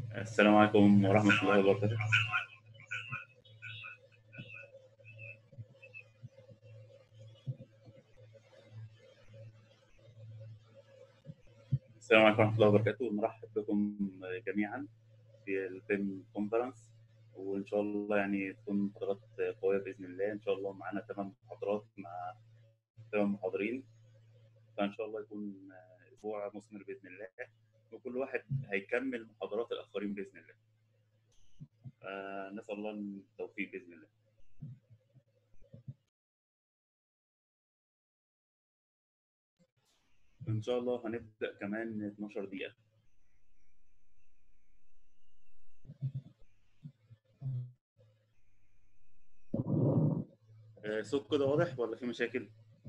السلام عليكم ورحمة الله وبركاته. السلام عليكم ورحمة الله وبركاته. نرحب بكم جميعا في البيم كونفرنس، وإن شاء الله يعني تكون محاضرات قوية بإذن الله. إن شاء الله معانا 8 محاضرات مع 8 محاضرين، فإن شاء الله يكون أسبوع مثمر بإذن الله، وكل واحد هيكمل محاضرات الآخرين بإذن الله. نسأل الله التوفيق بإذن الله. إن شاء الله هنبدأ كمان 12 دقيقة. صوت كده واضح ولا في مشاكل؟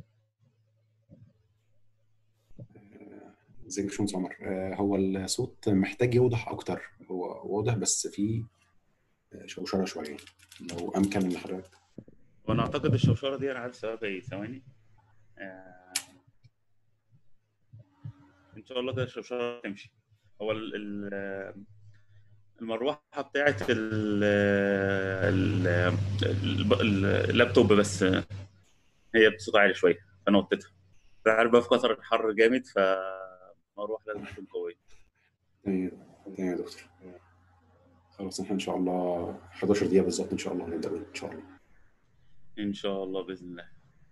ازيك يا باشمهندس عمر. هو الصوت محتاج يوضح اكتر. هو واضح بس فيه شوشره شويه، لو امكن ان حضرتك. وأنا أعتقد الشوشرة دي أنا عارف سببها إيه. ثواني. آه، ان شاء الله كده الشبشره تمشي. هو المروحه بتاعت اللابتوب بس هي بصوت عالي شويه، فانا وطيتها. انت عارف بقى في قطر الحر جامد، فمروحه لازم تكون قويه. تمام تمام يا دكتور. خلاص احنا ان شاء الله 11 دقيقه بالظبط، ان شاء الله هنبدا ان شاء الله. ان شاء الله باذن الله.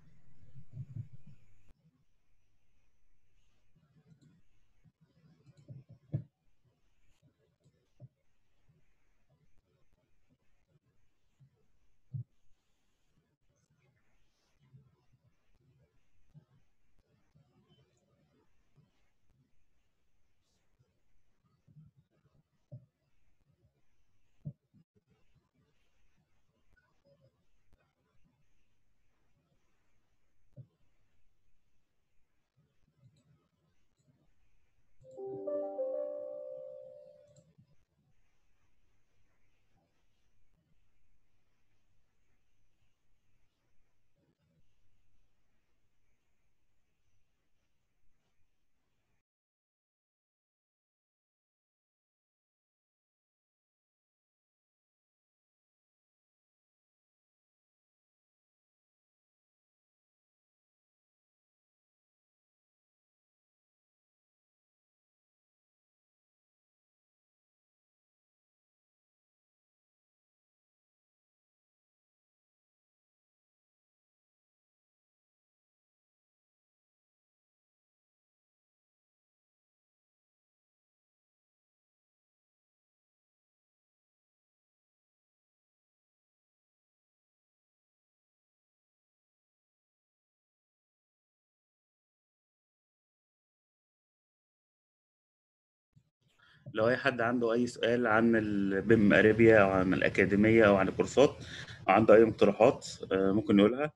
لو اي حد عنده اي سؤال عن البيم اريبيا او عن الاكاديميه او عن الكورسات، او عنده اي مقترحات، ممكن نقولها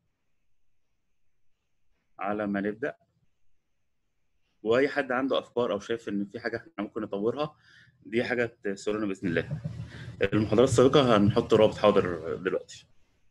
على ما نبدا. واي حد عنده افكار او شايف ان في حاجه احنا ممكن نطورها، دي حاجه تسألونا باذن الله. المحاضرات السابقه هنحط رابط حاضر دلوقتي.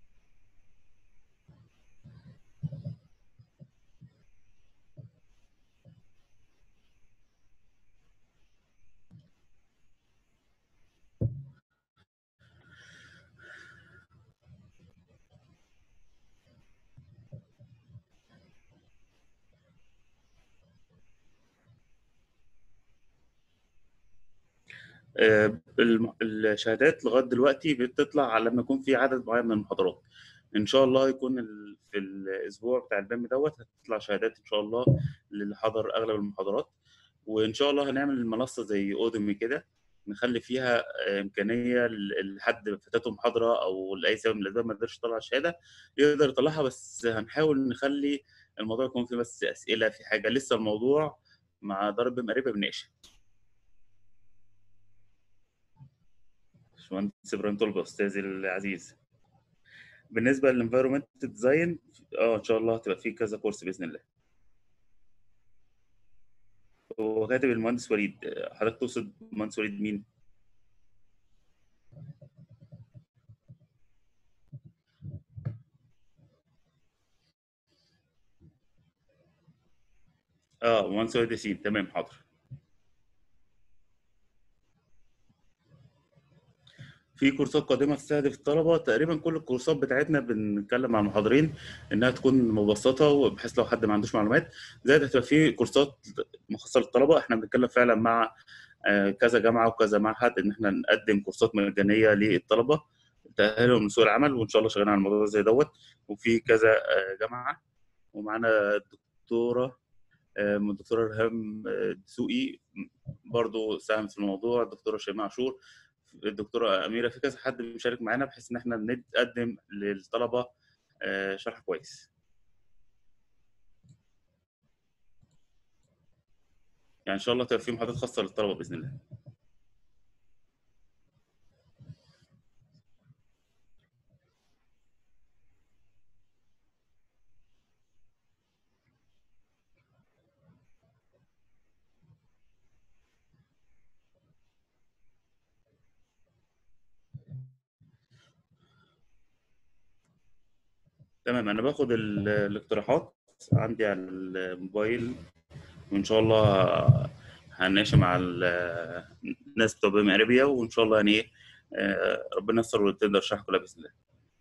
الشهادات لغايه دلوقتي بتطلع لما يكون في عدد معين من المحاضرات. ان شاء الله يكون في الاسبوع بتاع البيم دوت هتطلع شهادات ان شاء الله للي حضر اغلب المحاضرات. وان شاء الله هنعمل منصه زي اودمي كده، نخلي فيها امكانيه لحد فاتته محاضره او لاي سبب من الاسباب ما قدرش يطلع الشهاده يقدر يطلعها. بس هنحاول نخلي الموضوع يكون فيه بس اسئله في حاجه لسه الموضوع مع ضرب قريبه بنناقشها. باشمهندس ابراهيم طلبه استاذي العزيز. بالنسبه للانفايرمنت ديزاين، ان شاء الله هتبقى فيه كذا كورس باذن الله. وكاتب المهندس وليد. حضرتك تقصد المهندس وليد مين؟ اه، المهندس وليد ياسين، تمام حاضر. في كورسات قادمة تستهدف الطلبة. تقريبا كل الكورسات بتاعتنا بنتكلم مع المحاضرين إنها تكون مبسطة، وبحيث لو حد ما عندوش معلومات زائد هتبقى في كورسات مخصصة للطلبة. احنا بنتكلم فعلا مع كذا جامعة وكذا معهد إن احنا نقدم كورسات مجانية للطلبة تأهلهم لسوق العمل، وإن شاء الله شغالين على الموضوع زي دوت. وفي كذا جامعة، ومعانا الدكتورة الدكتورة ريهام دسوقي برضو ساهم في الموضوع، الدكتورة شيماء عاشور، الدكتورة أميرة، في كذا حد بيشارك معانا بحيث إن احنا نقدم للطلبة شرح كويس. يعني إن شاء الله تبقى في محاضرات خاصة للطلبة بإذن الله. تمام، أنا باخد الاقتراحات عندي على الموبايل، وإن شاء الله هنناقش مع الناس بتوع بيم أريبيا، وإن شاء الله يعني إيه ربنا يستر وتقدر الشرح كلها بإذن الله.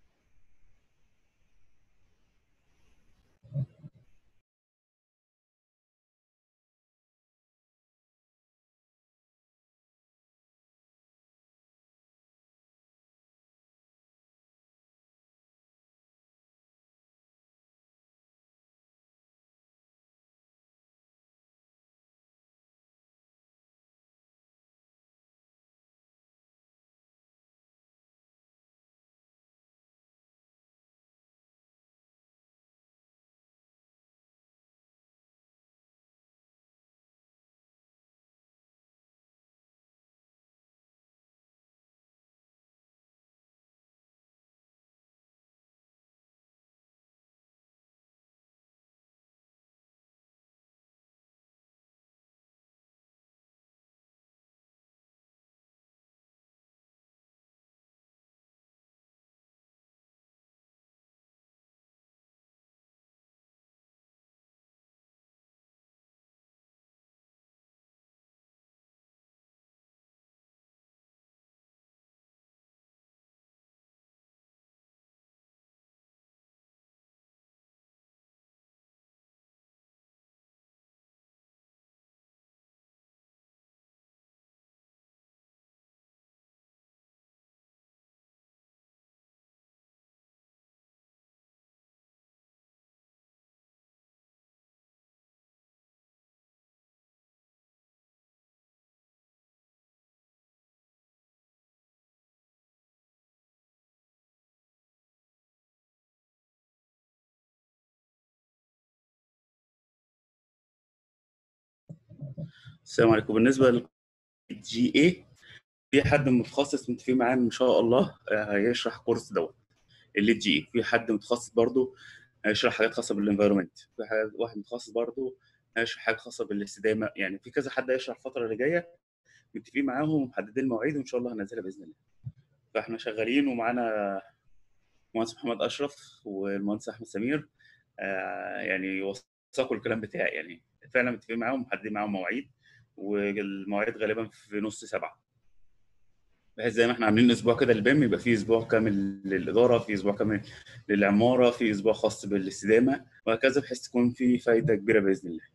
السلام عليكم. بالنسبة للجي اي، في حد متخصص متفق معاه ان شاء الله هيشرح كورس دوت اللي جي اي. في حد متخصص برضه هيشرح حاجات خاصه بالانفايرمنت، في واحد متخصص برضه هيشرح حاجه خاصه بالاستدامه. يعني في كذا حد هيشرح الفتره اللي جايه، متفقين معاهم ومحددين المواعيد، وان شاء الله هننزلها باذن الله. فاحنا شغالين، ومعانا المهندس محمد اشرف والمهندس احمد سمير يعني وثقوا الكلام بتاعي، يعني فعلا متفقين معاهم ومحددين معاهم مواعيد، والمواعيد غالبا في نص سبعة، بحيث زي ما احنا عاملين اسبوع كده للبيم يبقى في اسبوع كامل للاداره، في اسبوع كامل للعماره، في اسبوع خاص بالاستدامه، وهكذا، بحيث تكون في فايده كبيره باذن الله.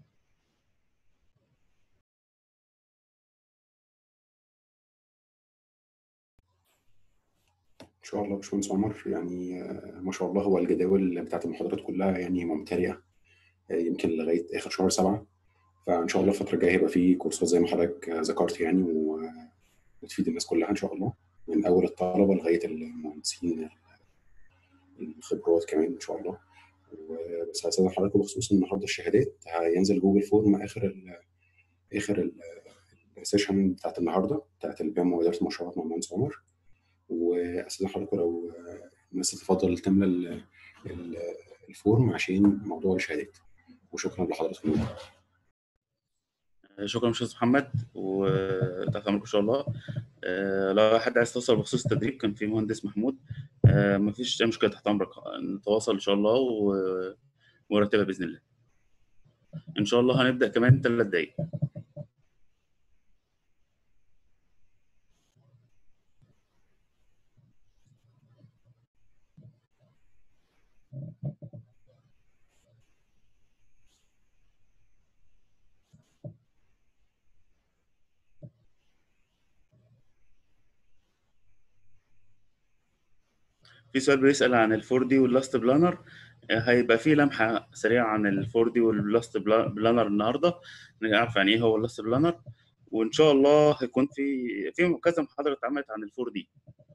ان شاء الله يا باشمهندس عمر، يعني ما شاء الله هو الجداول بتاعت المحاضرات كلها يعني ممتلئه، يمكن لغايه اخر شهر 7. فان شاء الله الفتره الجايه هيبقى في كورسات زي ما حضرتك ذكرت يعني، وتفيد الناس كلها ان شاء الله، من اول الطلبه لغايه المهندسين الخبرات كمان ان شاء الله. وبس هستاذن حضرتك بخصوص النهارده الشهادات، هينزل جوجل فورم اخر السيشن بتاعت النهارده بتاعت البيم واداره المشروعات مع المهندس عمر. واستاذن حضرتك لو الناس تتفضل تملى ال- الفورم عشان موضوع الشهادات. وشكرا لحضرتك. شكرا استاذ محمد، وتحت امركم ان شاء الله. لو حد عايز يتواصل بخصوص التدريب، كان في مهندس محمود، مفيش اي مشكله، تحت امرك، نتواصل ان شاء الله ونرتبها باذن الله. ان شاء الله هنبدا كمان 3 دقائق. في سؤال بيسأل عن الفور دي واللاست بلانر. هيبقى في لمحة سريعة عن الفور دي واللاست بلانر النهارده، نعرف يعني ايه هو اللاست بلانر. وان شاء الله هيكون في كذا محاضرة اتعملت عن الفور دي.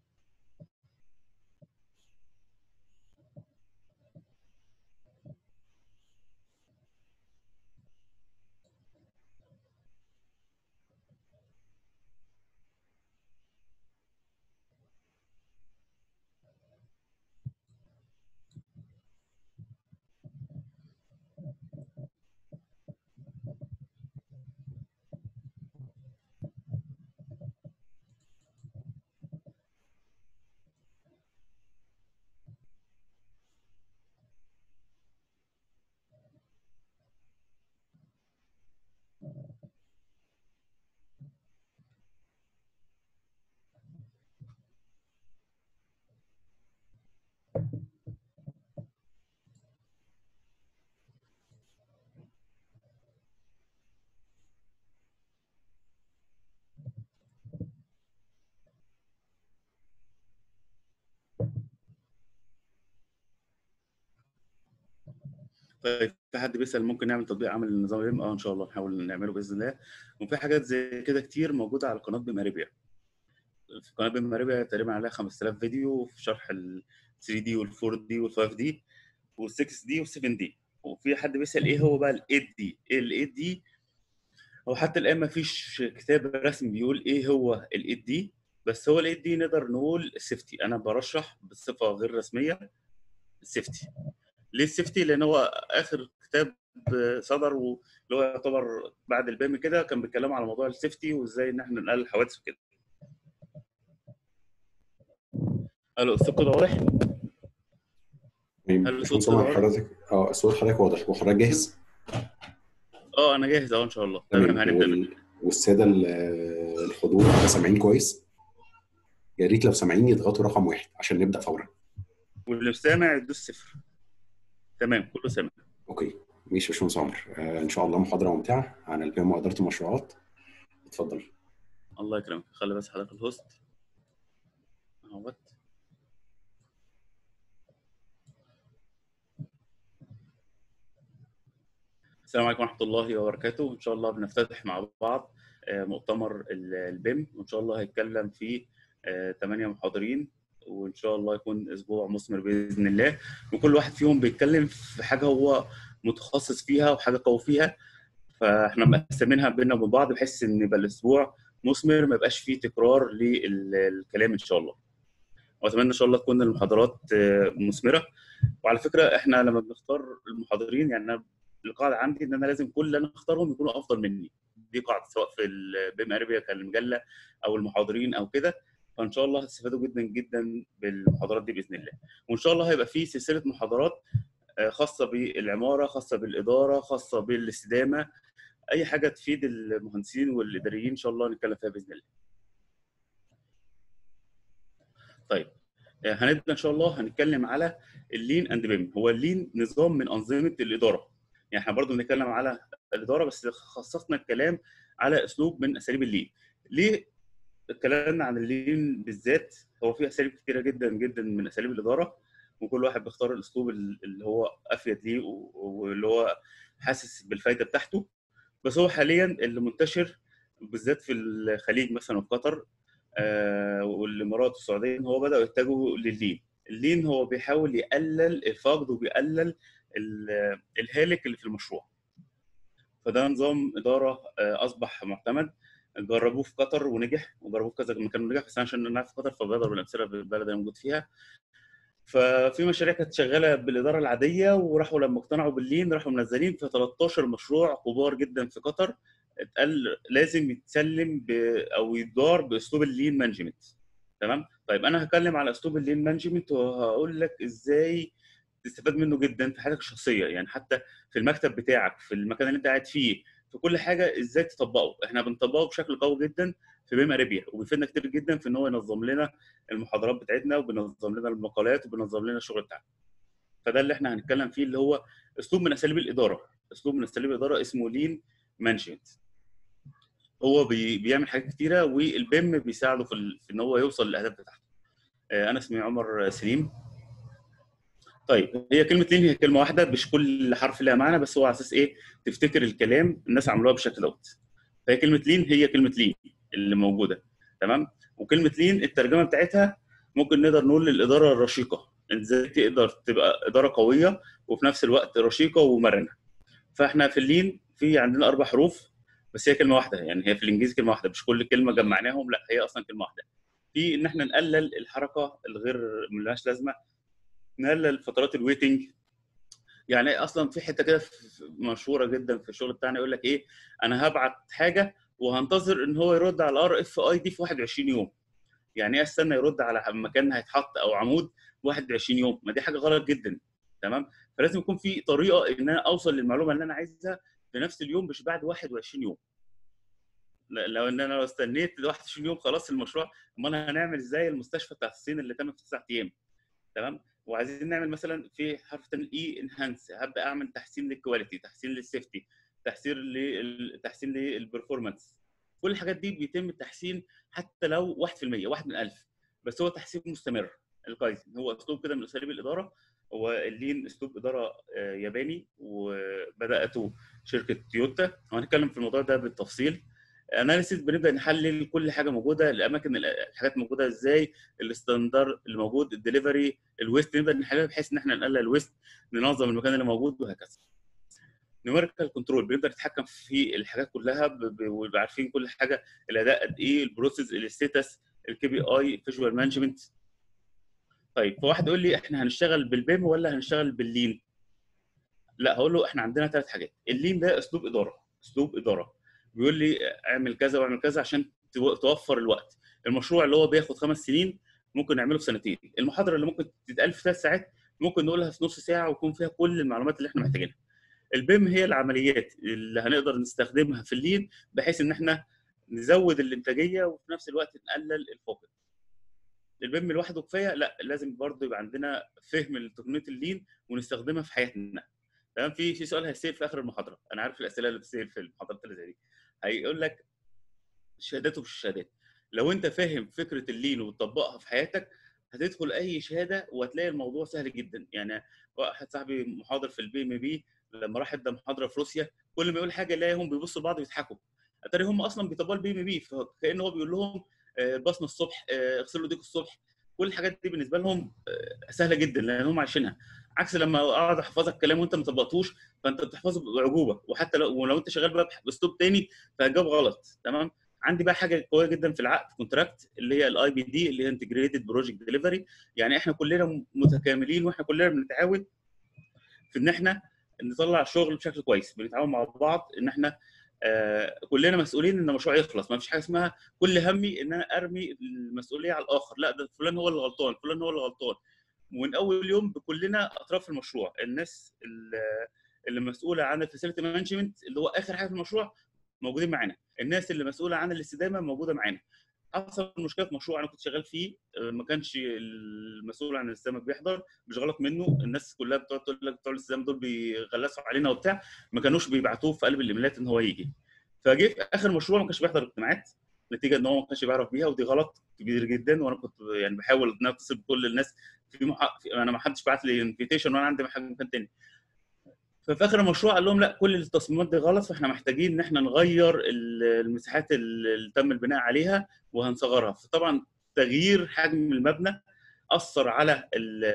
طيب في حد بيسأل ممكن نعمل تطبيق عمل للنظام الريم؟ ان شاء الله نحاول نعمله باذن الله. وفي حاجات زي كده كتير موجوده على قناه بماريبيا. في قناه بماريبيا تقريبا عليها 5000 فيديو في شرح ال 3 دي وال 4 دي وال 5 دي وال 6 دي وال 7 دي. وفي حد بيسأل ايه هو بقى ال 8 دي؟ ايه ال 8 دي؟ هو حتى الان ما فيش كتاب رسمي بيقول ايه هو ال 8 دي، بس هو ال 8 دي نقدر نقول السيفتي. انا برشح بصفه غير رسميه السيفتي. ليه السيفتي؟ لان هو اخر كتاب صدر واللي هو يعتبر بعد البيم كده كان بيتكلم على موضوع السيفتي وازاي ان احنا نقلل الحوادث وكده. الو الصوت كده واضح؟ طيب هل الصوت باشمهندس كده عمر واضح؟ حضرتك الصوت حضرتك واضح وحضرتك جاهز؟ اه انا جاهز اهو ان شاء الله. تمام تمام. هنبدا بال... والساده الحضور سامعين كويس؟ يا ريت لو سامعين يضغطوا رقم 1 عشان نبدا فورا. واللي مش سامع يدوس صفر. تمام كله سامع. اوكي ماشي يا باشمهندس عمر. ان شاء الله محاضره ممتعه عن البيم واداره المشروعات. اتفضل. الله يكرمك. خلي بس حضرتك الهوست اهوت. السلام عليكم ورحمه الله وبركاته. ان شاء الله بنفتتح مع بعض مؤتمر البيم، وان شاء الله هيتكلم فيه 8 محاضرين، وان شاء الله يكون اسبوع مثمر باذن الله. وكل واحد فيهم بيتكلم في حاجه هو متخصص فيها وحاجه قوي فيها، فاحنا مقسمينها بيننا وبين بعض بحيث ان يبقى الاسبوع مثمر، ما يبقاش فيه تكرار للكلام ان شاء الله. واتمنى ان شاء الله تكون المحاضرات مثمره. وعلى فكره احنا لما بنختار المحاضرين، يعني انا القاعده عندي ان انا لازم كل اللي انا اختارهم يكونوا افضل مني. دي قاعده سواء في البيم اريبيا كالمجله او المحاضرين او كده. فان شاء الله هتستفادوا جدا جدا بالمحاضرات دي باذن الله. وان شاء الله هيبقى في سلسله محاضرات خاصه بالعماره، خاصه بالاداره، خاصه بالاستدامه، اي حاجه تفيد المهندسين والاداريين ان شاء الله نتكلم فيها باذن الله. طيب هنبدا ان شاء الله هنتكلم على اللين اند بيم. هو اللين نظام من انظمه الاداره، يعني احنا برضو بنتكلم على الاداره بس خصصنا الكلام على اسلوب من اساليب اللين. ليه اتكلمنا عن اللين بالذات؟ هو في اساليب كتيره جدا جدا من اساليب الاداره، وكل واحد بيختار الاسلوب اللي هو افيد ليه واللي هو حاسس بالفايده بتاعته. بس هو حاليا اللي منتشر بالذات في الخليج مثلا وفي قطر والامارات والسعوديه هو بداوا يتجهوا لللين. اللين هو بيحاول يقلل الفقد وبيقلل الهالك اللي في المشروع. فده نظام اداره اصبح معتمد. جربوه في قطر ونجح، وجربوه في كذا مكان ونجح، بس عشان انا في قطر فبقدر بالامثله في البلد اللي أنا موجود فيها. ففي مشاريع كانت شغاله بالاداره العاديه، وراحوا لما اقتنعوا باللين راحوا منزلين في 13 مشروع كبار جدا في قطر اتقال لازم يتسلم او يدار باسلوب اللين مانجمنت. تمام. طيب انا هتكلم على اسلوب اللين مانجمنت وهقول لك ازاي تستفاد منه جدا في حياتك الشخصيه، يعني حتى في المكتب بتاعك، في المكان اللي انت قاعد فيه، في كل حاجه ازاي تطبقه. احنا بنطبقه بشكل قوي جدا في بيم اريبيا، وبيفيدنا كتير جدا في ان هو ينظم لنا المحاضرات بتاعتنا وبينظم لنا المقالات وبينظم لنا الشغل بتاعنا. فده اللي احنا هنتكلم فيه، اللي هو اسلوب من اساليب الاداره. اسلوب من اساليب الاداره اسمه لين مانجمنت. هو بيعمل حاجات كتيره، والبيم بيساعده في ان هو يوصل للاهداف بتاعته. انا اسمي عمر سليم. طيب هي كلمه لين هي كلمه واحده، مش كل حرف لها معنى، بس هو على اساس ايه تفتكر الكلام الناس عملوها بالشكل دوت. فهي كلمه لين هي كلمه لين اللي موجوده. تمام. وكلمه لين الترجمه بتاعتها ممكن نقدر نقول للاداره الرشيقه، ازاي تقدر تبقى اداره قويه وفي نفس الوقت رشيقه ومرنه. فاحنا في اللين في عندنا 4 حروف، بس هي كلمه واحده، يعني هي في الانجليزي كلمه واحده، مش كل كلمه جمعناهم، لا هي اصلا كلمه واحده. في ان احنا نقلل الحركه الغير ملهاش لازمه، نقلل فترات الويتنج. يعني اصلا في حته كده مشهوره جدا في الشغل بتاعنا، يقول لك ايه، انا هبعت حاجه وهنتظر ان هو يرد على الار اف اي دي في 21 يوم. يعني ايه استنى يرد على مكان هيتحط او عمود 21 يوم؟ ما دي حاجه غلط جدا. تمام. فلازم يكون في طريقه ان انا اوصل للمعلومه اللي انا عايزها في نفس اليوم، مش بعد 21 يوم. لو ان انا لو استنيت 21 يوم خلاص المشروع، امال هنعمل ازاي المستشفى بتاعت الصين اللي تم في 9 ايام؟ تمام. وعايزين نعمل مثلا في حرف تاني اي انهانس، هبدا اعمل تحسين للكواليتي، تحسين للسيفتي، تحسين للبرفورمانس. كل الحاجات دي بيتم التحسين حتى لو 1%، 1 من 1000، بس هو تحسين مستمر. الكايزن هو اسلوب كده من اساليب الاداره. هو اللين اسلوب اداره ياباني، وبداته شركه تويوتا، وهنتكلم في الموضوع ده بالتفصيل. اناليسيس بنبدا نحلل كل حاجه موجوده، الاماكن الحاجات موجوده ازاي، الاستاندر اللي موجود، الدليفري، الويست، نبدا نحللها بحيث ان احنا نقلل الويست، ننظم المكان اللي موجود، وهكذا. نيوميريكال كنترول بنقدر نتحكم في الحاجات كلها، ويبقى عارفين كل حاجه، الاداء قد ايه، البروسيس، الستاتس، الكي بي اي، فيجوال مانجمنت. طيب فواحد يقول لي احنا هنشتغل بالبيم ولا هنشتغل باللين؟ لا، هقول له احنا عندنا 3 حاجات. اللين ده اسلوب اداره، اسلوب اداره بيقول لي اعمل كذا واعمل كذا عشان توفر الوقت. المشروع اللي هو بياخد 5 سنين ممكن نعمله في سنتين. المحاضره اللي ممكن تتقال في 3 ساعات ممكن نقولها في نص ساعه ويكون فيها كل المعلومات اللي احنا محتاجينها. البيم هي العمليات اللي هنقدر نستخدمها في اللين بحيث ان احنا نزود الانتاجيه وفي نفس الوقت نقلل الفقد. البيم لوحده كفايه؟ لا، لازم برضه يبقى عندنا فهم لتقنيه اللين ونستخدمها في حياتنا. تمام. في سؤال هيسال في اخر المحاضره، انا عارف الاسئله اللي بتسال في المحاضرات اللي زي دي، هيقول لك الشهادات ومش الشهادات. لو انت فاهم فكره اللين وتطبقها في حياتك هتدخل اي شهاده وهتلاقي الموضوع سهل جدا. يعني واحد صاحبي محاضر في البي ام بي، لما راح يبدا محاضره في روسيا، كل ما يقول حاجه يلاقيهم بيبصوا لبعض ويضحكوا، اتاري هم اصلا بيطبقوا البي ام بي، فكانه هو بيقول لهم بصمه الصبح، اغسلوا ايديكم الصبح. كل الحاجات دي بالنسبه لهم سهله جدا لان هم عايشينها. عكس لما اقعد احفظك كلام وانت ما طبقتوش، فانت بتحفظه باعجوبه، وحتى لو انت شغال بقى باسلوب تاني فهتجاوب غلط. تمام. عندي بقى حاجه قويه جدا في العقد كونتراكت، اللي هي الاي بي دي، اللي هي انتجريتد بروجكت ديليفري. يعني احنا كلنا متكاملين واحنا كلنا بنتعاون في ان احنا نطلع شغل بشكل كويس، بنتعاون مع بعض ان احنا كلنا مسؤولين ان المشروع يخلص. ما فيش حاجه اسمها كل همي ان انا ارمي المسؤوليه على الاخر، لا ده فلان هو اللي غلطان، فلان هو اللي غلطان. ومن اول يوم بكلنا اطراف المشروع، الناس اللي مسؤوله عن الفاسيلتي مانجمنت اللي هو اخر حاجه في المشروع موجودين معانا، الناس اللي مسؤوله عن الاستدامه موجوده معانا. حصل مشكله في مشروع انا كنت شغال فيه، ما كانش المسؤول عن الاستدامه بيحضر، مش غلط منه، الناس كلها بتقعد تقول لك بتوع الاستدامه دول بيغلسوا علينا وبتاع، ما كانوش بيبعتوه في قلب الايميلات ان هو يجي. فجه في اخر مشروع ما كانش بيحضر الاجتماعات، نتيجه ان هو ما كانش بيعرف بيها، ودي غلط كبير جدا. وانا كنت يعني بحاول ان انا اتصل بكل الناس انا ما حدش بعت لي انفيتيشن وانا عندي مكان تاني. ففي اخر المشروع قال لهم لا، كل التصميمات دي غلط، فاحنا محتاجين ان احنا نغير المساحات اللي تم البناء عليها وهنصغرها. فطبعا تغيير حجم المبنى اثر على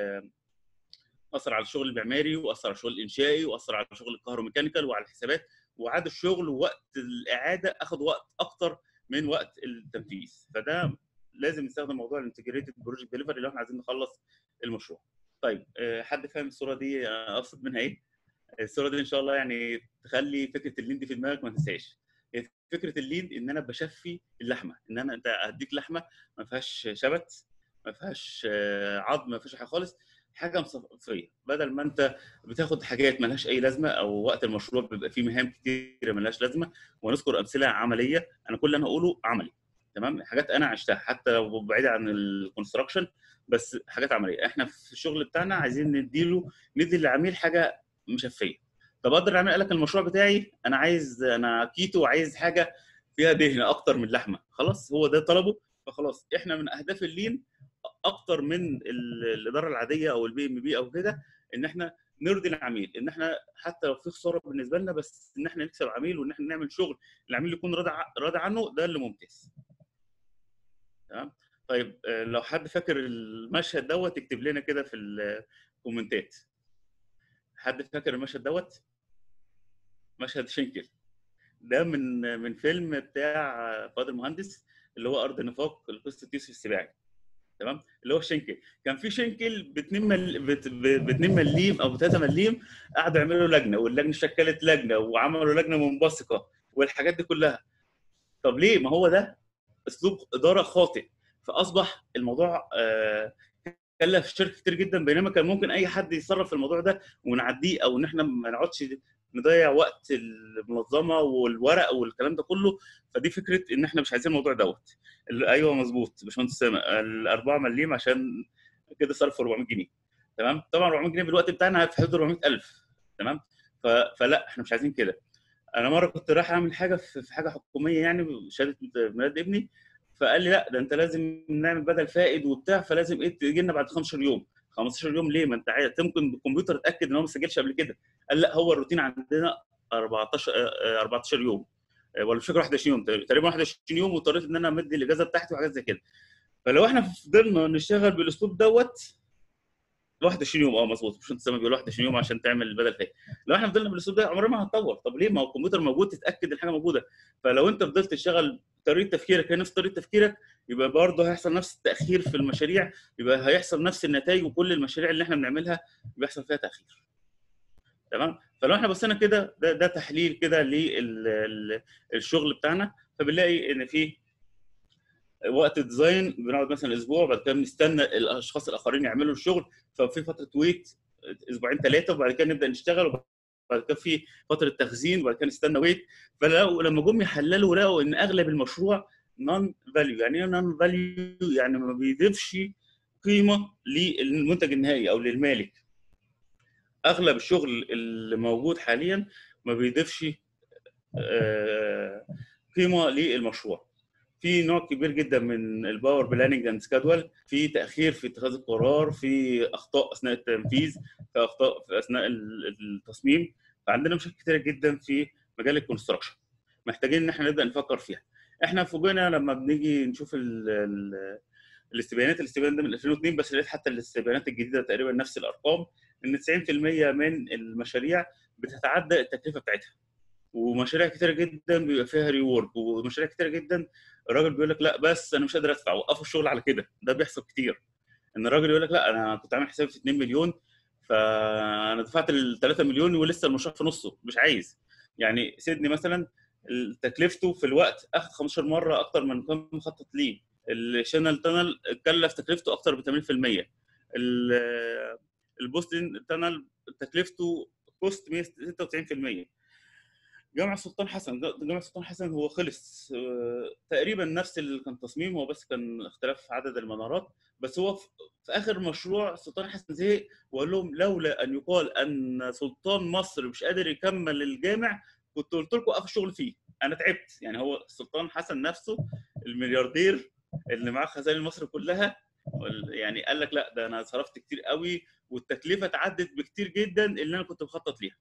اثر على الشغل المعماري، واثر على الشغل الانشائي، واثر على شغل الكهروميكانيكال وعلى الحسابات، وعاد الشغل ووقت الاعاده اخذ وقت اكتر من وقت التنفيذ. فده لازم نستخدم موضوع الانتجريتد بروجكت ديليفري لو احنا عايزين نخلص المشروع. طيب حد فاهم الصوره دي اقصد منها ايه؟ الصوره دي ان شاء الله يعني تخلي فكره اللين دي في دماغك ما تنساش. فكره اللين ان انا بشفي اللحمه، ان انا انت هديك لحمه ما فيهاش شبت، ما فيهاش عظم، ما فيهاش حاجه خالص، حاجه مصفيه، بدل ما انت بتاخد حاجات ملهاش اي لازمه، او وقت المشروع بيبقى فيه مهام كتيره ملهاش لازمه. ونذكر امثله عمليه، انا كل اللي انا اقوله عملي. تمام. حاجات انا عشتها حتى لو بعيده عن الكونستراكشن، بس حاجات عمليه. احنا في الشغل بتاعنا عايزين ندي للعميل حاجه مشفيه. طب اقدر اعمل، قال لك المشروع بتاعي انا كيتو وعايز حاجه فيها دهن اكتر من لحمه، خلاص هو ده طلبه. فخلاص احنا من اهداف اللين اكتر من الاداره العاديه او البي ام بي او كده، ان احنا نرضي العميل، ان احنا حتى لو في خساره بالنسبه لنا بس ان احنا نكسب عميل وان احنا نعمل شغل العميل يكون راضي عنه، ده اللي ممتاز. تمام. طيب لو حد فاكر المشهد دوت يكتب لنا كده في الكومنتات. حد فاكر المشهد دوت؟ مشهد شنكل ده من فيلم بتاع فؤاد المهندس اللي هو ارض النفاق لقصه يوسف السباعي. تمام. اللي هو شنكل، كان في شنكل ب 2 مليم او ب 3 مليم، قعدوا يعملوا لجنه واللجنه شكلت لجنه وعملوا لجنه منبثقه والحاجات دي كلها. طب ليه؟ ما هو ده اسلوب اداره خاطئ، فاصبح الموضوع كلف الشركه كتير جدا، بينما كان ممكن اي حد يتصرف في الموضوع ده ونعديه، او ان احنا ما نقعدش نضيع وقت المنظمه والورق والكلام ده كله. فدي فكره ان احنا مش عايزين الموضوع دوت. ايوه مظبوط باشمهندس سامع، ال4 مليم عشان كده صرف 400 جنيه. تمام. طبعا 400 جنيه بالوقت بتاعنا في حدود 400,000. تمام. فلا احنا مش عايزين كده. انا مره كنت رايح اعمل حاجه في حاجه حكوميه يعني شهاده ميلاد ابني، فقال لي لا ده انت لازم نعمل بدل فائد وبتاع، فلازم ايه تيجي لنا بعد 15 يوم. 15 يوم ليه؟ ما انت عايز ممكن بالكمبيوتر تاكد ان هو ما سجلش قبل كده. قال لا هو الروتين عندنا 14 يوم، ولا مش فاكر 21 يوم، تقريبا 21 يوم، واضطريت ان انا امد الاجازه بتاعتي وحاجات زي كده. فلو احنا فضلنا نشتغل بالاسلوب دوت 21 يوم، مظبوط، مش انت سامع بيقول 21 يوم عشان تعمل بدل فائد. لو احنا فضلنا بالاسلوب ده عمرنا ما هنتطور. طب ليه؟ ما هو الكمبيوتر موجود تتاكد الحاجه موجوده. فلو انت فضلت تشتغل طريقه تفكيرك هي نفس طريقه تفكيرك، يبقى برضه هيحصل نفس التاخير في المشاريع، يبقى هيحصل نفس النتائج، وكل المشاريع اللي احنا بنعملها بيحصل فيها تاخير. تمام. فلو احنا بصينا كده ده تحليل كده للشغل بتاعنا، فبنلاقي ان في وقت ديزاين بنقعد مثلا اسبوع، وبعد كده بنستنى الاشخاص الاخرين يعملوا الشغل، ففي فتره ويت اسبوعين ثلاثه، وبعد كده نبدا نشتغل، وبعد كده في فتره تخزين، وبعد كده نستنى ويت. فلما جم يحللوا لقوا ان اغلب المشروع نون فاليو. يعني ايه نون فاليو؟ يعني ما بيضيفش قيمه للمنتج النهائي او للمالك. اغلب الشغل اللي موجود حاليا ما بيضيفش قيمه للمشروع. في نوع كبير جدا من الباور بلاننج اند سكادول، في تاخير في اتخاذ القرار، في اخطاء اثناء التنفيذ، في اخطاء في اثناء التصميم. فعندنا مشاكل كتيره جدا في مجال الكونستراكشن، محتاجين ان احنا نبدا نفكر فيها. احنا فوجئنا لما بنيجي نشوف الاستبيانات ده من 2002 بس، لقيت حتى الاستبيانات الجديده تقريبا نفس الارقام، ان 90% من المشاريع بتتعدى التكلفه بتاعتها، ومشاريع كتيره جدا بيبقى فيها ريورك، ومشاريع كتيره جدا الراجل بيقول لك لا بس انا مش قادر ادفع، وقفوا الشغل على كده. ده بيحصل كتير، ان الراجل يقول لك لا انا كنت عامل حسابي في 2 مليون، فانا دفعت ال 3 مليون ولسه المشروع في نصه، مش عايز. يعني سيدني مثلا تكلفته في الوقت اخذ 15 مره اكتر من كان مخطط ليه. الشانل تانل كلف تكلفته اكتر ب 80%. البوستن تانل تكلفته كوست 196%. جامع السلطان حسن، جامع السلطان حسن هو خلص تقريبا نفس اللي كان تصميم، هو بس كان اختلاف عدد المنارات. بس هو في اخر مشروع السلطان حسن زهق وقال لهم لولا ان يقال ان سلطان مصر مش قادر يكمل الجامع كنت قلت لكم وقفوا الشغل فيه، انا تعبت. يعني هو السلطان حسن نفسه الملياردير اللي معاه خزائن مصر كلها، يعني قال لك لا ده انا صرفت كتير قوي والتكلفه اتعدت بكتير جدا اللي انا كنت مخطط ليها.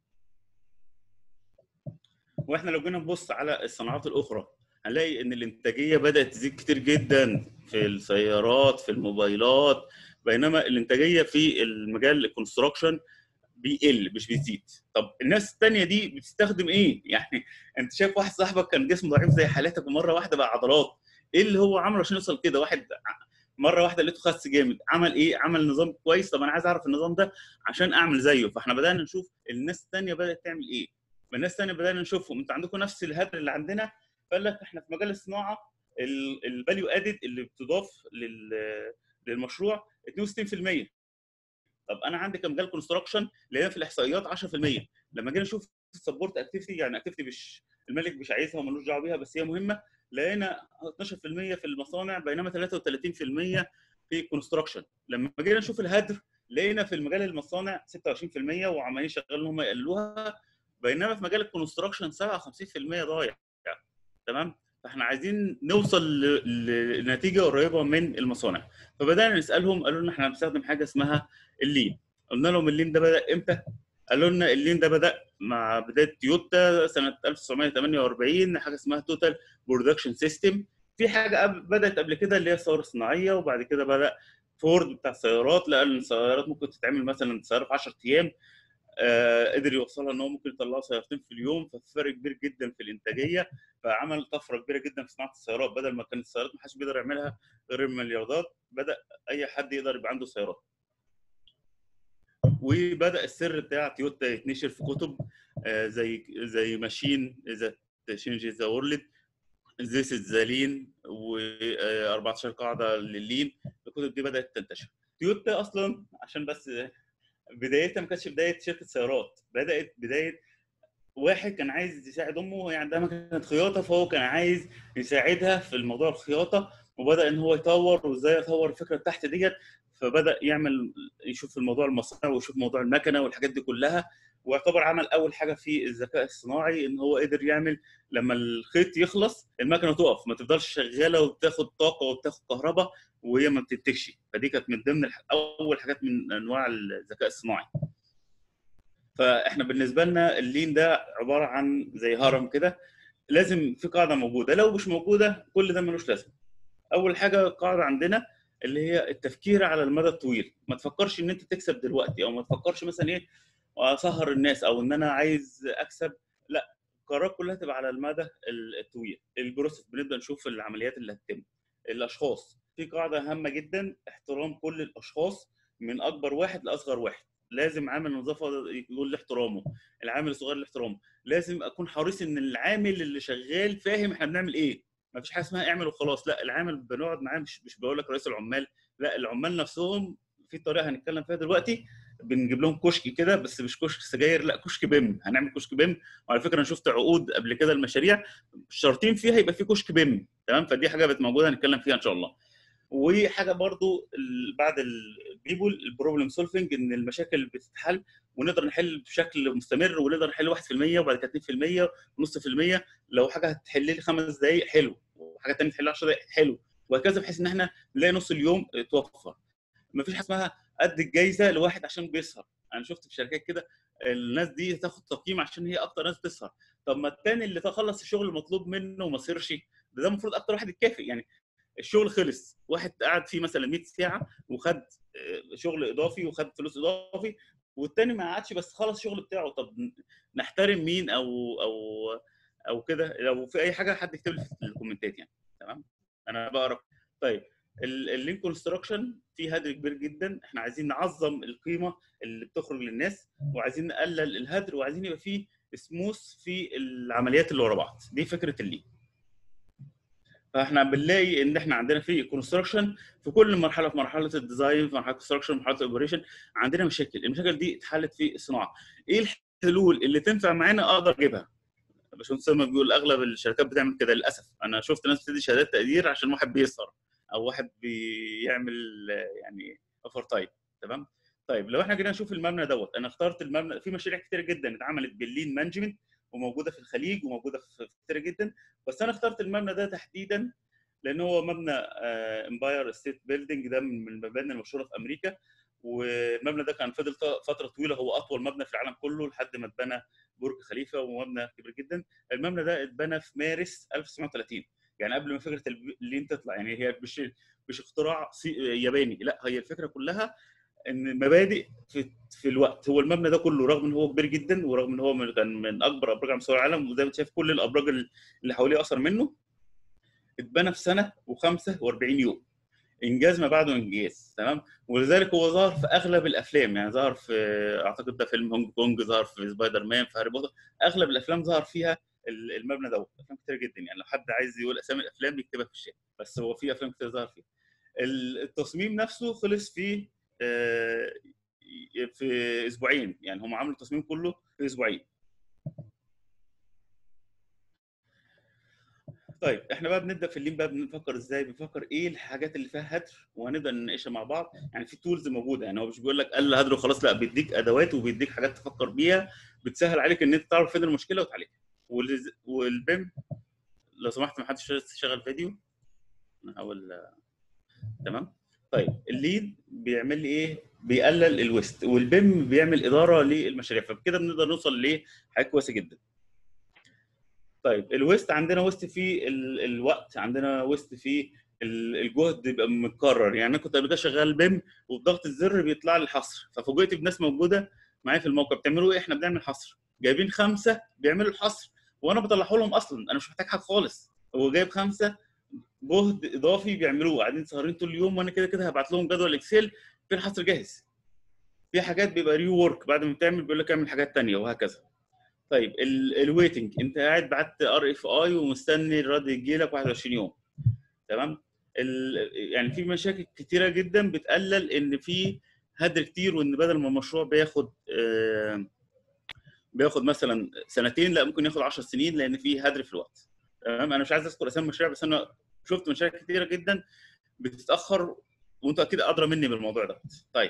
واحنا لو جينا نبص على الصناعات الاخرى هنلاقي ان الانتاجيه بدات تزيد كتير جدا في السيارات، في الموبايلات، بينما الانتاجيه في المجال الكونستراكشن بيقل مش بيزيد. طب الناس الثانيه دي بتستخدم ايه؟ يعني انت شايف واحد صاحبك كان جسمه ضعيف زي حالتك ومره واحده بقى عضلات، ايه اللي هو عمله عشان يوصل كده؟ واحد مره واحده لقيته خس جامد، عمل ايه؟ عمل نظام كويس. طب انا عايز اعرف النظام ده عشان اعمل زيه. فاحنا بدانا نشوف الناس الثانيه بدات تعمل ايه. الناس الثانيه بدانا نشوفهم، انتوا عندكم نفس الهدر اللي عندنا، فقال لك احنا في مجال الصناعه الفاليو ادد اللي بتضاف للمشروع 62%. طب انا عندي كمجال كونستراكشن لقينا في الاحصائيات 10%. لما جينا نشوف السبورت اكتيفيتي، يعني اكتيفيتي مش الملك مش عايزها وملوش دعوه بيها بس هي مهمه، لقينا 12% في المصانع بينما 33% في الكونستراكشن. لما جينا نشوف الهدر لقينا في المجال المصانع 26% وعمالين شغالين ان هم يقللوها، بينما في مجال الكونستراكشن 57% ضايع. تمام. فاحنا عايزين نوصل لنتيجه قريبه من المصانع، فبدانا نسالهم قالوا لنا احنا بنستخدم حاجه اسمها اللين. قلنا لهم اللين ده بدا امتى؟ قالوا لنا اللين ده بدا مع بدايه تويوتا سنه 1948، حاجه اسمها توتال برودكشن سيستم. في حاجه بدات قبل كده اللي هي الثوره الصناعيه، وبعد كده بدا فورد بتاع السيارات، لقى ان السيارات ممكن تتعمل مثلا سياره في 10 ايام، قدر يوصلها ان هو ممكن يطلعوا سيارتين في اليوم، ففي فرق كبير جدا في الانتاجيه، فعمل طفره كبيره جدا في صناعه السيارات. بدل ما كانت السيارات ما حدش بيقدر يعملها غير الملياردات، بدا اي حد يقدر يبقى عنده سيارات. وبدا السر بتاع تويوتا يتنشر في كتب زي ماشين ذا تشينج ذا وورلد، ذيس از ذا لين، و14 قاعده لللين. الكتب دي بدات تنتشر. تويوتا اصلا عشان بس بدايتها ما كانتش بدايه شركه سيارات، بدات بدايه واحد كان عايز يساعد امه، هي عندها مكنه خياطه، فهو كان عايز يساعدها في الموضوع الخياطه، وبدا ان هو يطور وازاي يطور الفكره بتاعته ديت. فبدا يشوف الموضوع المصنع ويشوف موضوع المكنه والحاجات دي كلها، واعتبر عمل اول حاجه في الذكاء الصناعي ان هو قدر يعمل لما الخيط يخلص المكنه تقف، ما تفضلش شغاله وبتاخد طاقه وبتاخد كهرباء وهي ما بتنتجش. فدي كانت من ضمن اول حاجات من انواع الذكاء الصناعي. فاحنا بالنسبه لنا اللين ده عباره عن زي هرم كده، لازم في قاعده موجوده، لو مش موجوده كل ده ملوش لازمه. اول حاجه قاعده عندنا اللي هي التفكير على المدى الطويل. ما تفكرش ان انت تكسب دلوقتي، او ما تفكرش مثلا ايه اسهر الناس، او ان انا عايز اكسب. لا، القرارات كلها تبقى على المدى الطويل. البروسيس بنبدا نشوف العمليات اللي هتتم. الاشخاص، في قاعده هامه جدا، احترام كل الاشخاص من اكبر واحد لاصغر واحد. لازم عامل نظافه يقول لي احترامه، العامل الصغير اللي احترامه. لازم اكون حريص ان العامل اللي شغال فاهم احنا بنعمل ايه. ما فيش حاجه اسمها اعمل وخلاص، لا، العامل بنقعد معاه، مش بقول لك رئيس العمال، لا، العمال نفسهم في طريقه هنتكلم فيها دلوقتي. بنجيب لهم كشك كده، بس مش كشك سجاير، لا، كشك بيم. هنعمل كشك بيم. وعلى فكره انا شفت عقود قبل كده المشاريع شرطين فيها يبقى في كشك بيم، تمام. فدي حاجه بقت موجوده هنتكلم فيها ان شاء الله. وحاجه برضو بعد البيبول البروبلم سولفنج، ان المشاكل بتتحل ونقدر نحل بشكل مستمر، ونقدر نحل 1% وبعد كده 2% ونص في المية. لو حاجه هتحل لي 5 دقائق حلو، وحاجه ثانيه تحل 10 دقائق حلو، وهكذا، بحيث ان احنا نلاقي نص اليوم اتوفر. ما فيش حاجه اسمها قد الجايزه لواحد عشان بيسهر. انا شفت في شركات كده الناس دي تاخد تقييم عشان هي اكتر ناس بتسهر. طب ما الثاني اللي تخلص الشغل المطلوب منه وما سهرش، ده المفروض اكتر واحد يتكافئ. يعني الشغل خلص، واحد قعد فيه مثلا 100 ساعه وخد شغل اضافي وخد فلوس اضافي، والتاني ما قعدش بس خلص الشغل بتاعه. طب نحترم مين؟ او كده. لو في اي حاجه حد يكتب لي في الكومنتات يعني، تمام، انا بقرا. طيب، اللين كونستراكشن فيه هدر كبير جدا. احنا عايزين نعظم القيمه اللي بتخرج للناس، وعايزين نقلل الهدر، وعايزين يبقى فيه سموث في العمليات اللي ورا بعض. دي فكره اللين. فاحنا بنلاقي ان احنا عندنا في كونستراكشن في كل مرحله، في مرحله الديزاين، في مرحله الكونستراكشن، في مرحله الاوبريشن عندنا مشاكل. المشاكل دي اتحلت في الصناعه. ايه الحلول اللي تنفع معانا اقدر اجيبها؟ باشمهندس سامي بيقول اغلب الشركات بتعمل كده للاسف. انا شفت ناس بتدي شهادات تقدير عشان واحد بيسهر او واحد بيعمل يعني اوفر تايم، تمام. طيب لو احنا جينا نشوف المبنى دوت، انا اخترت المبنى في مشاريع كتير جدا اتعملت باللين مانجمنت، وموجوده في الخليج وموجوده في كتير جدا، بس انا اخترت المبنى ده تحديدا لان هو مبنى امباير ستيت بيلدينج، ده من المباني المشهوره في امريكا. والمبنى ده كان فضل فتره طويله هو اطول مبنى في العالم كله لحد ما اتبنى برج خليفه، ومبنى كبير جدا. المبنى ده اتبنى في مارس 1930، يعني قبل ما فكره اللين تطلع. يعني هي مش اختراع ياباني، لا، هي الفكره كلها ان المبادئ في الوقت. هو المبنى ده كله رغم ان هو كبير جدا، ورغم ان هو كان من اكبر ابراج على مستوى العالم، وزي ما انت شايف كل الابراج اللي حواليه اثر منه، اتبنى في سنه و45 يوم. انجاز ما بعده انجاز، تمام. ولذلك هو ظهر في اغلب الافلام. يعني ظهر في، اعتقد ده فيلم هونج كونج، ظهر في سبايدر مان، في هاري بوتر. اغلب الافلام ظهر فيها المبنى دوت. افلام كتير جدا، يعني لو حد عايز يقول اسامي الافلام يكتبها في الشات، بس هو في افلام كتير ظهر فيها. التصميم نفسه خلص في اسبوعين. يعني هم عملوا التصميم كله في اسبوعين. طيب احنا بقى بنبدا في اللين بقى بنفكر ازاي، بنفكر ايه الحاجات اللي فيها هدر، وهنبدا نناقشها مع بعض. يعني في تولز موجوده، يعني هو مش بيقول لك قل هدر وخلاص، لا، بيديك ادوات وبيديك حاجات تفكر بيها بتسهل عليك ان انت تعرف فين المشكله وتعالجها. والبيم، لو سمحت ما حدش يشغل فيديو، نحاول. تمام. طيب الليد بيعمل لي ايه؟ بيقلل الويست، والبيم بيعمل اداره للمشاريع، فبكده بنقدر نوصل لحاجه كويسه جدا. طيب الويست، عندنا ويست في الوقت، عندنا ويست في الجهد بيبقى متكرر. يعني انا كنت قبل كده شغال بيم وبضغط الزر بيطلع لي الحصر، ففوجئت بناس موجوده معايا في الموقع بتعملوا ايه؟ احنا بنعمل حصر، جايبين 5 بيعملوا الحصر وانا بطلعه لهم اصلا، انا مش محتاج حاجه خالص، هو جايب 5 جهد اضافي بيعملوه، قاعدين سهرين طول اليوم، وانا كده كده هبعت لهم جدول اكسل في الحصر جاهز. في حاجات بيبقى ري وورك بعد ما بتعمل بيقول لك اعمل حاجات ثانيه وهكذا. طيب الويتنج، انت قاعد بعت ار اف اي ومستني الرد يجي لك 21 يوم، تمام. يعني في مشاكل كتيره جدا بتقلل ان في هدر كتير، وان بدل ما المشروع بياخد مثلا سنتين، لا ممكن ياخد 10 سنين لان في هدر في الوقت، تمام. انا مش عايز اذكر اسامي مشاريع، بس انا شفت مشاريع كتيره جدا بتتاخر، وانت اكيد ادرى مني بالموضوع ده. طيب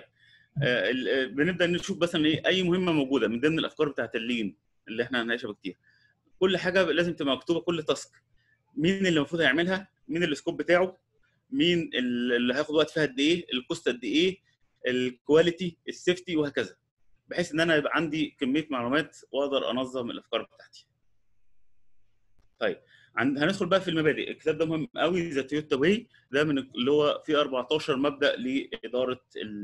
بنبدا نشوف مثلا ايه اي مهمه موجوده من ضمن الافكار بتاعت اللين اللي احنا هنناقشها كتير. كل حاجه لازم تبقى مكتوبه، كل تاسك مين اللي المفروض هيعملها، مين السكوب بتاعه، مين اللي هياخد وقت فيها قد ايه، الكوست قد ايه، الكواليتي، السيفتي، وهكذا، بحيث ان انا يبقى عندي كميه معلومات واقدر انظم الافكار بتاعتي. طيب هندخل بقى في المبادئ. الكتاب ده مهم قوي، ذا تويوتا واي، ده من اللي هو فيه 14 مبدا لاداره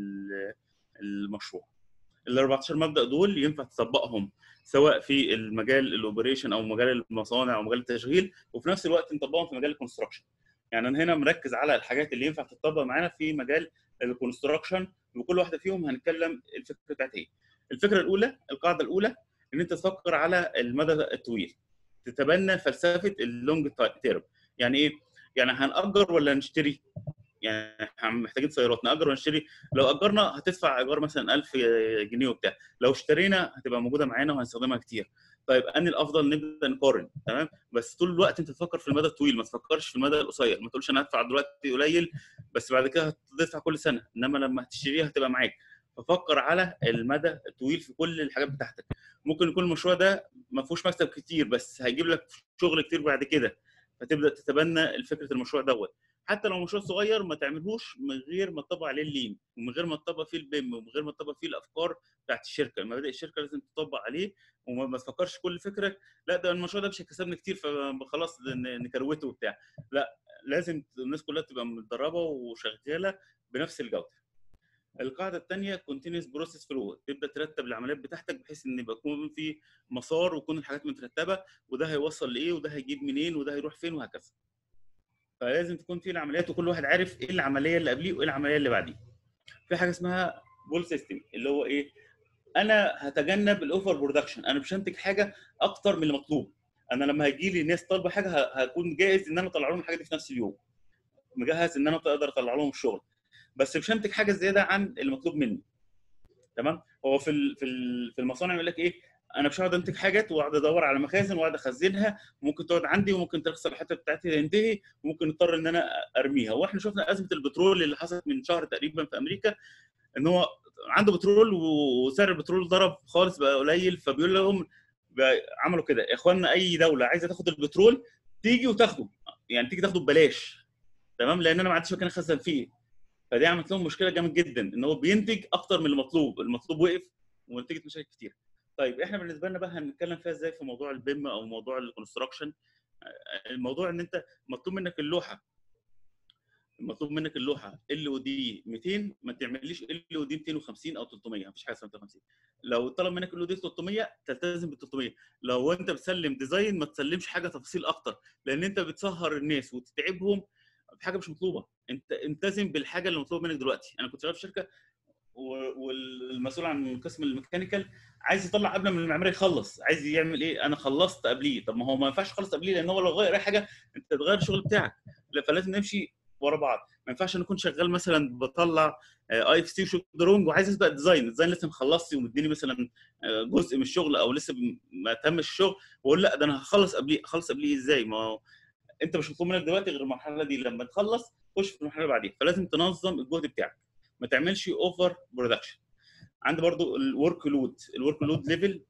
المشروع. ال 14 مبدا دول ينفع تطبقهم سواء في المجال الاوبريشن او مجال المصانع او مجال التشغيل، وفي نفس الوقت نطبقهم في مجال الكونستراكشن. يعني انا هنا مركز على الحاجات اللي ينفع تطبق معانا في مجال الكونستراكشن، وكل واحده فيهم هنتكلم الفكره بتاعتها ايه. الفكره الاولى، القاعده الاولى، ان انت تفكر على المدى الطويل، تتبنى فلسفه اللونج تيرم. يعني ايه؟ يعني هنأجر ولا نشتري؟ يعني محتاجين سيارات، نأجر ولا نشتري؟ لو أجرنا هتدفع إيجار مثلا 1000 جنيه وبتاع، لو اشترينا هتبقى موجودة معانا وهنستخدمها كتير. طيب أنهي الأفضل؟ نبدأ نقارن، تمام. بس طول الوقت أنت تفكر في المدى الطويل، ما تفكرش في المدى القصير. ما تقولش أنا هدفع دلوقتي قليل بس بعد كده هتدفع كل سنة، إنما لما هتشتريها هتبقى معاك. ففكر على المدى الطويل في كل الحاجات بتاعتك. ممكن يكون المشروع ده ما فيهوش مكسب كتير بس هيجيب لك شغل كتير بعد كده، فتبدأ تتبنى فكرة المشروع دوت. حتى لو مشروع صغير ما تعملهوش من غير ما تطبق عليه اللين، ومن غير ما تطبق فيه البيم، ومن غير ما تطبق فيه الافكار بتاعت الشركه. مبادئ الشركه لازم تطبق عليه، وما تفكرش كل فكره لا ده المشروع ده مش هيكسبني كتير فخلاص نكروته وبتاع. لا، لازم الناس كلها تبقى متدربه وشغاله بنفس الجوده. القاعده الثانيه كونتينوس بروسيس فلو، تبدا ترتب العمليات بتاعتك بحيث ان يكون في مسار ويكون الحاجات مترتبه، وده هيوصل لايه وده هيجيب منين وده هيروح فين وهكذا. فلازم تكون في العمليات وكل واحد عارف ايه العمليه اللي قبليه وايه العمليه اللي بعديه. في حاجه اسمها جول سيستم، اللي هو ايه؟ انا هتجنب الاوفر برودكشن، انا مش هنتج حاجه اكتر من المطلوب. انا لما هيجي لي ناس طالبه حاجه هكون جاهز ان انا اطلع لهم الحاجه دي في نفس اليوم، مجهز ان انا اقدر اطلع لهم الشغل، بس مش هنتج حاجه زياده عن المطلوب مني، تمام. هو في المصانع يقول لك ايه؟ انا مش هقعد انتج حاجات واقعد ادور على مخازن واقعد اخزنها، ممكن تقعد عندي وممكن تخسر الحته بتاعتي تنتهي وممكن اضطر ان انا ارميها. واحنا شفنا ازمه البترول اللي حصلت من شهر تقريبا في امريكا، ان هو عنده بترول وسعر البترول ضرب خالص بقى قليل، فبيقول لهم عملوا كده يا اخوانا، اي دوله عايزه تاخد البترول تيجي وتاخده، يعني تيجي تاخده ببلاش، تمام، لان انا ما عنديش مكان اخزن فيه. فدي عملت لهم مشكله جامد جدا، ان هو بينتج اكتر من المطلوب، المطلوب وقف ونتيجه مشاكل كتير. طيب احنا بالنسبه لنا بقى هنتكلم فيها ازاي في موضوع البيم او موضوع الكونستراكشن. الموضوع ان انت مطلوب منك اللوحه، المطلوب منك اللوحه ال او دي 200، ما تعمليش ال او دي 250 او 300، مفيش حاجه اسمها 250. لو طلب منك ال او دي 300 تلتزم بال 300. لو انت بتسلم ديزاين ما تسلمش حاجه تفاصيل اكتر، لان انت بتسهر الناس وتتعبهم بحاجه مش مطلوبه. انت التزم بالحاجه اللي مطلوبه منك دلوقتي. انا كنت شغال في شركه والمسؤول عن قسم الميكانيكال عايز يطلع قبل ما المعماري يخلص، عايز يعمل ايه؟ انا خلصت قبليه. طب ما هو ما ينفعش خلص قبليه، لان هو لو غير اي حاجه انت تغير الشغل بتاعك. فلازم نمشي ورا بعض. ما ينفعش انا اكون شغال مثلا بطلع اي اف سي وشودرونج وعايز اسبق الديزاين لسه مخلصي ومديني مثلا جزء من الشغل او لسه ما تمش الشغل، واقول لا ده انا هخلص قبليه. اخلص قبليه ازاي؟ ما هو انت مش مطلوب منك دلوقتي غير المرحله دي، لما تخلص خش في المرحله اللي بعديها. فلازم تنظم الجهد بتاعك، ما تعملش اوفر برودكشن. عندي برضو الورك لود، الورك لود ليفل.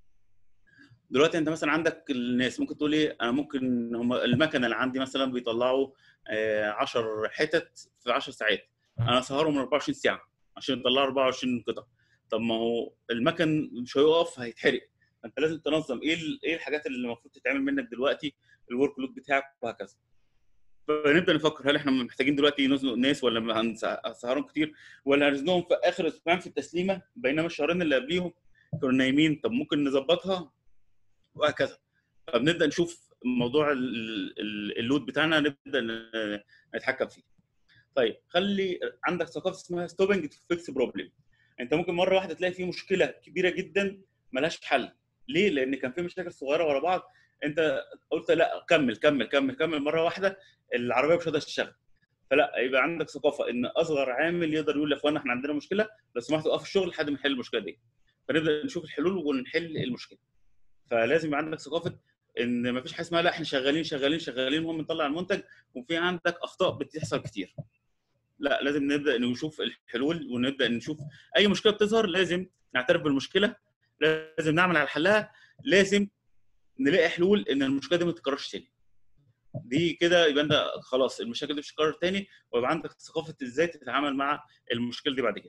دلوقتي انت مثلا عندك الناس ممكن تقول ايه؟ انا ممكن هم المكنه اللي عندي مثلا بيطلعوا 10 حتت في 10 ساعات، انا اسهرهم من 24 ساعه. عشان يطلع 24 قطعه. طب ما هو المكن مش هيقف، هيتحرق. فانت لازم تنظم ايه الحاجات اللي المفروض تتعمل منك دلوقتي، الورك لود بتاعك وهكذا. فنبدا نفكر هل احنا محتاجين دلوقتي نزنق الناس، ولا هنسهرهم كتير، ولا هنزنقهم في اخر اسبوعين في التسليمه بينما الشهرين اللي قبليهم كانوا نايمين. طب ممكن نظبطها وهكذا. فبنبدا نشوف موضوع اللود بتاعنا، نبدا نتحكم فيه. طيب خلي عندك ثقافه اسمها ستوبنج تو فيكس بروبلم. انت ممكن مره واحده تلاقي في مشكله كبيره جدا ملهاش حل. ليه؟ لان كان في مشاكل صغيره ورا بعض، انت قلت لا كمل كمل كمل كمل، مره واحده العربيه مش هتقدر تشتغل. فلا، يبقى عندك ثقافه ان اصغر عامل يقدر يقول لاخواننا احنا عندنا مشكله، لو سمحتوا وقفوا الشغل لحد ما نحل المشكله دي. فنبدا نشوف الحلول ونحل المشكله. فلازم يبقى عندك ثقافه ان ما فيش حاجه اسمها لا احنا شغالين شغالين شغالين المهم نطلع المنتج، وفي عندك اخطاء بتحصل كتير. لا، لازم نبدا نشوف الحلول، ونبدا نشوف اي مشكله بتظهر لازم نعترف بالمشكله، لازم نعمل على حلها، لازم نلاقي حلول ان المشكله دي ما تتكررش تاني. دي كده يبقى انت خلاص المشاكل دي مش هتتكرر تاني، ويبقى عندك ثقافه ازاي تتعامل مع المشكله دي بعد كده.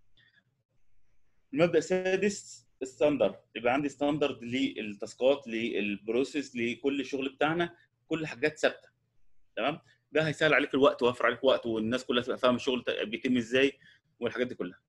المبدا السادس ستاندرد. يبقى عندي ستاندرد للتاسكات، للبروسيس، لكل الشغل بتاعنا، كل حاجات ثابته. تمام؟ ده هيسهل عليك الوقت ويوفر عليك وقت، والناس كلها تبقى فاهمه الشغل بيتم ازاي والحاجات دي كلها.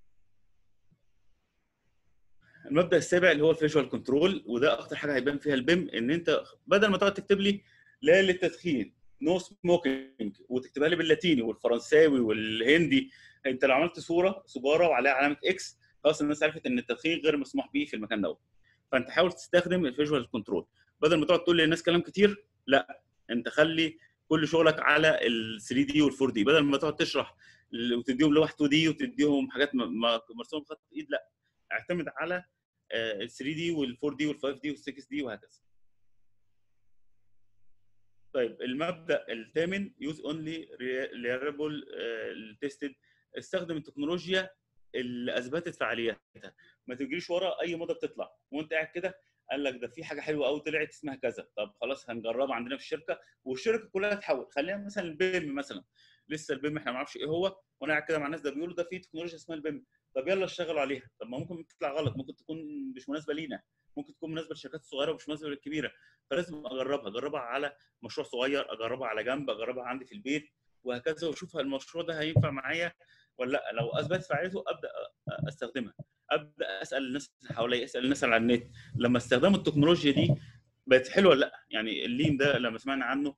المبدا السابع اللي هو الفيجوال كنترول، وده اكتر حاجه هيبان فيها البيم، ان انت بدل ما تقعد تكتب لي لا للتدخين، نو سموكينج، وتكتبها لي باللاتيني والفرنساوي والهندي، انت لو عملت صوره سيجاره وعليها علامه اكس، خلاص الناس عرفت ان التدخين غير مسموح به في المكان دوت. فانت حاول تستخدم الفيجوال كنترول، بدل ما تقعد تقول للناس كلام كتير، لا انت خلي كل شغلك على ال 3 دي وال 4 دي، بدل ما تقعد تشرح وتديهم لوحه 2 دي وتديهم حاجات مرسومه بخط ايد، لا اعتمد على ال 3 دي وال 4 دي وال 5 دي وال 6 دي وهكذا. طيب المبدا الثامن يوز اونلي ريلابل تيستد. استخدم التكنولوجيا اللي اثبتت فعاليتها. ما تجريش ورا اي موضه بتطلع وانت قاعد كده، قال لك ده في حاجه حلوه قوي طلعت اسمها كذا، طب خلاص هنجربها عندنا في الشركه، والشركه كلها تحول. خلينا مثلا البيم مثلا، لسه البيم احنا ما نعرفش ايه هو، وانا قاعد كده مع الناس ده بيقولوا ده في تكنولوجيا اسمها البيم، طب يلا اشتغلوا عليها. طب ما ممكن تطلع غلط، ممكن تكون مش مناسبه لينا، ممكن تكون مناسبه للشركات الصغيره ومش مناسبه للكبيره. فلازم اجربها على مشروع صغير، اجربها على جنب، اجربها عندي في البيت وهكذا، واشوف المشروع ده هينفع معايا ولا لا. لو اثبت فعاليته ابدا استخدمها، ابدا اسال الناس اللي حواليا، اسال الناس على النت لما استخدموا التكنولوجيا دي بقت حلوه ولا لا. يعني اللين ده لما سمعنا عنه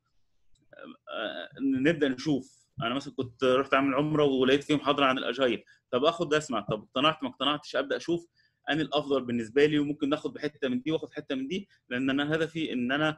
نبدا نشوف. انا مثلا كنت رحت اعمل عمره ولقيت فيه محاضره عن الاجايل، طب اخد اسمع، طب اقتنعت ما اقتنعتش ابدا اشوف اني الافضل بالنسبه لي، وممكن ناخد بحته من دي واخد حته من دي، لان انا هدفي ان انا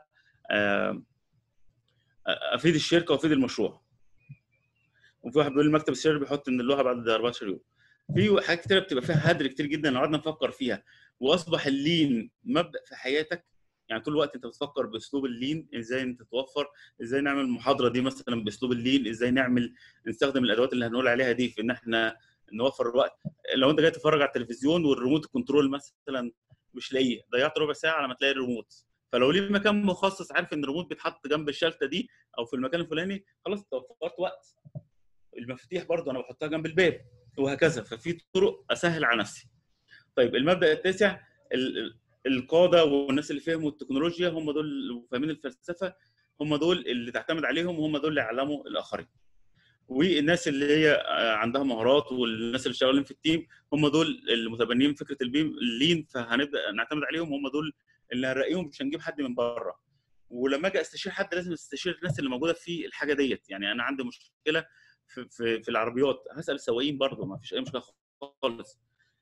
افيد الشركه وافيد المشروع. وفي واحد بيقول المكتب السري بيحط من اللوحه بعد 14 يوم. في حاجات كتير بتبقى فيها هدر كتير جدا لو قعدنا نفكر فيها، واصبح اللين مبدا في حياتك. يعني طول الوقت انت بتفكر باسلوب اللين، ازاي انت توفر، ازاي نعمل المحاضره دي مثلا باسلوب اللين، ازاي نستخدم الادوات اللي هنقول عليها دي في ان احنا نوفر الوقت. لو انت جاي تتفرج على التلفزيون والريموت كنترول مثلا مش لاقيه، ضيعت ربع ساعه على ما تلاقي الريموت. فلو ليه مكان مخصص عارف ان الريموت بيتحط جنب الشلته دي او في المكان الفلاني، خلاص انت وفرت وقت. المفاتيح برضه انا بحطها جنب الباب وهكذا. ففي طرق اسهل على نفسي. طيب المبدا التاسع، القاده والناس اللي فهموا التكنولوجيا هم دول وفاهمين الفلسفه، هم دول اللي تعتمد عليهم، وهم دول اللي يعلموا الاخرين. والناس اللي هي عندها مهارات والناس اللي شغالين في التيم هم دول المتبنيين فكره اللين، فهنبدا نعتمد عليهم، هم دول اللي هنرقيهم، مش هنجيب حد من بره. ولما اجي استشير حد لازم استشير الناس اللي موجوده في الحاجه ديت. يعني انا عندي مشكله في العربيات، هسال السواقين برضه، ما فيش اي مشكله خالص.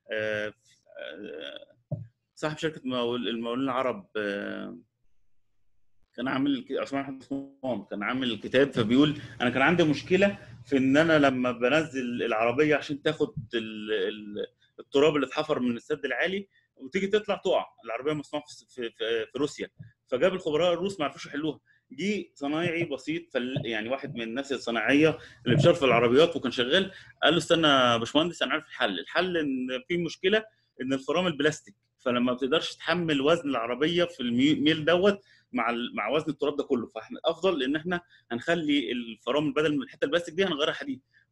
صاحب شركه المقاولين العرب كان عامل عثمان احمد عثمان كان عامل كتاب، فبيقول انا كان عندي مشكله في ان انا لما بنزل العربيه عشان تاخد التراب اللي اتحفر من السد العالي وتيجي تطلع تقع. العربيه مصنوعه في روسيا، فجاب الخبراء الروس ما عرفوش يحلوها. جه صنايعي بسيط، يعني واحد من الناس الصناعيه اللي بيشتغل في العربيات وكان شغال، قال له استنى يا باشمهندس انا عارف الحل ان في مشكله ان الفرامل بلاستيك، فلما ما بتقدرش تحمل وزن العربيه في الميل دوت مع وزن التراب ده كله، فاحنا افضل ان احنا هنخلي الفرامل بدل من الحته البلاستيك دي هنغيرها حديد.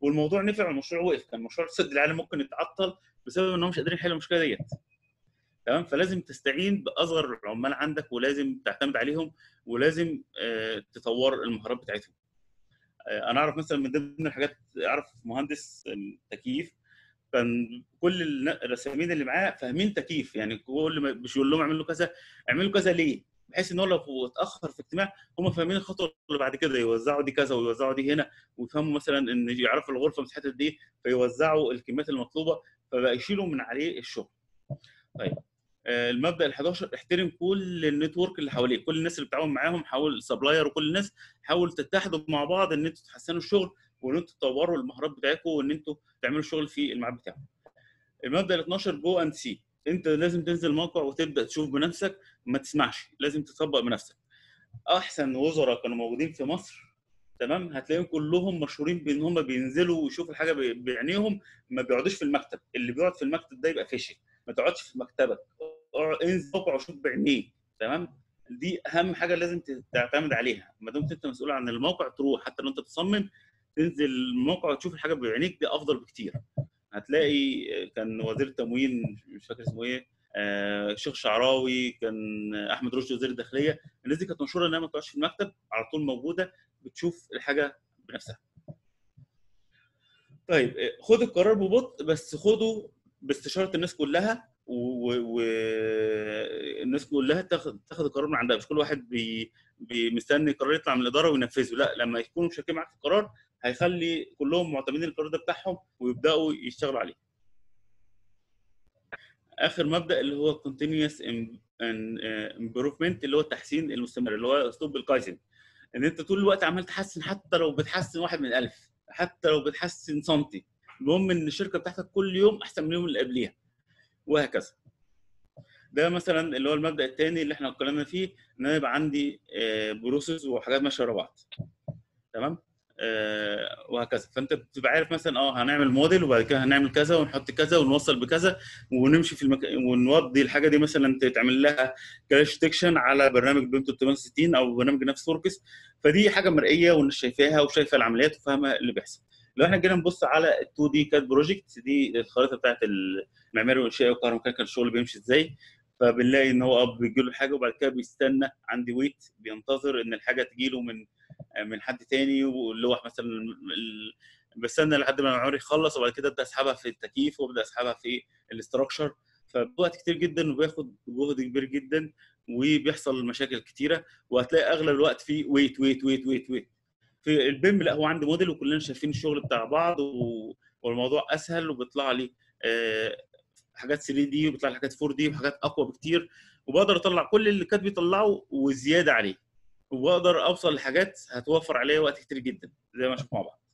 والموضوع نفع والمشروع وقف. كان مشروع السد العالي ممكن يتعطل بسبب ان هم مش قادرين يحلوا المشكله ديت. تمام. فلازم تستعين باصغر العمال عندك، ولازم تعتمد عليهم، ولازم تطور المهارات بتاعتهم. انا اعرف مثلا من ضمن الحاجات، اعرف مهندس تكييف كان كل الرسامين اللي معاه فاهمين تكييف، يعني كل ما مش يقول لهم اعملوا كذا اعملوا كذا ليه، بحيث ان هو لو اتاخر في اجتماع هم فاهمين الخطوه اللي بعد كده، يوزعوا دي كذا ويوزعوا دي هنا، ويفهموا مثلا ان يعرفوا الغرفه مساحتها قد ايه، فيوزعوا الكميات المطلوبه، فبقى يشيلوا من عليه الشغل. طيب المبدا ال 11 احترم كل النتورك اللي حواليك، كل الناس اللي بتتعاون معاهم، حاول سبلاير وكل الناس، حاول تتحدوا مع بعض ان انتوا تحسنوا الشغل، وان انتوا تطوروا المهارات بتاعتكم، وان انتوا تعملوا شغل في الميعاد بتاعه. المبدا ال 12 جو اند سي، انت لازم تنزل الموقع وتبدا تشوف بنفسك، ما تسمعش، لازم تطبق بنفسك. احسن وزراء كانوا موجودين في مصر، تمام، هتلاقيهم كلهم مشهورين بان هم بينزلوا ويشوفوا الحاجه بعينيهم، ما بيقعدوش في المكتب. اللي بيقعد في المكتب ده يبقى فاشل. ما تقعدش في مكتبك، انزل موقع وشوف بعينيك. تمام. دي اهم حاجه لازم تعتمد عليها. ما دمت انت مسؤول عن الموقع، تروح حتى لو انت تصمم، تنزل الموقع وتشوف الحاجه بعينيك، دي افضل بكتير. هتلاقي كان وزير التموين مش فاكر اسمه ايه، الشيخ شعراوي، كان احمد رشدي وزير الداخليه، الناس دي كانت مشهوره انها ما تقعدش في المكتب، على طول موجوده بتشوف الحاجه بنفسها. طيب خد القرار ببطء، بس خده باستشاره الناس كلها، والناس كلها تاخد القرار من عندها، مش كل واحد مستني القرار يطلع من الاداره وينفذه. لا، لما يكونوا مشاركين معاك في القرار هيخلي كلهم معتمدين القرار ده بتاعهم ويبداوا يشتغلوا عليه. اخر مبدا اللي هو continuous improvement، اللي هو التحسين المستمر، اللي هو اسلوب الكايزن، ان انت طول الوقت عمال تحسن، حتى لو بتحسن 1 من 1000، حتى لو بتحسن سنتي، المهم ان الشركه بتاعتك كل يوم احسن من اليوم اللي قبليها، وهكذا. ده مثلا اللي هو المبدا الثاني اللي احنا اتكلمنا فيه، ان انا يبقى عندي بروسيس وحاجات ماشيه ورا بعض. تمام. وهكذا. فانت بتبقى عارف مثلا هنعمل موديل، وبعد كده هنعمل كذا ونحط كذا ونوصل بكذا، ونمشي في ونودي الحاجه دي مثلا تعمل لها كراش ديتكشن على برنامج بيم 360 او برنامج نفس فوركس. فدي حاجه مرئيه والناس شايفاها وشايفه العمليات وفاهمه اللي بيحصل. لو احنا جينا نبص على ال 2 دي كاد بروجكت، دي الخريطه بتاعت المعماري والانشائي والكهربائي، الشغل بيمشي ازاي. فبنلاقي ان هو بيجي له الحاجه، وبعد كده بيستنى عندي ويت، بينتظر ان الحاجه تجي له من حد تاني، واللوح مثلا بستنى لحد ما المعماري يخلص، وبعد كده ابدا اسحبها في التكييف، وابدا اسحبها في الاستراكشر. فوقت كتير جدا، وبياخد جهد كبير جدا، وبيحصل مشاكل كتيره، وهتلاقي اغلب الوقت في ويت ويت ويت ويت ويت. في البيم لا، هو عندي موديل وكلنا شايفين الشغل بتاع بعض، والموضوع اسهل، وبيطلع لي حاجات 3 دي، وبيطلع لي حاجات 4 دي، وحاجات اقوى بكتير، وبقدر اطلع كل اللي كان بيطلعه وزياده عليه، واقدر اوصل لحاجات هتوفر عليا وقت كتير جدا زي ما نشوف مع بعض.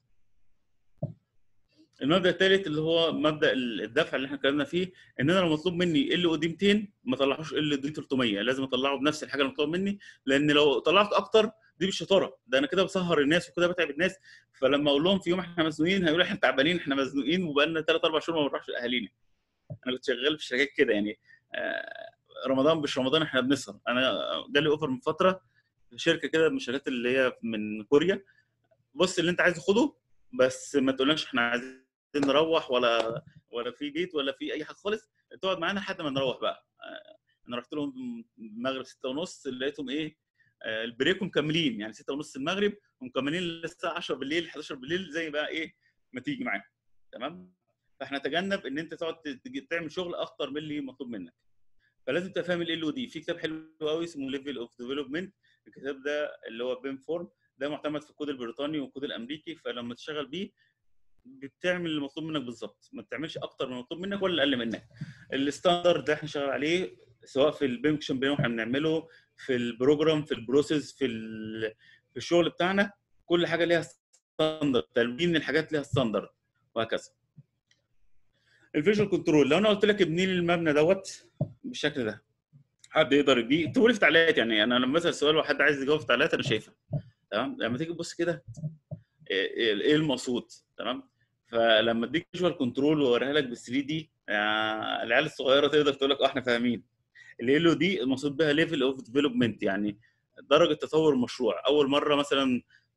المبدا الثالث اللي هو مبدا الدفع اللي احنا اتكلمنا فيه، ان انا لو مطلوب مني ال او دي 200 ما اطلعوش ال دي 300، لازم اطلعه بنفس الحاجه اللي مطلوب مني، لان لو طلعت اكتر دي مش شطاره، ده انا كده بسهر الناس وكده بتعب الناس. فلما اقول لهم في يوم احنا مزنوقين، هيقولوا احنا تعبانين، احنا مزنوقين، وبقالنا 3 4 شهور ما بنروحش لاهالينا. انا كنت شغال في شركات كده يعني، رمضان مش رمضان احنا بنسهر. انا جالي اوفر من فتره في شركه كده من الشركات اللي هي من كوريا، بص اللي انت عايزه خده، بس ما تقولناش احنا عايزين نروح، ولا في ديت ولا في اي حاجه خالص، تقعد معانا لحد ما نروح بقى. انا رحت لهم المغرب 6:30، لقيتهم ايه، البريك مكملين، يعني 6:30 المغرب ومكملين للساعه 10 بالليل 11 بالليل، زي بقى ايه ما تيجي معانا. تمام. فاحنا تجنب ان انت تقعد تعمل شغل اكتر من اللي مطلوب منك. فلازم تبقى فاهم ال او دي. في كتاب حلو قوي اسمه ليفل اوف ديفلوبمنت، الكتاب ده اللي هو بيم فورم، ده معتمد في الكود البريطاني والكود الامريكي، فلما تشتغل بيه بتعمل اللي مطلوب منك بالظبط، ما بتعملش اكتر من المطلوب منك ولا اقل منك. الستاندرد ده احنا شغال عليه، سواء في البيم كشن احنا بنعمله، في البروجرام، في البروسيس، في الشغل بتاعنا، كل حاجه ليها ستاندرد، تلوين الحاجات ليها ستاندرد، وهكذا. الفيجوال كنترول، لو انا قلت لك ابني لي المبنى دوت بالشكل ده، حد يقدر يديه؟ تقول في تعليقات، يعني انا لما اسال سؤال وحد عايز يجاوب في تعليقات انا شايفها. تمام. لما تيجي تبص كده ايه المقصود. تمام. فلما اديك فيجوال كنترول واوريها لك بال 3 دي، العيال الصغيره تقدر تقول لك احنا فاهمين. اللي دي المقصود بها ليفل اوف ديفلوبمنت، يعني درجه تطور المشروع. اول مره مثلا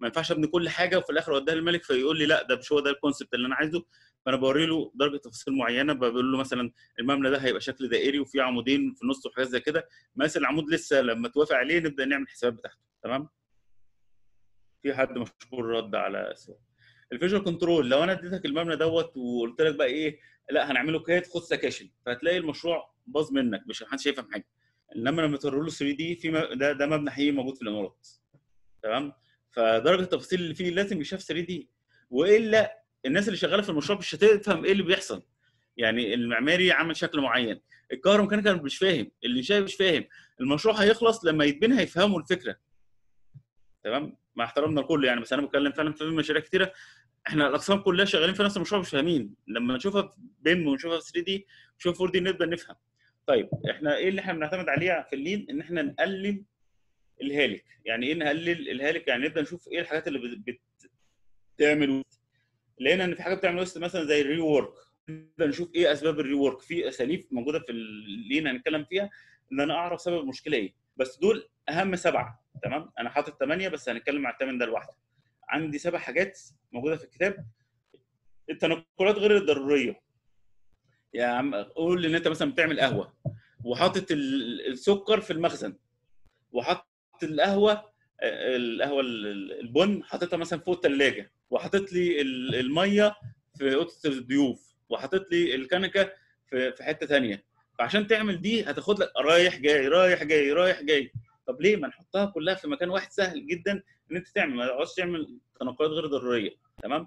ما ينفعش ابني كل حاجه وفي الاخر اوديها للملك فيقول لي لا ده مش هو ده الكونسبت اللي انا عايزه. فانا بوري له درجه تفاصيل معينه، بقول له مثلا المبنى ده هيبقى شكل دائري وفيه عمودين في النص وحاجات زي كده، مقاس العمود لسه لما توافق عليه نبدا نعمل الحسابات بتاعته. تمام. في حد مشهور رد على سؤال الفيجوال كنترول. لو انا اديتك المبنى دوت وقلت لك بقى ايه، لا هنعمله كاد خد سكاشن، فهتلاقي المشروع باظ منك، مش محدش هيفهم حاجه. انما لما توري له 3 دي في ده مبنى حقيقي موجود في الامارات. تمام. فدرجه التفاصيل اللي فيه لازم يشاف 3 دي، والا الناس اللي شغاله في المشروع مش هتفهم ايه اللي بيحصل. يعني المعماري عمل شكل معين، الكهروميكانيكال مش فاهم، اللي شايف مش فاهم. المشروع هيخلص لما يتبني هيفهموا الفكره. تمام. مع احترامنا الكل يعني، بس انا بتكلم فعلا في مشاريع كتيره احنا الاقسام كلها شغالين في نفس المشروع مش فاهمين، لما نشوفها في بيم ونشوفها في 3 دي ونشوفها في 4 دي نبدا نفهم. طيب احنا ايه اللي احنا بنعتمد عليه في اللين؟ ان احنا نقلل الهالك. يعني ايه نقلل الهالك؟ يعني نبدا نشوف ايه الحاجات اللي بتعمل. لقينا ان في حاجه بتعمل وسط مثلا زي الري وورك، نبدا نشوف ايه اسباب الري وورك. في اساليب موجوده في اللين هنتكلم فيها ان انا اعرف سبب المشكله ايه، بس دول اهم 7. تمام. انا حاطط 8 بس هنتكلم على الثامن ده لوحده. عندي 7 حاجات موجوده في الكتاب. التنقلات غير الضروريه، يا عم قول ان انت مثلا بتعمل قهوه وحاطط السكر في المخزن، وحاطط القهوه البن حاططها مثلا فوق الثلاجه، وحاطط لي الميه في اوضه الضيوف، وحاطط لي الكنكه في حته ثانيه. فعشان تعمل دي هتاخد لك رايح جاي رايح جاي رايح جاي. طب ليه ما نحطها كلها في مكان واحد سهل جدا ان انت تعمل، ما تقعدش تعمل تنقلات غير ضروريه. تمام.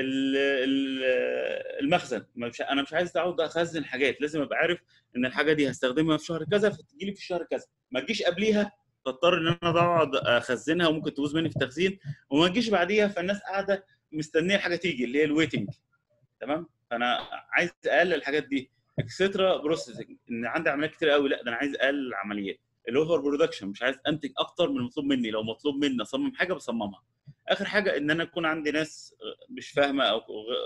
المخزن، انا مش عايز اقعد اخزن حاجات، لازم ابقى عارف ان الحاجه دي هستخدمها في شهر كذا فتجي لي في الشهر كذا، ما تجيش قبليها فاضطر ان انا اقعد اخزنها وممكن تبوظ مني في التخزين، وما تجيش بعديها فالناس قاعده مستنيه الحاجه تيجي اللي هي الويتنج. تمام. فانا عايز اقلل الحاجات دي. اكسترا بروسيسنج، ان عندي عمليات كتير قوي، لا ده انا عايز اقلل العمليات. الاوفر برودكشن، مش عايز انتج اكتر من المطلوب مني، لو مطلوب مني اصمم حاجه بصممها. اخر حاجه ان انا يكون عندي ناس مش فاهمه او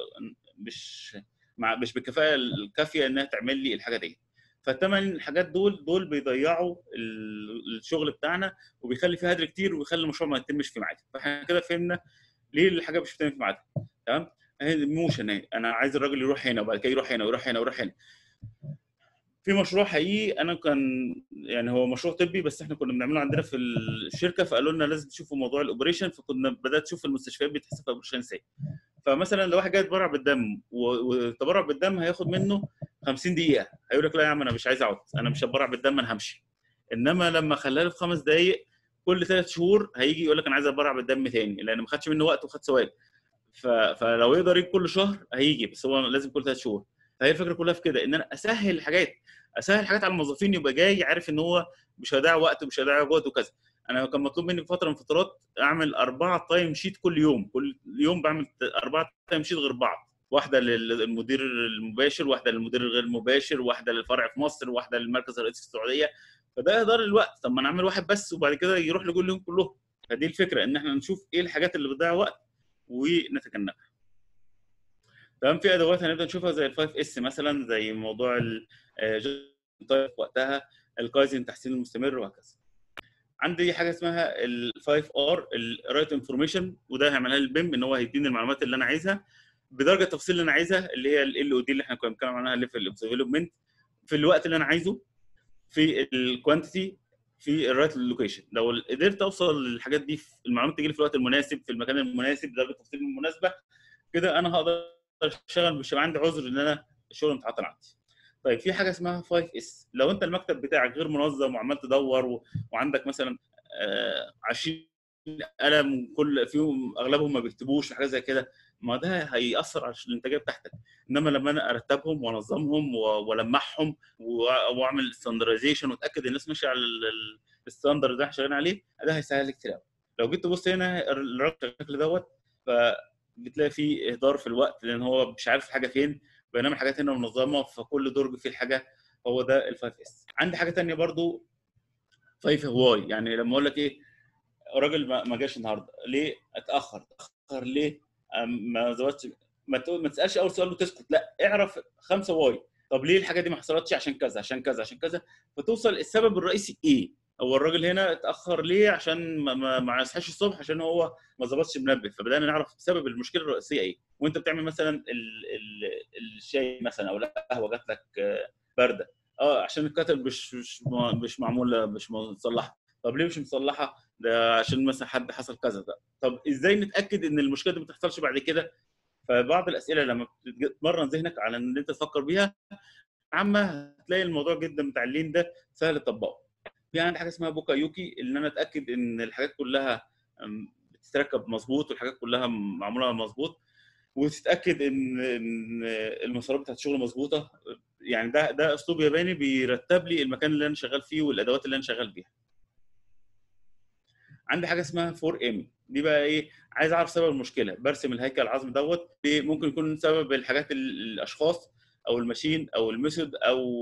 مش بالكفاءه الكافيه انها تعمل لي الحاجه دي. فالثمان حاجات دول بيضيعوا الشغل بتاعنا، وبيخلي فيه هدر كتير، وبيخلي المشروع ما يتمش في ميعاده. فاحنا كده فهمنا ليه الحاجه مش بتتم في ميعادها. تمام. اهي الموشن اهي، انا عايز الراجل يروح هنا وبعد كده يروح هنا ويروح هنا ويروح هنا. في مشروع حقيقي انا كان يعني هو مشروع طبي بس احنا كنا بنعمله عندنا في الشركه، فقالوا لنا لازم تشوفوا موضوع الاوبريشن، فكنا بدات اشوف المستشفيات بتحسب اوبريشن ازاي. فمثلا لو واحد جاي يتبرع بالدم والتبرع بالدم هياخد منه 50 دقيقه، هيقول لك لا يا عم انا مش عايز اقعد، انا مش هتبرع بالدم انا همشي. انما لما خلاها له في 5 دقائق كل 3 شهور هيجي يقول لك انا عايز اتبرع بالدم تاني، لان ما خدش منه وقت وخد ثواب. فلو يقدر يجي كل شهر هيجي، بس هو لازم كل 3 شهور. فهي الفكره كلها في كده، ان انا اسهل حاجات على الموظفين، يبقى جاي عارف ان هو مش هيضيع وقت ومش هيضيع جهد وكذا. انا كان مطلوب مني في فتره من الفترات اعمل 4 تايم شيت كل يوم، كل يوم بعمل 4 تايم شيت غير بعض، واحده للمدير المباشر، واحده للمدير الغير مباشر، واحده للفرع في مصر، واحده للمركز الرئيسي في السعوديه. فده اهدار الوقت. طب ما نعمل واحد بس وبعد كده يروح لكل يوم كلهم. فدي الفكره، ان احنا نشوف ايه الحاجات اللي بتضيع وقت ونتجنبها. تمام. في ادوات هنبدا نشوفها زي ال 5 اس مثلا، زي موضوع وقتها الكايزن تحسين المستمر وهكذا. عندي حاجه اسمها ال 5 ار الرايت انفورميشن، وده هيعملها لي البيم، ان هو هيديني المعلومات اللي انا عايزها بدرجه التفصيل اللي انا عايزها، اللي هي ال او دي اللي احنا كنا بنتكلم عنها، ليفل اوف ديفلوبمنت، في الوقت اللي انا عايزه، في الكوانتيتي، في الرايت لوكيشن. لو قدرت اوصل للحاجات دي، في المعلومات تجي لي في الوقت المناسب في المكان المناسب بدرجه التفصيل المناسبه، كده انا هقدر اشتغل، مش هيبقى عندي عذر ان انا الشغل متعطل عندي. طيب في حاجه اسمها 5 اس، لو انت المكتب بتاعك غير منظم وعمال تدور وعندك مثلا 20 قلم كل فيهم اغلبهم ما بيكتبوش وحاجه زي كده، ما ده هياثر على الانتاجيه بتاعتك. انما لما انا ارتبهم وانظمهم والمعهم واعمل ستاندرديزيشن واتاكد الناس ماشيه على الستاندرد اللي احنا شغالين عليه، ده هيسهل كتير قوي. لو جيت تبص هنا الراجل الشكل دوت، فبتلاقي فيه اهدار في الوقت لان هو مش عارف الحاجه فين، بينما الحاجات هنا منظمه فكل درج فيه الحاجه. هو ده ال 5 اس. عندي حاجه ثانيه برضو 5 واي، يعني لما اقول لك ايه راجل ما جاش النهارده ليه؟ اتاخر ليه؟ ما زودتش. ما تسالش اول سؤال وتسكت، لا اعرف 5 واي. طب ليه الحاجه دي ما حصلتش؟ عشان كذا عشان كذا عشان كذا، فتوصل السبب الرئيسي ايه، هو الراجل هنا اتاخر ليه؟ عشان ما يصحاش الصبح عشان هو ما ظبطش المنبه. فبدانا نعرف سبب المشكله الرئيسيه ايه. وانت بتعمل مثلا الشاي مثلا او القهوه جات لك بارده، عشان الكاتل مش معموله، مش مصلحه. طب ليه مش مصلحه؟ ده عشان مثلا حد حصل كذا ده. طب ازاي نتاكد ان المشكله دي ما تحصلش بعد كده؟ فبعض الاسئله لما بتمرن ذهنك على ان انت تفكر بيها عامه، هتلاقي الموضوع جدا بتاع اللين ده سهل تطبقه. في عندي حاجه اسمها بوكا يوكي، ان انا اتاكد ان الحاجات كلها بتتركب مظبوط والحاجات كلها معموله مظبوط، وتتاكد ان المسارات بتاعت الشغل مظبوطه. يعني ده اسلوب ياباني بيرتب لي المكان اللي انا شغال فيه والادوات اللي انا شغال بيها. عندي حاجه اسمها 4 ام، دي بقى ايه؟ عايز اعرف سبب المشكله، برسم الهيكل العظمي دوت. ممكن يكون سبب الحاجات الاشخاص او الماشين او الميثود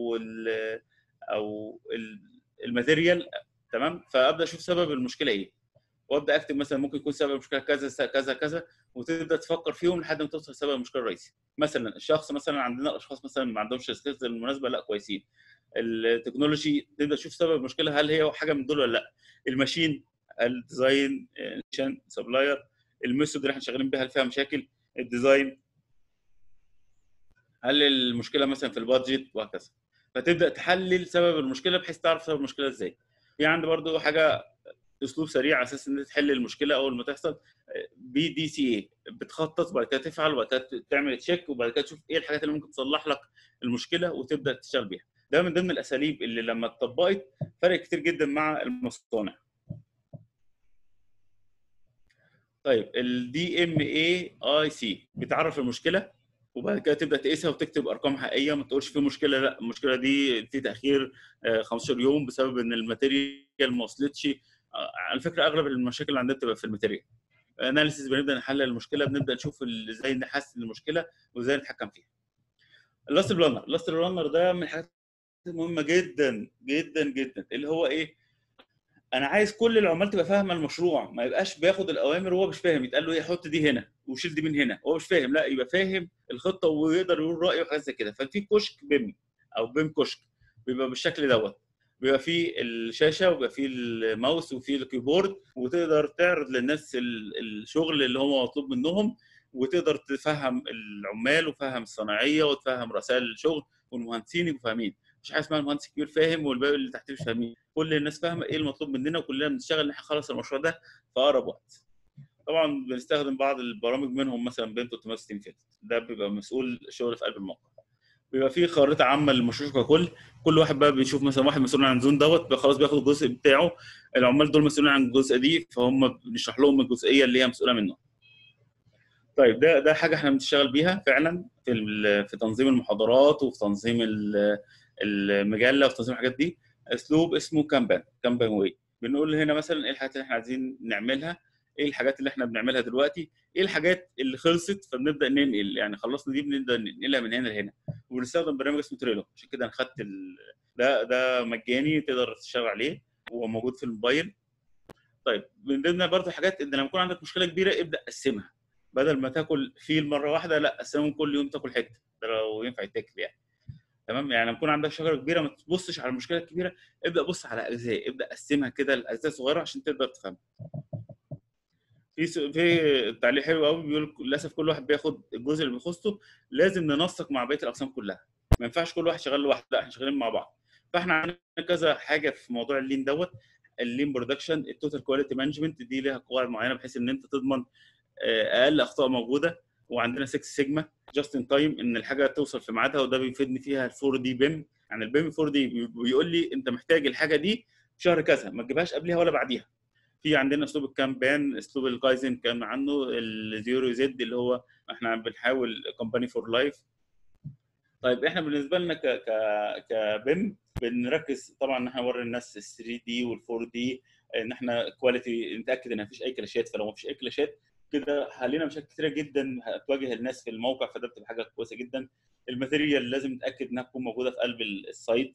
او الماتيريال. تمام، فابدا اشوف سبب المشكله ايه، وابدا اكتب مثلا ممكن يكون سبب المشكله كذا كذا كذا، وتبدا تفكر فيهم لحد ما توصل لسبب المشكله الرئيسي. مثلا الشخص، مثلا عندنا الاشخاص مثلا ما عندهمش سكيلز المناسبه، لا كويسين. التكنولوجي تبدا تشوف سبب المشكله، هل هي حاجه من دول ولا لا. الماشين، الديزاين، سبلاير، الميثود اللي احنا شغالين بيها هل فيها مشاكل، الديزاين، هل المشكله مثلا في البادجت، وهكذا. فتبدا تحلل سبب المشكله بحيث تعرف سبب المشكله ازاي. في عندي برضو حاجه، اسلوب سريع على اساس ان انت تحل المشكله اول ما تحصل. BDCA، بتخطط وبعد كده تفعل وبعد كده تعمل تشيك وبعد كده تشوف ايه الحاجات اللي ممكن تصلح لك المشكله وتبدا تشتغل بيها. ده من ضمن الاساليب اللي لما اتطبقت فرق كتير جدا مع المصانع. طيب DMAIC بتعرف المشكله وبعد كده تبدا تقيسها وتكتب ارقام حقيقيه، ما تقولش في مشكله، لا المشكله دي في تاخير 15 يوم بسبب ان الماتيريال ما وصلتش. على فكره اغلب المشاكل اللي عندنا بتبقى في الماتيريال. اناليسيس، بنبدا نحلل المشكله، بنبدا نشوف ازاي نحسن المشكله وازاي نتحكم فيها. اللاست رانر ده من الحاجات المهمه جدا جدا جدا، اللي هو ايه؟ انا عايز كل العمال تبقى فاهمه المشروع، ما يبقاش بياخد الاوامر وهو مش فاهم، يتقال له ايه، حط دي هنا وشيل دي من هنا، هو مش فاهم. لا، يبقى فاهم الخطه ويقدر يقول رايه وحاجات زي كده. ففي كشك بيم او بيم كشك بيبقى بالشكل دوت، بيبقى فيه الشاشه وبيبقى فيه الماوس وفيه الكيبورد، وتقدر تعرض للناس الشغل اللي هو مطلوب منهم، وتقدر تفهم العمال وتفهم الصناعيه وتفهم رسائل الشغل، والمهندسين يبقوا فاهمين. مش حاجه اسمها المهندس الكبير فاهم والباقي اللي تحتيه مش فاهمين. كل الناس فاهمه ايه المطلوب مننا وكلنا بنشتغل ان احنا نخلص المشروع ده في اقرب وقت. طبعا بنستخدم بعض البرامج منهم مثلا بين 360 فيت، ده بيبقى مسؤول الشغل في قلب الموقع. بيبقى فيه خريطه عامه للمشروع ككل، كل واحد بقى بيشوف مثلا واحد مسؤول عن زون دوت بقى خلاص بياخد الجزء بتاعه، العمال دول مسؤولين عن الجزء دي فهم بنشرح لهم الجزئيه اللي هي مسؤوله منه. طيب ده حاجه احنا بنشتغل بيها فعلا في تنظيم المحاضرات وفي تنظيم المجله وفي تنظيم الحاجات دي. اسلوب اسمه كامبان واي. بنقول هنا مثلا ايه الحاجات اللي احنا عايزين نعملها، ايه الحاجات اللي احنا بنعملها دلوقتي، ايه الحاجات اللي خلصت، فبنبدا ننقل، يعني خلصنا دي بنبدا ننقلها من هنا لهنا. وبنستخدم برنامج اسمه تريلو، عشان كده انا خدت ده مجاني تقدر تشتغل عليه وموجود في الموبايل. طيب من ضمن برضه الحاجات ان لما يكون عندك مشكله كبيره ابدا قسمها، بدل ما تاكل فيل مره واحده لا قسمهم كل يوم تاكل حته، ده لو ينفع يتاكل يعني. تمام، يعني لما يكون عندك شجره كبيره ما تبصش على المشكله الكبيره، ابدا بص على اجزاء، ابدا قسمها كده لاجزاء صغيره عشان تقدر تفهم. في تعليق حلو قوي بيقول للاسف كل واحد بياخد الجزء اللي بيخصه، لازم ننسق مع بقيه الاقسام كلها، ما ينفعش كل واحد شغال لوحده، لا احنا شغالين مع بعض. فاحنا عندنا كذا حاجه في موضوع اللين دوت. اللين برودكشن، التوتال كواليتي مانجمنت، دي ليها قواعد معينه بحيث ان انت تضمن اقل اخطاء موجوده. وعندنا 6 سيجما جاست ان تايم، ان الحاجه توصل في ميعادها، وده بيفيدني فيها ال 4 دي بيم. يعني البيم 4 دي بيقول لي انت محتاج الحاجه دي في شهر كذا، ما تجيبهاش قبلها ولا بعديها. في عندنا اسلوب الكامبان، اسلوب الكايزن كان عنه الزيرو زد اللي هو احنا بنحاول كومباني فور لايف. طيب احنا بالنسبه لنا كبيم بنركز طبعا ان احنا نوري الناس ال 3 دي وال 4 دي، ان احنا كواليتي نتاكد ان مفيش اي كلاشات. فلو مفيش اي كلاشات كده حلينا مشاكل كتيره جدا هتواجه الناس في الموقع، فده بتبقى حاجه كويسه جدا. الماتيريال لازم نتاكد انها تكون موجوده في قلب السايت.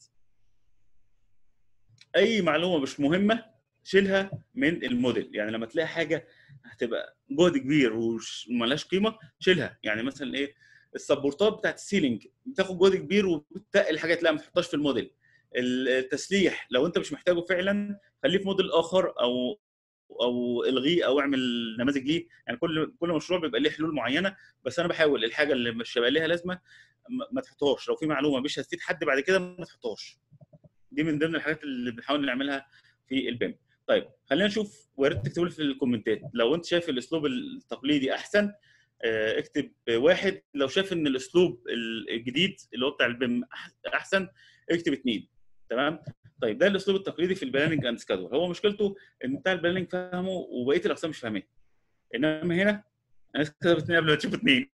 اي معلومه مش مهمه شيلها من الموديل، يعني لما تلاقي حاجه هتبقى جهد كبير ومالهاش قيمه شيلها. يعني مثلا ايه، السبورتات بتاعت السيلينج بتاخد جهد كبير وبتقل حاجات، لا ما تحطهاش في الموديل. التسليح لو انت مش محتاجه فعلا خليه في موديل اخر، او الغيه، او اعمل نماذج ليه. يعني كل مشروع بيبقى ليه حلول معينه، بس انا بحاول الحاجه اللي مش هيبقى ليها لازمه ما تحطهاش. لو في معلومه مش هتفيد حد بعد كده ما تحطهاش. دي من ضمن الحاجات اللي بنحاول نعملها في البيم. طيب خلينا نشوف، ويا ريت تكتبوا لي في الكومنتات لو انت شايف الاسلوب التقليدي احسن، اكتب 1. لو شايف ان الاسلوب الجديد اللي هو بتاع البيم احسن اكتب 2. تمام. طيب ده الاسلوب التقليدي في البلاننج اند سكادول. هو مشكلته ان بتاع البلاننج فاهمه وبقيه الاقسام مش فاهماه. انما هنا انا كتبت 2 قبل ما تشوف 2.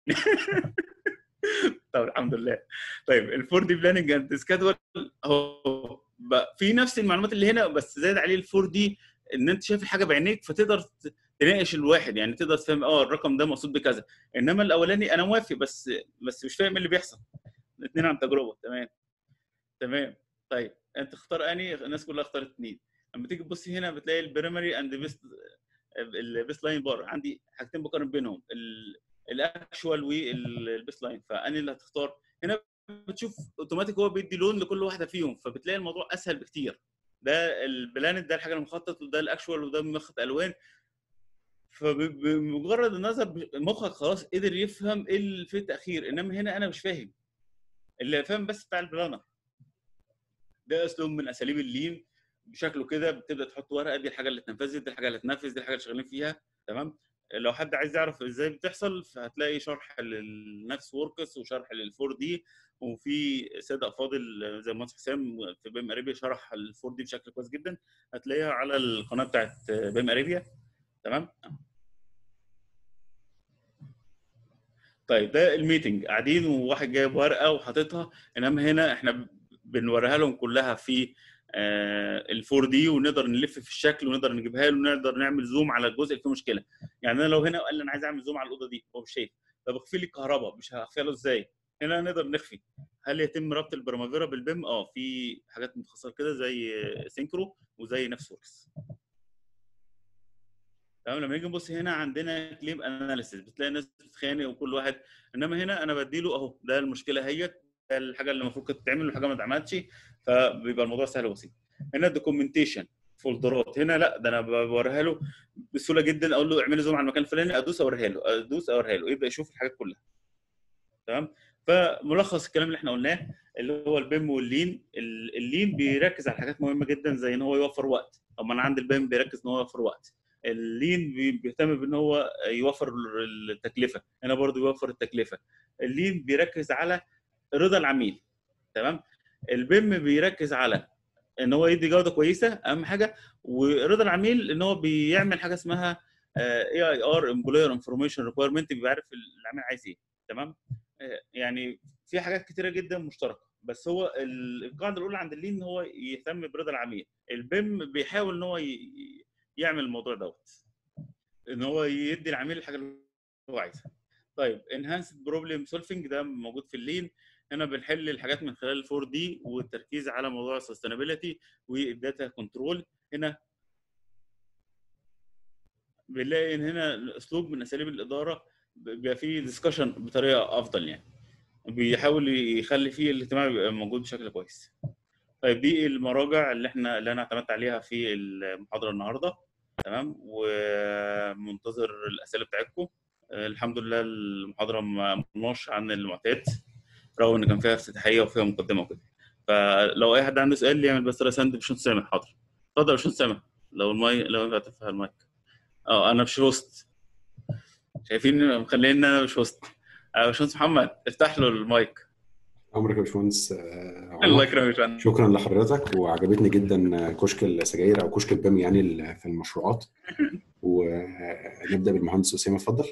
طب الحمد لله. طيب الفور دي بلاننج اند سكادول هو في نفس المعلومات اللي هنا، بس زاد عليه الفور دي ان انت شايف الحاجه بعينيك فتقدر تناقش الواحد، يعني تقدر تفهم الرقم ده مقصود بكذا. انما الاولاني انا موافق بس مش فاهم اللي بيحصل. 2 عن تجربه. تمام. طيب انت اختار اني، الناس كلها اختارت 2. لما تيجي تبص هنا بتلاقي البريمري اند البيس لاين بار، عندي حاجتين بقارن بينهم، الاكشوال والبيس لاين. فاني اللي هتختار هنا بتشوف اوتوماتيك هو بيدي لون لكل واحده فيهم، فبتلاقي الموضوع اسهل بكتير. ده البلانت، ده الحاجه المخطط، وده الاكشوال، وده مخط الوان. فبمجرد النظر مخك خلاص قدر يفهم ايه اللي في التاخير. انما هنا انا مش فاهم، اللي فاهم بس بتاع البلانر. ده اسلوب من اساليب اللين بشكله كده. بتبدا تحط ورقه، دي الحاجه اللي اتنفذت، دي الحاجه اللي اتنفذ، دي الحاجه اللي شغالين فيها. تمام. لو حد عايز يعرف ازاي بتحصل فهتلاقي شرح للنفس وركس وشرح للفور دي، وفي سيد افاضل زي مهندس حسام في بيم اريبيا شرح الفور دي بشكل كويس جدا، هتلاقيها على القناه بتاعت بيم اريبيا. تمام. طيب ده الميتنج، قاعدين وواحد جايب ورقه وحاططها. انما هنا احنا بنوريها لهم كلها في الفور دي، ونقدر نلف في الشكل ونقدر نجيبها له، ونقدر نعمل زوم على الجزء اللي فيه مشكله. يعني انا لو هنا قال لي انا عايز اعمل زوم على الاوضه دي هو مش شايف، طب اخفي لي الكهرباء، مش هخفيها له ازاي؟ هنا نقدر نخفي. هل يتم ربط البرامافيرا بالبيم؟ في حاجات متخصصه كده زي سينكرو وزي نفس وركس. تمام. لما نيجي نبص هنا عندنا كليم اناليسيس، بتلاقي الناس بتتخانق وكل واحد. انما هنا انا بديله اهو، ده المشكله هي الحاجه اللي المفروض كانت تتعمل والحاجه ما اتعملتش، فبيبقى الموضوع سهل وبسيط. هنا الدوكيومنتيشن فولدرات، هنا لا، ده انا بوريها له بسهوله جدا. اقول له اعمل لي زوم على المكان الفلاني، ادوس اوريها له، يبدا يشوف الحاجات كلها. تمام. فملخص الكلام اللي احنا قلناه اللي هو البيم واللين. اللين بيركز على حاجات مهمه جدا زي ان هو يوفر وقت. طب ما انا عند البيم بيركز ان هو يوفر وقت. اللين بيهتم بان هو يوفر التكلفه، هنا برضو يوفر التكلفه. اللين بيركز على رضا العميل. تمام. البيم بيركز على ان هو يدي جوده كويسه اهم حاجه، ورضا العميل ان هو بيعمل حاجه اسمها AIR امبلوير انفورميشن ريكويرمنت، بيبقى عارف العميل عايز ايه. تمام. يعني في حاجات كتيره جدا مشتركه، بس هو القاعده الاولى عند اللين ان هو يهتم برضا العميل. البيم بيحاول ان هو يعمل الموضوع دوت، ان هو يدي العميل الحاجه اللي هو عايزها. طيب انهانسد بروبلم سولفنج ده موجود في اللين. هنا بنحل الحاجات من خلال الفور دي والتركيز على موضوع السستينابيلتي والداتا كنترول. هنا بنلاقي ان هنا اسلوب من اساليب الاداره بيبقى فيه ديسكشن بطريقه افضل، يعني بيحاول يخلي فيه الاجتماع بيبقى موجود بشكل كويس. طيب دي المراجع اللي انا اعتمدت عليها في المحاضره النهارده. تمام. ومنتظر الاسئله بتاعتكم. الحمد لله المحاضره ما مناش عن المعتاد، رغم ان كان فيها افتتاحيه وفيها مقدمه وكده. فلو اي حد عنده سؤال يعمل بس رسالة باشمهندس سامح. حاضر. اتفضل يا باشمهندس سامح. لو ينفع تفتح المايك. انا مش هوست، شايفين مخليني ان انا مش هوست. باشمهندس محمد افتح له المايك. عمرك يا باشمهندس الله عمر. يكرمك يا فندم. شكرا لحضرتك، وعجبتني جدا كشك السجاير او كشك البيم يعني في المشروعات. ونبدا بالمهندس اسامه، اتفضل.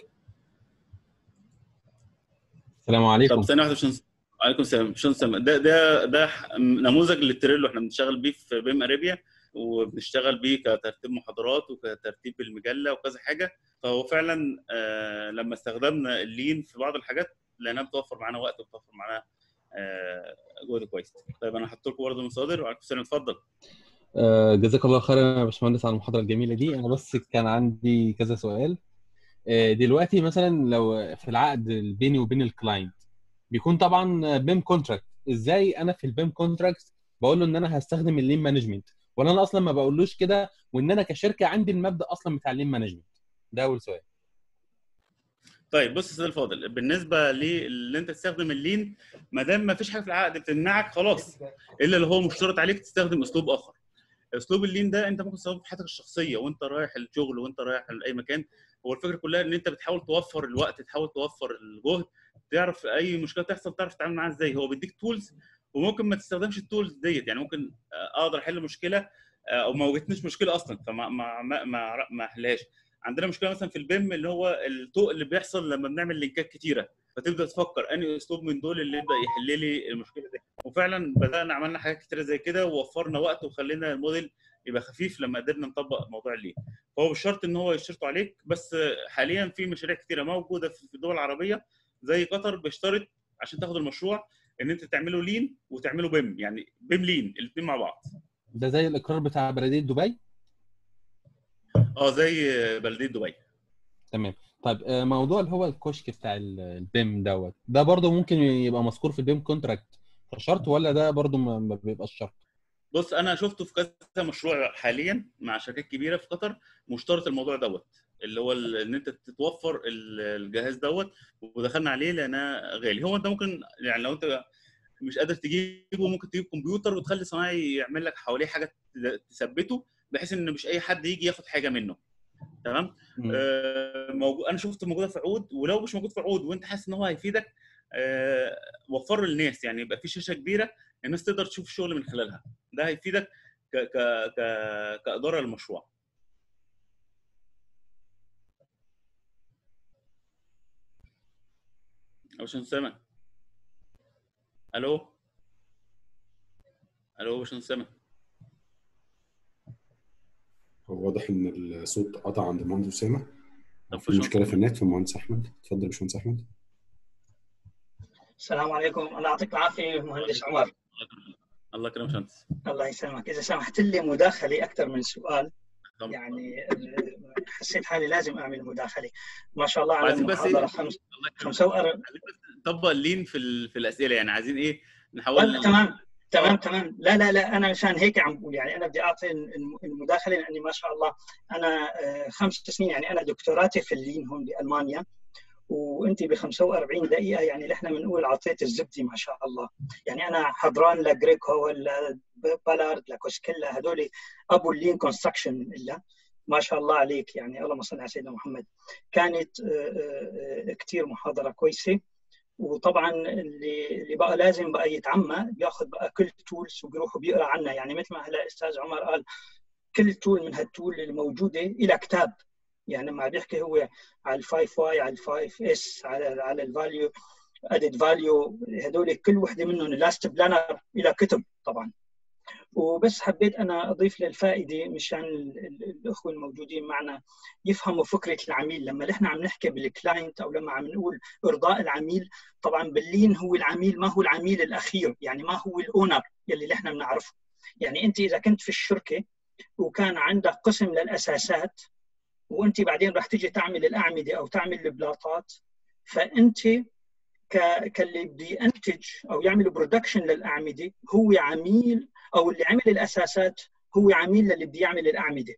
السلام طب عليكم. ثانيه واحده. باشمهندس عليكم السلام. باشمهندس سامح، ده نموذج للتريلو احنا بنشتغل بيه في بيم اريبيا، وبنشتغل بيه كترتيب محاضرات وكترتيب المجله وكذا حاجه. فهو فعلا لما استخدمنا اللين في بعض الحاجات لانها بتوفر معانا وقت وبتوفر معانا جهد كويس. طيب انا هحط لكم برضه مصادر. وعليكم السلام. اتفضل. جزاك الله خيرا يا باشمهندس على المحاضرة الجميلة دي. أنا بس كان عندي كذا سؤال. دلوقتي مثلا لو في العقد بيني وبين الكلاينت بيكون طبعا بيم كونتراكت، ازاي انا في البيم كونتراكت بقول له ان انا هستخدم اللين مانجمنت، ولا انا اصلا ما بقولوش كده وان انا كشركه عندي المبدا اصلا بتاع اللين مانجمنت؟ ده اول سؤال. طيب بص يا سيدي الفاضل، بالنسبه للي انت تستخدم اللين، ما دام ما فيش حاجه في العقد بتمنعك خلاص، الا اللي هو مشترط عليك تستخدم اسلوب اخر. اسلوب اللين ده انت ممكن تستخدمه في حياتك الشخصيه وانت رايح الشغل وانت رايح لاي مكان. هو الفكره كلها ان انت بتحاول توفر الوقت، تحاول توفر الجهد، تعرف اي مشكله تحصل تعرف تتعامل معاها ازاي. هو بيديك تولز وممكن ما تستخدمش التولز ديت، يعني ممكن اقدر احل مشكله او ما واجهتنيش مشكله اصلا فما ما احلهاش. عندنا مشكله مثلا في البيم اللي هو الطوق اللي بيحصل لما بنعمل لينكات كتيره، فتبدا تفكر انهي اسلوب من دول اللي يبدا يحل لي المشكله دي. وفعلا بدانا عملنا حاجات كتيره زي كده ووفرنا وقت وخلينا الموديل يبقى خفيف لما قدرنا نطبق موضوع اللين. فهو مش شرط ان هو يشترطوا عليك، بس حاليا في مشاريع كتيره موجوده في الدول العربيه زي قطر بيشترط عشان تاخد المشروع ان انت تعمله لين وتعمله بيم، يعني بيم لين الاثنين مع بعض. ده زي الاقرار بتاع بلديه دبي. زي بلديه دبي. تمام. طيب موضوع اللي هو الكشك بتاع البيم ده برضه ممكن يبقى مذكور في البيم كونتراكت كشرط، ولا ده برضه ما بيبقاش شرط؟ بص انا شفته في كذا مشروع حاليا مع شركات كبيره في قطر مشترط الموضوع دوت، اللي هو ان انت تتوفر الجهاز دوت، ودخلنا عليه لانه غالي. هو انت ممكن يعني لو انت مش قادر تجيبه ممكن تجيب كمبيوتر وتخلي صنايعي يعمل لك حواليه حاجه تثبته بحيث ان مش اي حد يجي ياخد حاجه منه. تمام. انا شفته موجوده في عود، ولو مش موجود في عود وانت حاسس ان هو هيفيدك وفره للناس، يعني يبقى في شاشه كبيره الناس تقدر تشوف الشغل من خلالها. ده هيفيدك ك ك ك كاداره للمشروع. يا باشمهندس سامع؟ الو الو يا باشمهندس سامع؟ هو واضح ان الصوت قطع عند المهندس اسامه، طب في مشكله في النت. في المهندس احمد، اتفضل يا باشمهندس احمد. السلام عليكم، الله يعطيك العافيه مهندس عمر. الله يكرمك يا باشمهندس. الله يسلمك. اذا سمحت لي مداخله اكثر من سؤال، يعني حسيت حالي لازم اعمل مداخله. ما شاء الله على المحاضره. 45 طبق اللين في الاسئله، يعني عايزين ايه نحاول. تمام. لا انا مشان هيك عم بقول، يعني انا بدي اعطي المداخله لاني ما شاء الله انا 5 سنين، يعني انا دكتوراتي في اللين هون بالمانيا، وانت ب 45 دقيقه يعني نحن بنقول عطيت الزبده ما شاء الله. يعني انا حضران لجريكو ولا بالارد لكوسكيلا، هذول ابو اللين كونستراكشن الا ما شاء الله عليك، يعني اللهم صل على سيدنا محمد. كانت كثير محاضره كويسه. وطبعا اللي بقى لازم بقى يتعمى بياخذ بقى كل تولز وبيروح وبيقرا عنها، يعني مثل ما هلا الاستاذ عمر قال كل تول من هالتول الموجوده الى كتاب. يعني لما بيحكي هو على ال 5 واي على ال 5 اس على الفاليو ادد فاليو، هذول كل وحده منهم لاست بلانر الى كتب طبعا. وبس حبيت انا اضيف للفائده مشان الاخوه الموجودين معنا يفهموا فكره العميل. لما نحن عم نحكي بالكلاينت او لما عم نقول ارضاء العميل، طبعا باللين هو العميل ما هو العميل الاخير، يعني ما هو الاونر يلي نحن بنعرفه. يعني انت اذا كنت في الشركه وكان عندك قسم للاساسات وانت بعدين راح تيجي تعمل الاعمده او تعمل البلاطات، فانت كاللي بده ينتج او يعمل برودكشن للاعمده هو عميل، او اللي عمل الاساسات هو عميل للي بده يعمل الاعمده.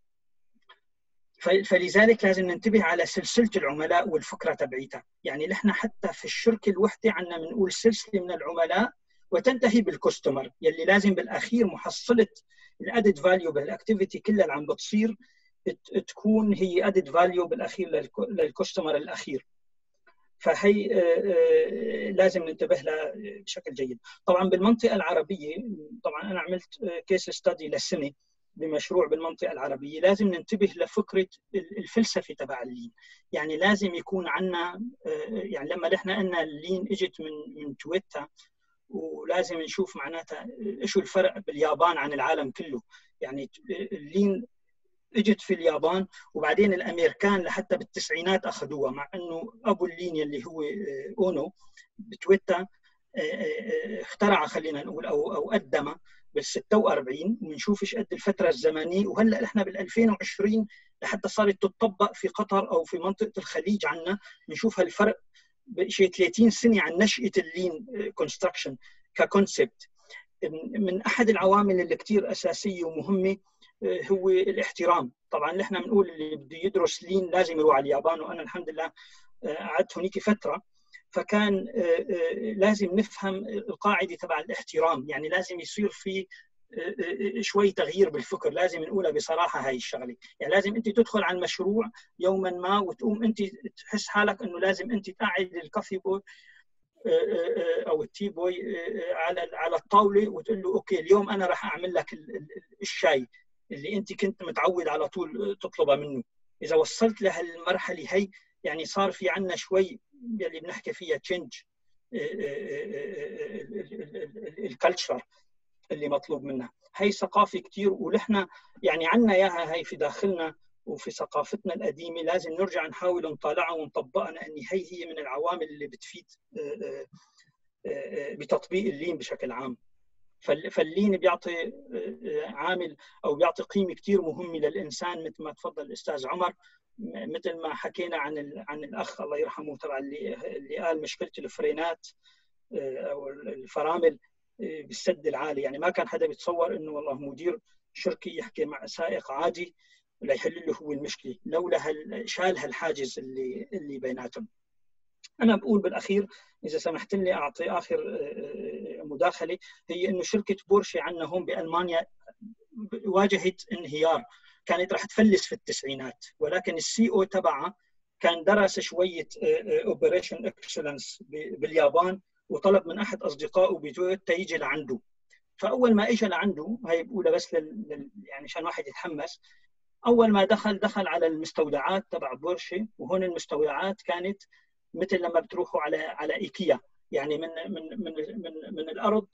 فلذلك لازم ننتبه على سلسله العملاء والفكره تبعيتها. يعني نحن حتى في الشركه الوحده عندنا بنقول سلسله من العملاء وتنتهي بالكستمر، يلي لازم بالاخير محصله الادد فاليو بالاكتيفيتي كلها اللي عم بتصير تكون هي ادد فاليو بالاخير للكستمر الاخير. فهي لازم ننتبه لها بشكل جيد. طبعا بالمنطقه العربيه، طبعا انا عملت كيس ستادي للسنه بمشروع بالمنطقه العربيه، لازم ننتبه لفكره الفلسفه تبع اللين. يعني لازم يكون عندنا، يعني لما نحن قلنا اللين اجت من تويتا، ولازم نشوف معناتها ايش الفرق باليابان عن العالم كله. يعني اللين اجت في اليابان وبعدين الامريكان لحتى بالتسعينات اخذوها، مع انه ابو اللين اللي هو اونو بتويتا اخترع، خلينا نقول او قدمها بال46، ونشوف ايش قد الفتره الزمنيه. وهلا احنا بال2020 لحتى صارت تطبق في قطر او في منطقه الخليج عنا، بنشوف هالفرق بشيء 30 سنه عن نشاه اللين كونستراكشن ككونسبت. من احد العوامل اللي كثير اساسيه ومهمه هو الاحترام. طبعا نحن بنقول اللي بده يدرس لين لازم يروح على اليابان، وانا الحمد لله قعدت هنيك فتره، فكان لازم نفهم القاعده تبع الاحترام. يعني لازم يصير في شوي تغيير بالفكر، لازم نقولها بصراحه هاي الشغله. يعني لازم انت تدخل على المشروع يوما ما وتقوم انت تحس حالك انه لازم انت تقعد الكافي بوي او التي بوي على الطاوله وتقول له اوكي اليوم انا راح اعمل لك الشاي اللي انت كنت متعود على طول تطلبها منه. اذا وصلت لهالمرحله هي يعني صار في عندنا شوي اللي بنحكي فيها تشينج الكالتشر اللي مطلوب منها. هي ثقافه كثير ونحن يعني عندنا اياها هي في داخلنا وفي ثقافتنا القديمه، لازم نرجع نحاول نطالعها ونطبقها، لان هي من العوامل اللي بتفيد بتطبيق اللين بشكل عام. فاللين بيعطي عامل او بيعطي قيمه كثير مهمه للانسان، مثل ما تفضل الاستاذ عمر، مثل ما حكينا عن الاخ الله يرحمه تبع اللي قال مشكله الفرينات او الفرامل بالسد العالي. يعني ما كان حدا بيتصور انه والله مدير شركه يحكي مع سائق عادي ولا يحل له هو المشكله، لولا شال هالحاجز اللي بيناتهم. انا بقول بالاخير اذا سمحت لي اعطي اخر مداخله، هي انه شركه بورشي عندنا هون بالمانيا واجهت انهيار، كانت راح تفلس في التسعينات، ولكن السي او تبعها كان درس شويه اوبريشن اكسلنس باليابان وطلب من احد اصدقائه بتويوتا يجي لعنده. فاول ما اجى لعنده، هي بقولها بس يعني عشان واحد يتحمس، اول ما دخل على المستودعات تبع بورشي، وهون المستودعات كانت مثل لما بتروحوا على ايكيا، يعني من الارض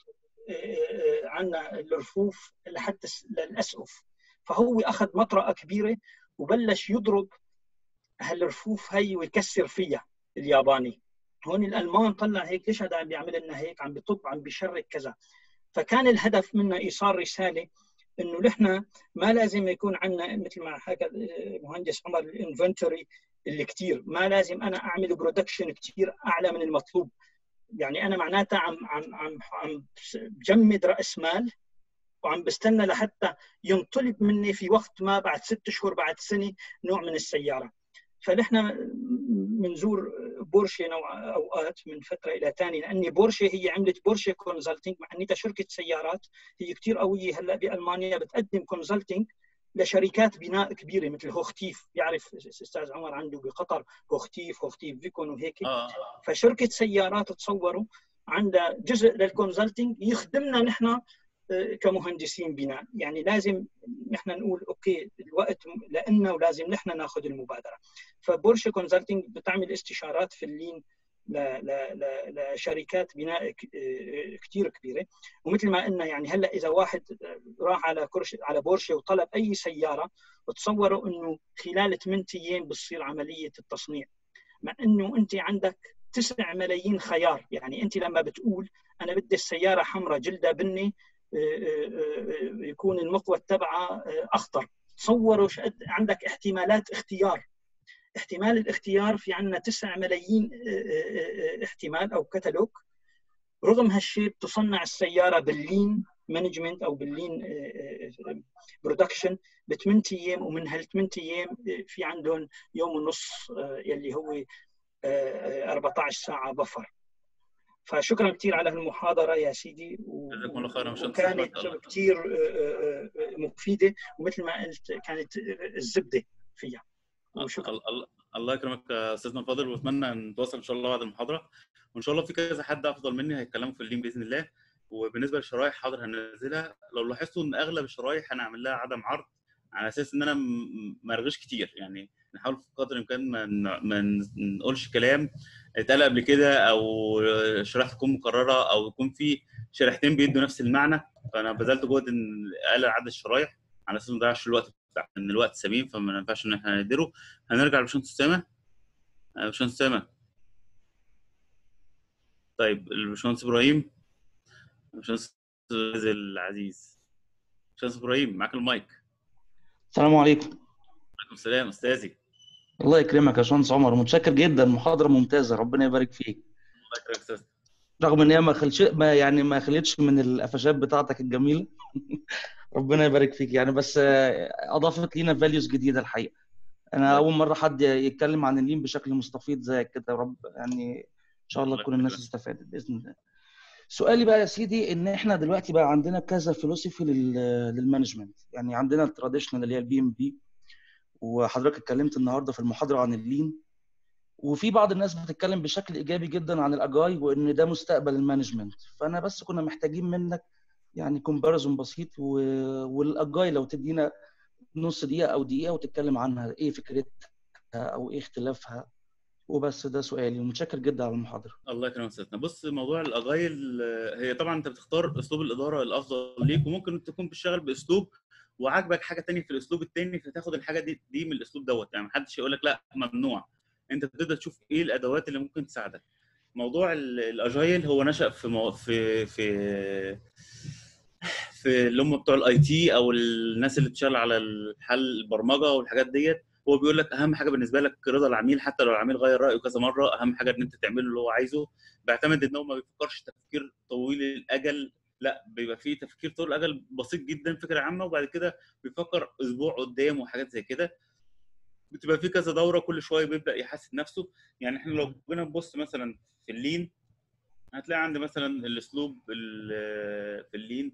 عندنا الرفوف لحتى للاسقف. فهو اخذ مطرقه كبيره وبلش يضرب هالرفوف هي ويكسر فيها الياباني. هون الالمان طلع هيك، ليش هذا عم بيعمل لنا هيك، عم بيطب عم بيشرك كذا. فكان الهدف منه ايصال رساله انه نحن ما لازم يكون عندنا مثل ما حكى المهندس عمر الانفنتوري اللي كثير، ما لازم انا اعمل برودكشن كثير اعلى من المطلوب. يعني انا معناتها عم بجمد راس مال وعم بستنى لحتى ينطلب مني في وقت ما بعد 6 شهور بعد سنه نوع من السياره. فنحن بنزور بورشي اوقات من فتره الى ثانيه، لاني بورشي هي عملت بورشي كونسلتنج، مع انها شركه سيارات هي كثير قويه هلا بالمانيا، بتقدم كونسلتنج لشركات بناء كبيره مثل هوختيف، بيعرف الاستاذ عمر عنده بقطر هوختيف فيكون وهيك. فشركه سيارات تصوروا عندها جزء للكونسلتنج يخدمنا نحن كمهندسين بناء. يعني لازم نحن نقول اوكي الوقت لنا ولازم نحن ناخذ المبادره. فبورشي كونسلتنج بتعمل استشارات في اللين لشركات بناء كثير كبيره. ومثل ما قلنا يعني هلا اذا واحد راح على بورشي وطلب اي سياره، وتصوروا انه خلال 8 ايام بتصير عمليه التصنيع، مع انه انت عندك 9 ملايين خيار. يعني انت لما بتقول انا بدي السياره حمراء جلدها بني يكون المقود تبعها اخضر، تصوروا عندك احتمالات اختيار. احتمال الاختيار في عندنا 9 ملايين احتمال او كتالوج. رغم هالشيء بتصنع السياره باللين مانجمنت او باللين برودكشن ب8 ايام، ومن هال8 ايام في عندهم يوم ونص يلي هو 14 ساعه بفر. فشكرا كثير على هالمحاضره يا سيدي، جزاكم الله خيرا. وكانت كثير مفيده، ومثل ما قلت كانت الزبده فيها. وشكرا. الله يكرمك يا استاذنا الفاضل، واتمنى نتواصل ان شاء الله بعد المحاضره، وان شاء الله في كذا حد افضل مني هيتكلموا في اللين باذن الله. وبالنسبه للشرايح حاضر هننزلها. لو لاحظتوا ان اغلب الشرايح هنعمل لها عدم عرض على اساس ان انا ما ارغيش كتير، يعني نحاول في قدر الامكان ما نقولش كلام اتقال قبل كده، او شريحه تكون مكرره، او يكون في شريحتين بيدوا نفس المعنى. فانا بذلت جهد ان اقلل عدد الشرايح على اساس ما نضيعش الوقت بتاعنا، ان الوقت ثمين فما ينفعش ان احنا نديره. هنرجع لباشمهندس اسامه. باشمهندس اسامه. طيب الباشمهندس ابراهيم. باشمهندس العزيز. باشمهندس ابراهيم معاك المايك. السلام عليكم. وعليكم السلام استاذي. الله يكرمك يا باشمهندس عمر، متشكر جدا، محاضرة ممتازة، ربنا يبارك فيك. الله يكرمك استاذ. رغم ان هي ما خلتش من القفشات بتاعتك الجميله. ربنا يبارك فيك يعني، بس اضافت لينا فاليوز جديده الحقيقه. انا الله اول مره حد يتكلم عن اللين بشكل مستفيض زيك كده، يا رب يعني ان شاء الله الله تكون الناس يكرمك. استفادت باذن الله. سؤالي بقى يا سيدي، ان احنا دلوقتي بقى عندنا كذا فيلوسفي للمانجمنت. يعني عندنا التراديشنال اللي هي الBMP، وحضرتك اتكلمت النهارده في المحاضره عن اللين، وفي بعض الناس بتتكلم بشكل ايجابي جدا عن الاجاي وان ده مستقبل المانجمنت. فانا بس كنا محتاجين منك يعني كومباريزون بسيط والاجاي لو تدينا نص دقيقه او دقيقه وتتكلم عنها، ايه فكرتها او ايه اختلافها. وبس ده سؤالي، ومتشكر جدا على المحاضره. الله يكرمك سيدنا. بص، موضوع الاجايل هي طبعا انت بتختار اسلوب الاداره الافضل ليك، وممكن تكون بتشتغل باسلوب وعاجبك حاجه تانية في الاسلوب التاني، فتاخد الحاجه دي من الاسلوب دوت. يعني محدش يقول لك لا ممنوع، انت بتبدا تشوف ايه الادوات اللي ممكن تساعدك. موضوع الاجايل هو نشأ في اللي هم بتوع IT او الناس اللي بتشتغل على الحل البرمجه والحاجات ديت. هو بيقول لك اهم حاجه بالنسبه لك رضا العميل، حتى لو العميل غير رايه كذا مره، اهم حاجه ان انت تعمله اللي هو عايزه. بيعتمد ان هو ما بيفكرش تفكير طويل الاجل، لا بيبقى فيه تفكير طويل الاجل بسيط جدا، فكره عامه، وبعد كده بيفكر اسبوع قدام وحاجات زي كده. بتبقى فيه كذا دوره، كل شويه بيبدا يحسن نفسه. يعني احنا لو جينا نبص مثلا في اللين، هتلاقي عندي مثلا الاسلوب في اللين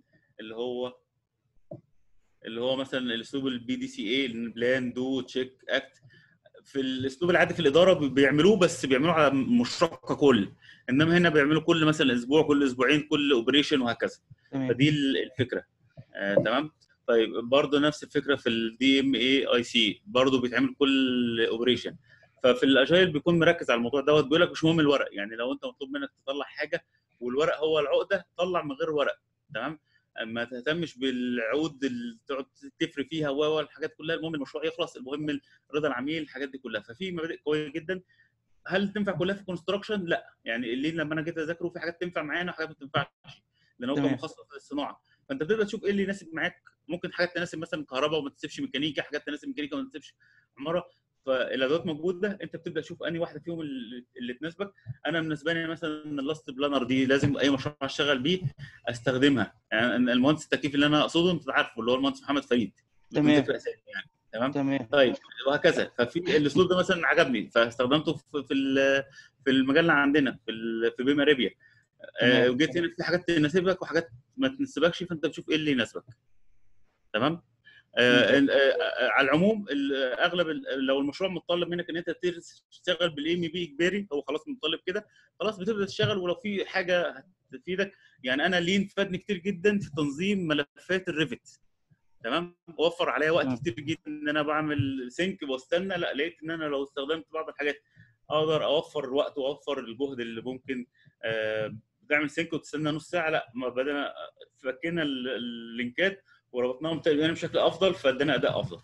اللي هو مثلا الاسلوب الBDCA، بلان دو تشيك اكت. في الاسلوب العادي في الاداره بيعملوه، بس بيعملوه على مشتق ككل. انما هنا بيعملوا كل مثلا اسبوع، كل اسبوعين، كل اوبريشن، وهكذا. تمام. فدي الفكره. تمام. طيب برضه نفس الفكره في DMAIC، برضه بيتعمل كل اوبريشن. ففي الاجايل بيكون مركز على الموضوع دوت. بيقول لك مش مهم الورق، يعني لو انت مطلوب منك تطلع حاجه والورق هو العقده، طلع من غير ورق. تمام. ما تهتمش بالعقود اللي تقعد تفري فيها والحاجات كلها. المهم المشروع يخلص، المهم رضا العميل، الحاجات دي كلها. ففي مبادئ قويه جدا. هل تنفع كلها في كونستراكشن؟ لا، يعني اللي لما انا جيت اذاكره في حاجات تنفع معانا وحاجات ما تنفعش، لان هو كان تمام. مخصص للصناعه. فانت بتبدا تشوف ايه اللي يناسب معاك. ممكن حاجات تناسب مثلا كهرباء وما تناسبش ميكانيكا، حاجات تناسب ميكانيكا وما تناسبش عماره. فالادوات موجوده، انت بتبدا تشوف انهي واحده فيهم اللي تناسبك. انا بالنسبه لي مثلا اللاست بلانر دي لازم اي مشروع اشتغل بيه استخدمها. يعني المهندس التكييف اللي انا اقصده انت عارفه، اللي هو المهندس محمد فريد، بدون تمام. ذكر اسامي يعني. تمام. تمام. طيب وهكذا. ففي الاسلوب ده مثلا عجبني، فاستخدمته في المجال اللي عندنا في بيم اريبيا. تمام. وجيت هنا في حاجات تناسبك وحاجات ما تناسبكش، فانت بتشوف ايه اللي يناسبك. تمام. ممتاز. على العموم اغلب لو المشروع متطلب منك ان انت تشتغل بالAMP اجباري، هو خلاص متطلب كده، خلاص بتبدا تشتغل. ولو في حاجه هتفيدك، يعني انا لين فادني كتير جدا في تنظيم ملفات الريفت. تمام. وفر عليا وقت تمام. كتير جدا ان انا بعمل سينك واستنى. لا، لقيت ان انا لو استخدمت بعض الحاجات اقدر اوفر الوقت واوفر الجهد اللي ممكن تعمل سينك وتستنى نص ساعه. لا، ما بدنا فكينا اللينكات وربطناهم تقريبا بشكل افضل، فادانا اداء افضل.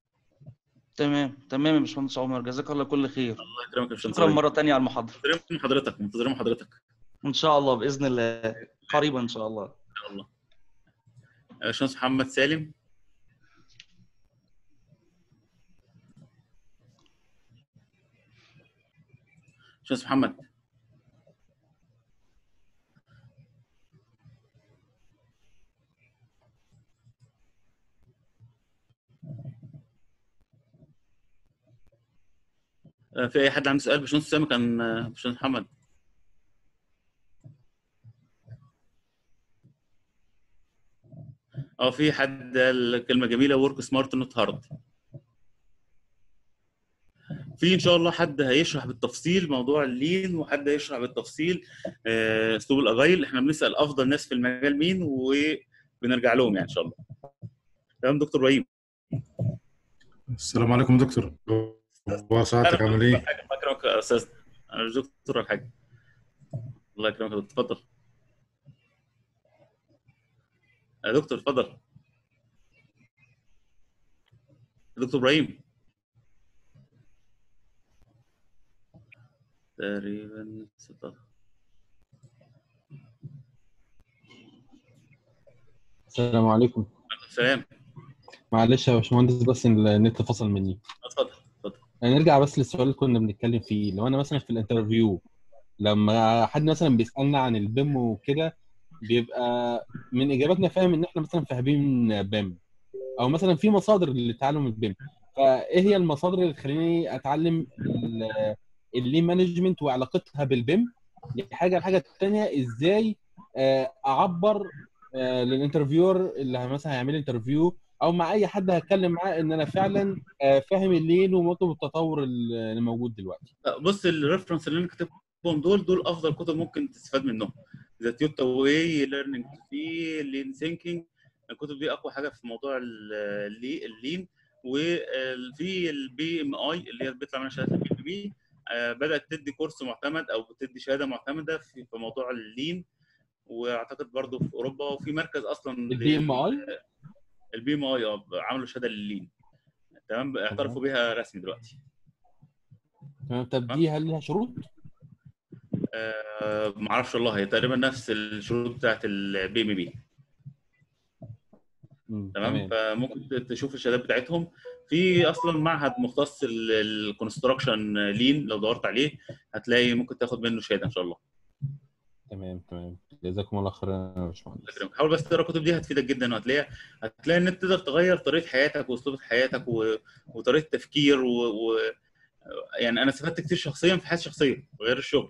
تمام. تمام يا باشمهندس عمر، جزاك الله كل خير. الله يكرمك يا باشمهندس شكرا ابراهيم. مره تانية على المحاضره. منتظرين حضرتك ان شاء الله باذن الله قريبا ان شاء الله. ان شاء الله. باشمهندس محمد سالم. باشمهندس محمد. في اي حد عنده سؤال؟ باشمهندس سامي كان باشمهندس محمد. في حد قال كلمه جميله، ورك سمارت نوت هارد. في ان شاء الله حد هيشرح بالتفصيل موضوع اللين، وحد هيشرح بالتفصيل اسلوب الاجايل. احنا بنسال افضل ناس في المجال مين وبنرجع لهم يعني ان شاء الله. تمام دكتور ابراهيم. السلام عليكم دكتور، وسعادتك عامل ايه؟ الله يكرمك يا استاذ. انا مش دكتور ولا حاجه. الله يكرمك يا دكتور، اتفضل يا دكتور، اتفضل يا دكتور ابراهيم. تقريبا 16. السلام عليكم. السلام. معلش يا باشمهندس، بس النت فصل مني. اتفضل اتفضل. نرجع بس للسؤال اللي كنا بنتكلم فيه. لو انا مثلا في الانترفيو لما حد مثلا بيسالنا عن البيم وكده بيبقى من اجاباتنا فاهم ان احنا مثلا فاهمين بيم، او مثلا في مصادر لتعلم البيم. فايه هي المصادر اللي تخليني اتعلم اللين مانجمنت وعلاقتها بالبيم؟ دي حاجه. الحاجه الثانيه ازاي اعبر للانترفيور اللي مثلا هيعمل انترفيو او مع اي حد هتكلم معاه ان انا فعلا فاهم اللين ومواكب التطور اللي موجود دلوقتي. بص، الريفرنس اللي انا كاتبهم دول افضل كتب ممكن تستفاد منهم. ذا تويوتا واي، ليرنينج في لين ثينكينج. الكتب دي اقوى حاجه في موضوع اللين. وفي البي ام اي اللي هي بيطلع منها شهاده البي ام بي، بدات تدي كورس معتمد او بتدي شهاده معتمده في موضوع اللين. واعتقد برضو في اوروبا، وفي مركز اصلا البي ام اي. البي ام اي عملوا شهاده لللين، تمام، اعترفوا بيها رسمي دلوقتي. تمام. طب دي هل لها شروط؟ ما اعرفش والله، هي تقريبا نفس الشروط بتاعت البي ام بي. تمام، فممكن تشوف الشهادات بتاعتهم. في اصلا معهد مختص الكونستراكشن لين، لو دورت عليه هتلاقي ممكن تاخد منه شهاده ان شاء الله. تمام. جزاكم الله خير يا باشمهندس. حاول بس تقرا الكتب دي، هتفيدك جدا، هتلاقي ان انت تقدر تغير طريقه حياتك واسلوب حياتك وطريقه تفكير يعني انا استفدت كتير شخصيا في حياتي الشخصيه غير الشغل.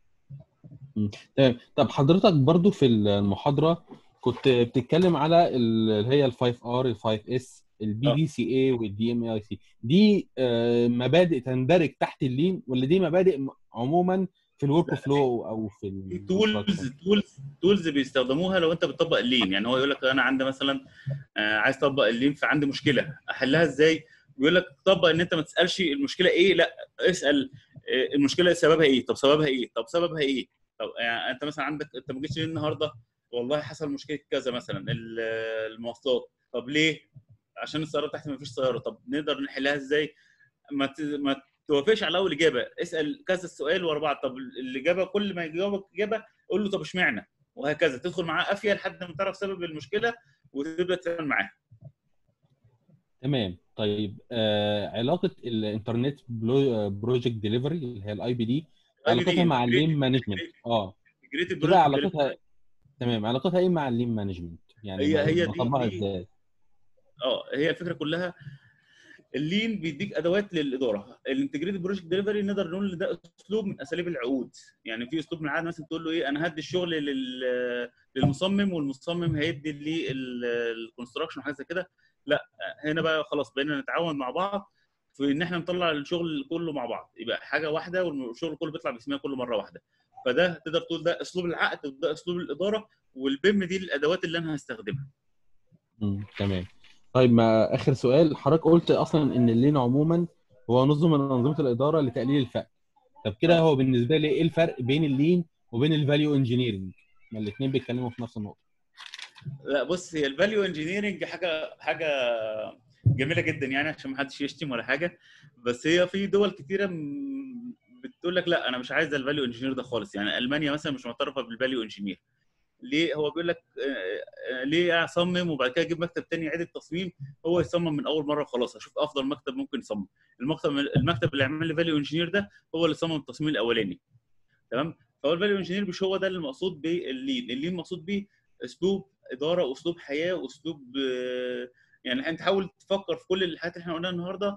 تمام. طب حضرتك برضو في المحاضره كنت بتتكلم على اللي هي ال 5 ار، ال 5 اس، البي بي سي اي والدي ام اي سي. دي مبادئ تندرج تحت اللين ولا دي مبادئ عموما في الورك فلو او في تولز بيستخدموها لو انت بتطبق اللين؟ يعني هو يقول لك انا عندي مثلا عايز اطبق اللين، فعندي مشكله احلها ازاي؟ بيقول لك طبق ان انت ما تسالش المشكله ايه، لا اسال المشكله سببها ايه، طب سببها ايه، طب سببها ايه. طب يعني انت مثلا عندك، انت ما جيتش ليه النهارده؟ والله حصل مشكله كذا مثلا المواصلات. طب ليه؟ عشان السياره بتاعتي ما فيش سياره. طب نقدر نحلها ازاي؟ ما توافقش على اول اجابه، اسال كذا السؤال ورا بعض. طب الاجابه كل ما يجاوبك اجابه قول له طب اشمعنى، وهكذا تدخل معاه قافيه لحد ما تعرف سبب المشكله وتبدا تتعامل معاها. تمام. طيب علاقه الانترنت بروجكت ديليفري اللي هي الاي بي دي علاقتها مع اللين مانجمنت تبقى علاقتها تمام، علاقتها ايه مع اللين مانجمنت؟ يعني هي بطبقها دي ازاي؟ هي الفكره كلها. اللين بيديك ادوات للاداره. الانتجريتد بروجكت ديليفري نقدر نقول ان ده اسلوب من اساليب العقود. يعني في اسلوب من العقد مثلا تقول له ايه، انا هدي الشغل للمصمم والمصمم هيدي للكونستراكشن وحاجه زي كده. لا، هنا بقى خلاص بقينا نتعاون مع بعض في ان احنا نطلع الشغل كله مع بعض، يبقى حاجه واحده والشغل كله بيطلع باسمها كله مره واحده. فده تقدر تقول ده اسلوب العقد وده اسلوب الاداره، والبيم دي الادوات اللي انا هستخدمها. تمام. طيب، ما اخر سؤال، حضرتك قلت اصلا ان اللين عموما هو نظم من انظمه الاداره لتقليل الفقر. طب كده هو بالنسبه لي ايه الفرق بين اللين وبين الفاليو انجينيرنج؟ ما الاثنين بيتكلموا في نفس النقطه. لا بص، هي الفاليو انجينيرنج حاجه جميله جدا يعني، عشان ما حدش يشتم ولا حاجه. بس هي في دول كتيره بتقول لك لا انا مش عايز الفاليو انجينير ده خالص. يعني المانيا مثلا مش معترفه بالفاليو انجينير. ليه؟ هو بيقول لك ليه اصمم وبعد كده اجيب مكتب تاني يعيد التصميم؟ هو يصمم من اول مره خلاص، اشوف افضل مكتب ممكن يصمم. المكتب اللي يعمل لي فاليو انجينير ده هو اللي صمم التصميم الاولاني. تمام. فهو الفاليو انجينير مش هو ده اللي المقصود باللين. اللين مقصود بيه اسلوب اداره واسلوب حياه واسلوب يعني انت حاول تفكر في كل الحاجات اللي احنا قلناها النهارده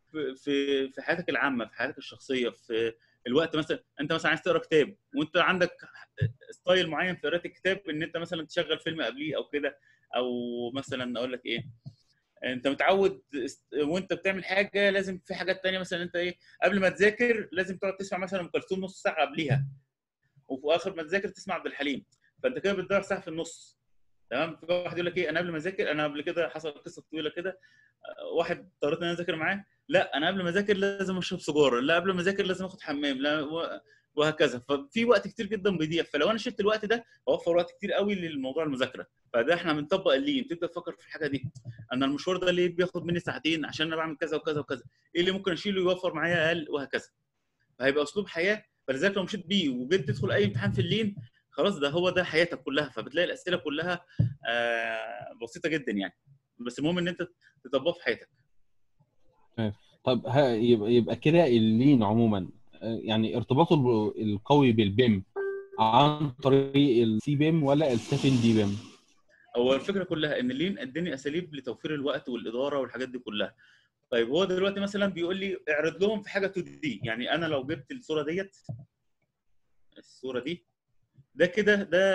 في حياتك العامه، في حياتك الشخصيه، في الوقت. مثلا انت مثلا عايز تقرا كتاب وانت عندك ستايل معين في قراءه الكتاب، ان انت مثلا تشغل فيلم قبليه او كده، او مثلا اقول لك ايه، انت متعود وانت بتعمل حاجه لازم في حاجات تانية. مثلا انت ايه، قبل ما تذاكر لازم تقعد تسمع مثلا ام كلثوم نص ساعه قبليها، وفي اخر ما تذاكر تسمع عبد الحليم. فانت كده بتضيع ساعه في النص. تمام. في واحد يقول لك ايه، انا قبل ما اذاكر، انا قبل كده حصل قصه طويله كده، واحد اضطريت ان انا اذاكر معاه، لا انا قبل ما اذاكر لازم اشرب سيجاره، لا قبل ما اذاكر لازم اخد حمام، لا وهكذا. ففي وقت كتير جدا بيضيع. فلو انا شلت الوقت ده اوفر وقت كتير قوي للموضوع المذاكره. فده احنا بنطبق اللين، تبدا تفكر في الحاجه دي، انا المشوار ده ليه بياخد مني ساعتين عشان انا بعمل كذا وكذا وكذا، ايه اللي ممكن اشيله يوفر معايا اقل، وهكذا. فهيبقى اسلوب حياه. فلذلك لو مشيت بيه وجيت تدخل اي امتحان في اللين، خلاص ده هو ده حياتك كلها. فبتلاقي الاسئله كلها بسيطه جدا يعني، بس المهم ان انت تطبقها في حياتك. طب يبقى كده اللين عموما يعني ارتباطه القوي بالبيم عن طريق السي بيم ولا ال7 دي بيم؟ هو الفكره كلها ان اللين اداني اساليب لتوفير الوقت والاداره والحاجات دي كلها. طيب هو دلوقتي مثلا بيقول لي اعرض لهم في حاجه 2 دي، يعني انا لو جبت الصوره ديت، الصوره دي، ده كده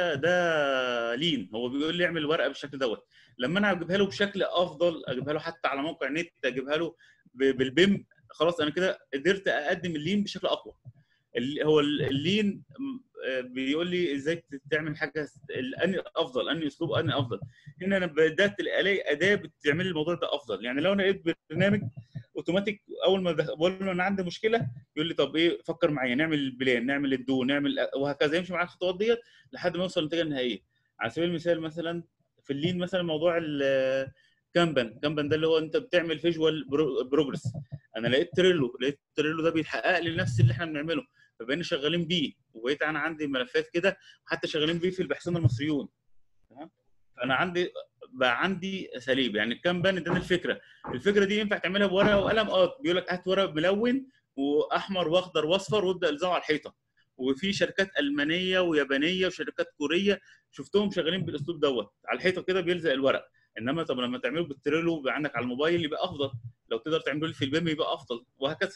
ده لين، هو بيقول لي اعمل ورقه بالشكل دوت. لما انا اجيبها له بشكل افضل، اجيبها له حتى على موقع نت، اجيبها له بالبيم، خلاص انا كده قدرت اقدم اللين بشكل اقوى. هو اللين بيقول لي ازاي تعمل حاجه، اني افضل، اني اسلوب، اني افضل. هنا انا بدات الاقي اداه بتعمل لي الموضوع ده افضل. يعني لو انا لقيت برنامج اوتوماتيك، اول ما بقول له انا عندي مشكله، يقول لي طب ايه، فكر معايا، نعمل البلان، نعمل الدو، نعمل، وهكذا، يمشي معايا الخطوات ديت لحد ما يوصل للنتيجه النهائيه. على سبيل المثال مثلا في اللين، مثلا موضوع كانبان ده اللي هو انت بتعمل فيجوال بروجرس. انا لقيت تريلو ده بيحقق لي نفس اللي احنا بنعمله، فبقينا شغالين بيه، وبقيت انا عندي ملفات كده حتى شغالين بيه في الباحثين المصريون. تمام. فانا عندي اساليب. يعني الكانبان اداني الفكره دي ينفع تعملها بورقه وقلم؟ بيقول لك هات ورق ملون واحمر واخضر واصفر وابدا الزقه على الحيطه. وفي شركات المانيه ويابانيه وشركات كوريه شفتهم شغالين بالاسلوب دوت على الحيطه كده، بيلزق الورق. انما طب لما تعمله بالتريلو يبقى عندك على الموبايل يبقى افضل، لو تقدر تعمله في البيم يبقى افضل، وهكذا.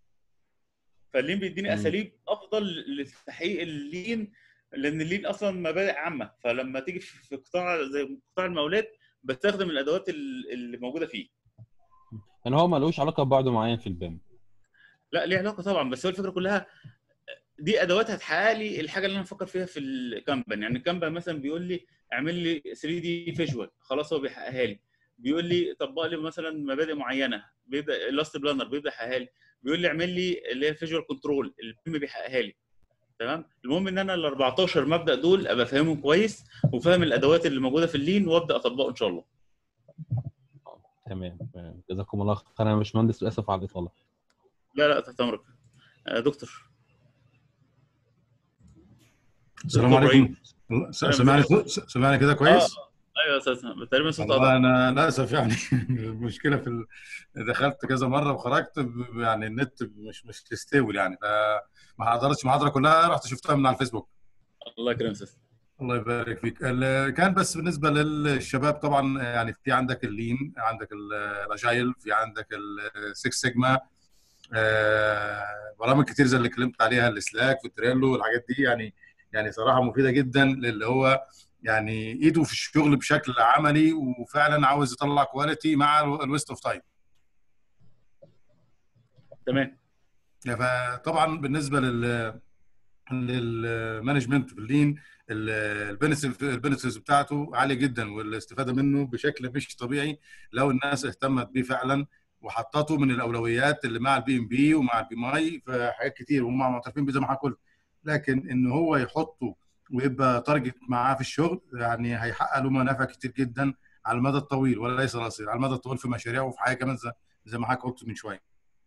فاللين بيديني اساليب افضل لتحقيق اللين، لان اللين اصلا مبادئ عامه، فلما تيجي في قطاع زي قطاع المقاولات بستخدم الادوات اللي موجوده فيه. يعني هو ملوش علاقه ببعد معين في البيم؟ لا ليه علاقه طبعا، بس هو الفكره كلها دي ادوات هتحقق لي الحاجه اللي انا بفكر فيها في الكامبان. يعني الكامبان مثلا بيقول لي اعمل لي 3 دي فيجوال، خلاص هو بيحققها لي. بيقول لي طبق لي مثلا مبادئ معينه، بيبدا اللاست بلانر بيبدا يحققها لي. بيقول لي اعمل لي اللي هي فيجوال كنترول، البيم بيحققها لي. تمام. المهم ان انا ال 14 مبدا دول ابقى فاهمهم كويس، وفاهم الادوات اللي موجوده في اللين، وابدا اطبقه ان شاء الله. تمام. جزاكم الله خير. انا مش مهندس، اسف على الاطاله. لا تحت امرك. دكتور السلام ابراهيم. عليكم. سمعني كده كويس؟ ايوه يا استاذ، تقريبا صوت والله قطع. انا للاسف يعني المشكله دخلت كذا مره وخرجت يعني النت مش تستوي يعني، فما حضرتش المحاضره كلها، رحت شفتها من على الفيسبوك. الله يكرمك استاذ. الله يبارك فيك. كان بس بالنسبه للشباب طبعا، يعني في عندك اللين، عندك الاجايل، في عندك السكس سيجما، برامج كتير زي اللي اتكلمت عليها، السلاك والتريلو والحاجات دي، يعني صراحه مفيده جدا للي هو يعني ايده في الشغل بشكل عملي، وفعلا عاوز يطلع كواليتي مع الويست اوف تايم. تمام. فطبعا بالنسبه للمانجمنت في اللين، البنفيتس بتاعته عاليه جدا، والاستفاده منه بشكل مش طبيعي لو الناس اهتمت بيه فعلا، وحطته من الاولويات اللي مع البي ام بي ومع البي ماي في حاجات كتير، وهم معترفين بيه زي ما حضرتك قلت. لكن ان هو يحطه ويبقى تارجت معاه في الشغل، يعني هيحقق له منافع كتير جدا على المدى الطويل، وليس القصير، على المدى الطويل في مشاريعه وفي حاجه كمان زي ما حضرتك قلت من شويه.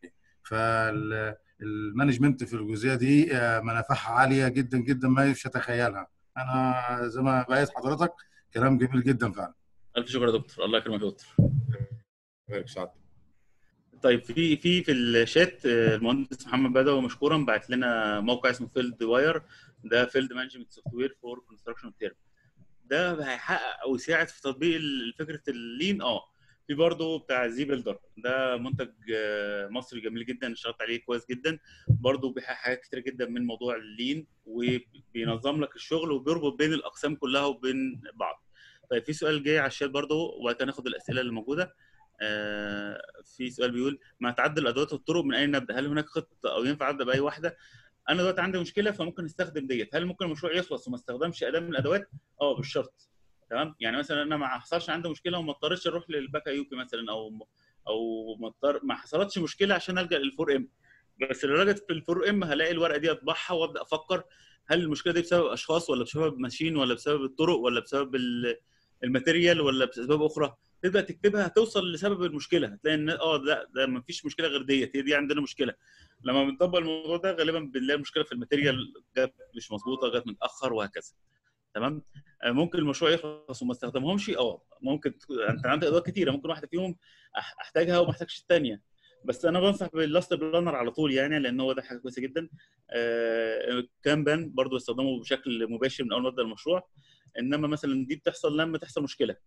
فالمانجمنت في الجزئيه دي منافعها عاليه جدا جدا ما يتخيلها. انا زي ما بقيت حضرتك، كلام جميل جدا فعلا. الف شكر يا دكتور، الله يكرمك يا دكتور. بارك سعادتك. طيب في الشات المهندس محمد بدوي مشكورا بعت لنا موقع اسمه فيلد واير، ده فيلد مانجمنت سوفت وير فور كونستراكشن تيرم. ده هيحقق او يساعد في تطبيق فكره اللين. في برضه بتاع زي بيلدر، ده منتج مصري جميل جدا، اشتغلت عليه كويس جدا، برضه بيحقق حاجات كتير جدا من موضوع اللين، وبينظم لك الشغل وبيربط بين الاقسام كلها وبين بعض. طيب في سؤال جاي على الشات برضه، وبعد كده ناخد الاسئله اللي موجوده. في سؤال بيقول مع تعدد الادوات والطرق من اين نبدا؟ هل هناك خطه او ينفع ابدا باي واحده؟ انا دلوقتي عندي مشكله فممكن استخدم ديت. هل ممكن المشروع يخلص وما استخدمش اداه من الادوات؟ بالشرط. تمام. يعني مثلا انا ما حصلش عندي مشكله وما اضطريتش اروح للباكا يوكي مثلا، او ما حصلتش مشكله عشان الجا لل4 ام. بس لو لجت في ال4 ام هلاقي الورقه دي اطبعها وابدا افكر، هل المشكله دي بسبب اشخاص، ولا بسبب ماشين، ولا بسبب الطرق، ولا بسبب الماتيريال، ولا باسباب اخرى؟ تبدا تكتبها هتوصل لسبب المشكله، هتلاقي ان ده ما فيش مشكله غير ديت، هي دي عندنا مشكله. لما بنطبق الموضوع ده غالبا بنلاقي المشكله في الماتيريال، جت مش مظبوطه، جت متاخر، وهكذا. تمام. ممكن المشروع يخلص وما استخدمهمش. ممكن انت عندك ادوات كتيره، ممكن واحده فيهم احتاجها وما احتاجش الثانيه. بس انا بنصح باللاست بلانر على طول يعني، لان هو ده حاجه كويسه جدا. كانبان برضو استخدمه بشكل مباشر من اول ما ابدا المشروع. انما مثلا دي بتحصل لما تحصل مشكله،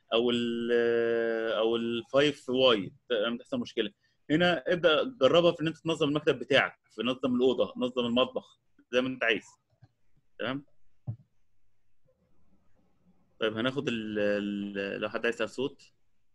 او ال5 واي لما تحصل مشكله. هنا ابدا جربها في ان انت تنظم المكتب بتاعك، في نظم الاوضه، نظم المطبخ زي ما انت عايز. تمام. طيب هناخد لو حد عايز يسال صوت.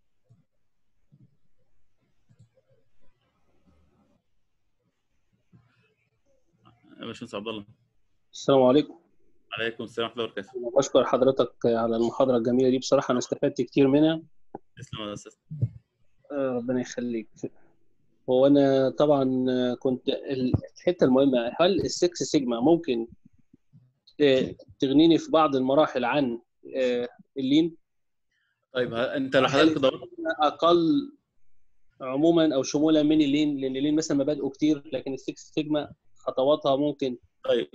يا باشمهندس عبد الله. السلام عليكم. عليكم السلام ورحمه الله وبركاته. بشكر حضرتك على المحاضرة الجميلة دي، بصراحة أنا استفدت كتير منها. تسلم يا استاذ. ربنا يخليك. هو أنا طبعا كنت الحتة المهمة، هل السكس سيجما ممكن تغنيني في بعض المراحل عن اللين؟ طيب انت لو حضرتك دورت أقل عموما أو شمولا من اللين، لأن اللين مثلا مبادئه كتير، لكن السكس سيجما خطواتها ممكن. طيب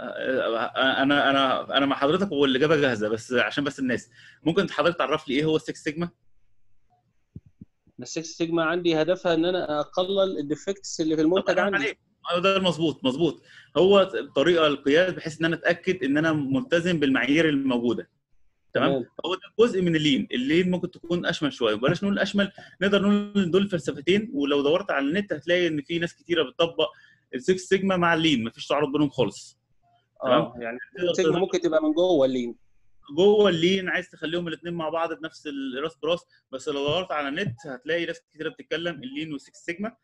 انا مع حضرتك والاجابه جاهزه، بس عشان بس الناس، ممكن حضرتك تعرف لي ايه هو السكس سيجما؟ السكس سيجما عندي هدفها ان انا اقلل الديفكتس اللي في المنتج عندي. ده مظبوط. هو طريقه القياس بحيث ان انا اتاكد ان انا ملتزم بالمعايير الموجوده. تمام. هو ده جزء من اللين ممكن تكون اشمل شويه، بلاش نقول اشمل، نقدر نقول دول فلسفتين. ولو دورت على النت هتلاقي ان في ناس كتيره بتطبق السكس سيجما مع اللين، مفيش تعارض بينهم خالص. تمام. يعني السيجما ممكن تبقى من جوه اللين. جوه اللين عايز تخليهم الاثنين مع بعض بنفس راس براس، بس لو دورت على النت هتلاقي ناس كتيره بتتكلم اللين والسكس سيجما.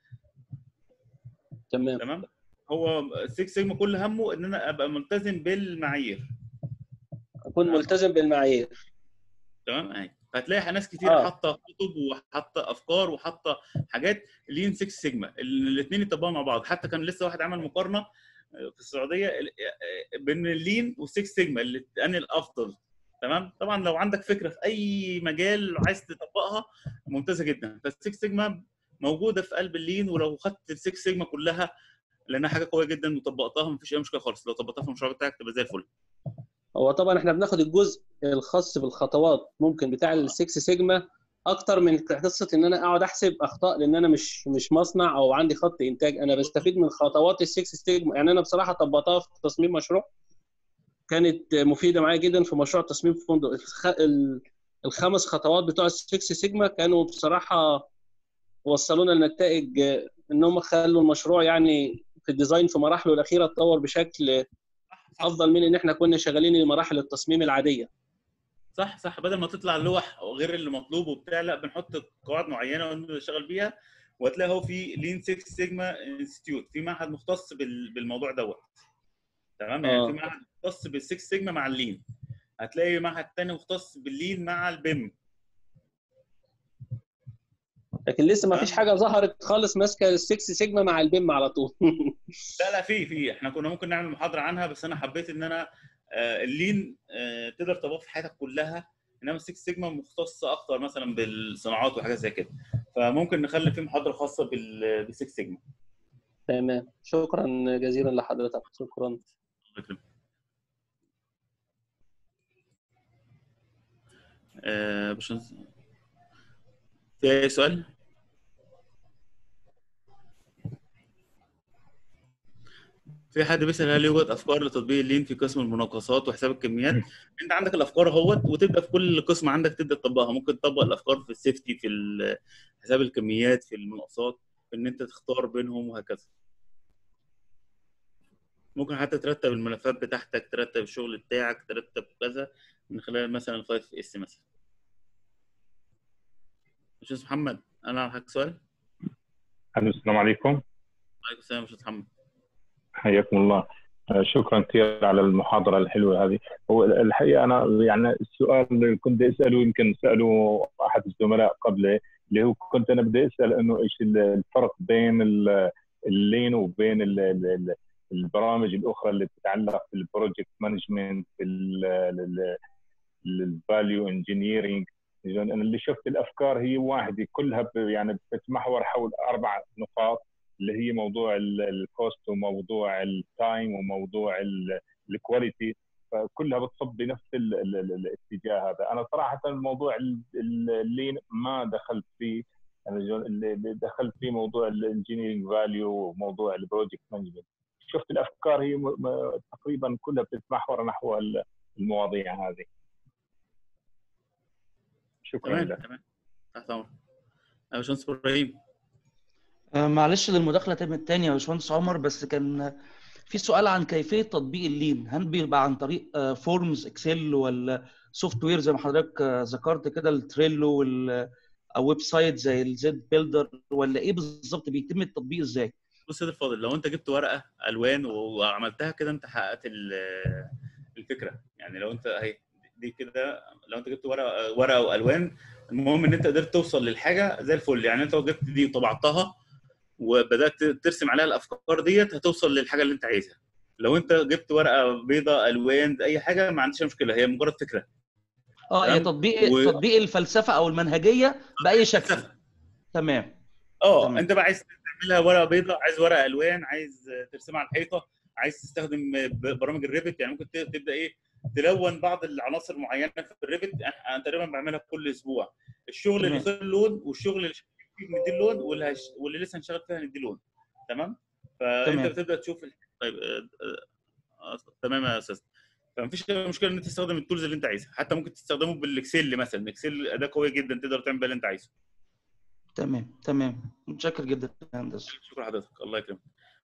تمام. هو السكس سيجما كل همه ان انا ابقى ملتزم بالمعايير، اكون ملتزم بالمعايير. تمام. اهي هتلاقي ناس كتير حاطه كتب وحاطه افكار وحاطه حاجات لين 6 سيجما، الاثنين يطبقوا مع بعض. حتى كان لسه واحد عمل مقارنه في السعوديه بين اللين و6 سيجما اللي انهي الافضل. تمام. طبعا لو عندك فكره في اي مجال عايز تطبقها ممتازه جدا، فال6 سيجما موجوده في قلب اللين. ولو خدت ال6 سيجما كلها لانها حاجه قويه جدا وطبقتها مفيش اي مشكله خالص، لو طبقتها في المشروع بتاعك تبقى زي الفل. هو طبعا احنا بناخد الجزء الخاص بالخطوات ممكن بتاع السكس سيجما اكتر من قصه ان انا اقعد احسب اخطاء، لان انا مش مصنع او عندي خط انتاج. انا بستفيد من خطوات السكس سيجما. يعني انا بصراحه طبقتها في تصميم مشروع، كانت مفيده معايا جدا في مشروع تصميم فندق. الخمس خطوات بتوع السكس سيجما كانوا بصراحه وصلونا لنتائج ان هم خلوا المشروع يعني في الديزاين في مراحله الاخيره اتطور بشكل افضل من ان احنا كنا شغالين مراحل التصميم العاديه. صح. بدل ما تطلع لوح غير اللي مطلوب وبتاع، لا بنحط قواعد معينه ونشتغل بيها. وهتلاقي هو في لين 6 سيجما انستيتيوت، في معهد مختص بالموضوع دوت. تمام. يعني في معهد مختص بال6 سيجما مع اللين، هتلاقي معهد تاني مختص باللين مع البيم. لكن لسه ما فيش حاجه ظهرت خالص ماسكه ال6 سيجما مع البيم على طول. لا في احنا كنا ممكن نعمل محاضره عنها، بس انا حبيت ان انا اللين تقدر تطبقه في حياتك كلها، انما ال6 سيجما مختصه اكتر مثلا بالصناعات وحاجات زي كده، فممكن نخلي في محاضره خاصه بال6 سيجما. تمام. شكرا جزيلا لحضرتك. شكرا. الله يكرمك. في اي سؤال؟ في حد بيسأل هل يوجد افكار لتطبيق اللين في قسم المناقصات وحساب الكميات؟ انت عندك الافكار اهوت، وتبدا في كل قسم عندك تبدا تطبقها. ممكن تطبق الافكار في السيفتي، في حساب الكميات، في المناقصات، في ان انت تختار بينهم وهكذا. ممكن حتى ترتب الملفات بتاعتك، ترتب الشغل بتاعك، ترتب كذا من خلال مثلا 5S مثلا. استاذ محمد، انا هحكي سؤال. السلام عليكم. وعليكم السلام يا استاذ محمد. حياكم الله. شكرا كثير على المحاضره الحلوه هذه. هو الحقيقه انا يعني السؤال اللي كنت اساله يمكن ساله احد الزملاء قبل، اللي هو كنت انا بدي اسال انه ايش الفرق بين اللين وبين البرامج الاخرى اللي بتتعلق بالبروجكت مانجمنت، الفاليو انجينيرنج. انا اللي شفت الافكار هي واحده كلها يعني بتتمحور حول 4 نقاط، اللي هي موضوع الكوست وموضوع التايم وموضوع الكواليتي، فكلها بتصب بنفس الاتجاه هذا. انا صراحه الموضوع اللين ما دخلت فيه يعني اللي دخلت فيه موضوع الانجينيرنج فاليو وموضوع البروجكت مانجمنت، شفت الافكار هي تقريبا كلها بتتمحور نحو المواضيع هذه. شكرا تمام لك. تمام، تحت امرك. باشمهندس ابراهيم. معلش للمداخله الثانيه يا باشمهندس عمر، بس كان في سؤال عن كيفيه تطبيق اللين. هل بيبقى عن طريق فورمز اكسل ولا سوفت وير زي ما حضرتك ذكرت كده التريلو او ويب سايت زي الزد بيلدر، ولا ايه بالظبط بيتم التطبيق ازاي؟ بص يا سيدي الفاضل، لو انت جبت ورقه الوان وعملتها كده انت حققت الفكره. يعني لو انت اهي دي كده، لو انت جبت ورقه والوان، المهم ان انت قدرت توصل للحاجه زي الفل. يعني انت لو جبت دي وطبعتها وبدات ترسم عليها الافكار ديت هتوصل للحاجه اللي انت عايزها. لو انت جبت ورقه بيضاء الوان اي حاجه ما عنديش مشكله، هي مجرد فكره. هي تمام. تطبيق الفلسفه او المنهجيه باي شكل. تمام. انت بقى عايز تعملها ورقه بيضاء، عايز ورقه الوان، عايز ترسمها على الحيطه، عايز تستخدم برامج الريفت. يعني ممكن تبدا تلون بعض العناصر معينه في الريفت. انا تقريبا بعملها كل اسبوع. الشغل اللي فيه اللون والشغل اللي فيه نديه اللون واللي لسه هنشتغل فيها نديه لون. تمام. فانت بتبدا تشوف طيب تمام يا استاذ. فمفيش مشكله ان انت تستخدم التولز اللي انت عايزها، حتى ممكن تستخدمه بالاكسل مثلا. الاكسل اداه قويه جدا تقدر تعمل بها اللي انت عايزه. تمام. متشكر جدا يا هندسه. شكرا لحضرتك، الله يكرمك.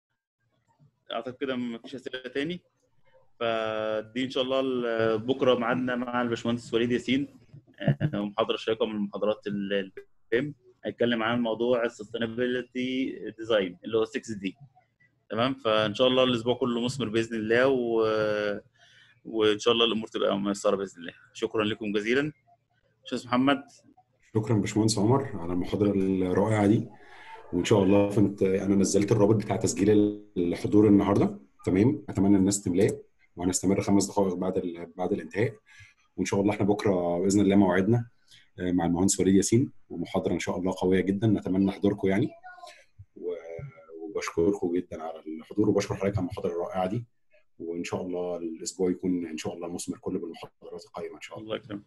اعتقد كده مفيش اسئله تاني. فدي ان شاء الله بكره ميعادنا مع الباشمهندس وليد ياسين، محاضره شيقه من محاضرات البيم. هيتكلم عن موضوع السستينابيلتي ديزاين اللي هو 6 دي. تمام. فان شاء الله الاسبوع كله مثمر باذن الله، وان شاء الله الامور تبقى ميسره باذن الله. شكرا لكم جزيلا. استاذ محمد. شكرا باشمهندس عمر على المحاضره الرائعه دي. وان شاء الله انا نزلت الرابط بتاع تسجيل الحضور النهارده. تمام. اتمنى الناس تملاه، وهنستمر 5 دقائق بعد الانتهاء. وان شاء الله احنا بكره باذن الله موعدنا مع المهندس وليد ياسين، ومحاضره ان شاء الله قويه جدا. نتمنى حضوركم يعني، وبشكركم جدا على الحضور، وبشكر حضرتك على المحاضره الرائعه دي. وان شاء الله الاسبوع يكون ان شاء الله المثمر كله بالمحاضرات القائمه ان شاء الله. الله يكرمك.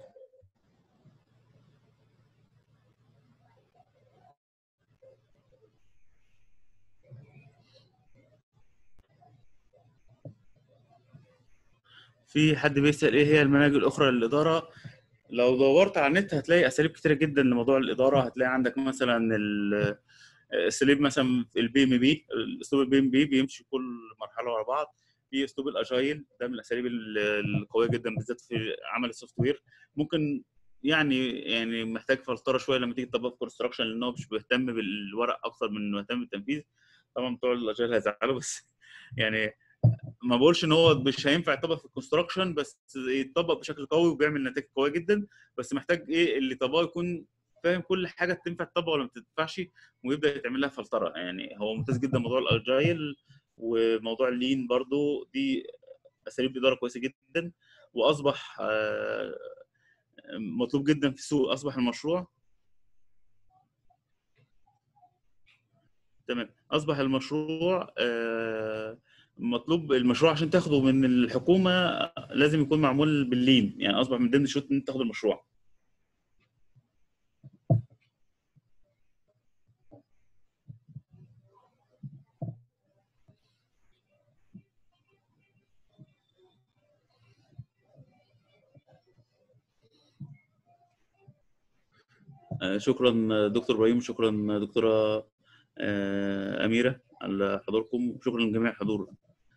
في حد بيسأل ايه هي المناهج الاخرى للاداره؟ لو دورت على النت هتلاقي اساليب كتيره جدا لموضوع الاداره. هتلاقي عندك مثلا الاساليب، مثلا البي ام بي. اسلوب البي ام بي بيمشي كل مرحله ورا بعض. في اسلوب الاجايل، ده من الاساليب القويه جدا بالذات في عمل السوفت وير. ممكن يعني محتاج فلتره شويه لما تيجي تطبق في كونستراكشن، لان هو مش بيهتم بالورق اكتر من انه بيهتم بالتنفيذ. طبعا بتوع الاجايل هيزعلوا، بس يعني ما بقولش ان هو مش هينفع يطبق في الكونستراكشن، بس يتطبق بشكل قوي وبيعمل نتائج قويه جدا. بس محتاج اللي طبقه يكون فاهم كل حاجه تنفع تطبق ولا ما تنفعش، ويبدا يتعمل لها فلتره. يعني هو ممتاز جدا موضوع الاجايل وموضوع اللين برضو. دي اساليب اداره كويسه جدا، واصبح مطلوب جدا في السوق. اصبح المشروع تمام. اصبح المشروع مطلوب. المشروع عشان تاخده من الحكومه لازم يكون معمول باللين. يعني اصبح من ضمن الشروط ان انت تاخد المشروع. شكرا دكتور ابراهيم، وشكرا دكتوره اميره على حضوركم، وشكرا لجميع الحضور.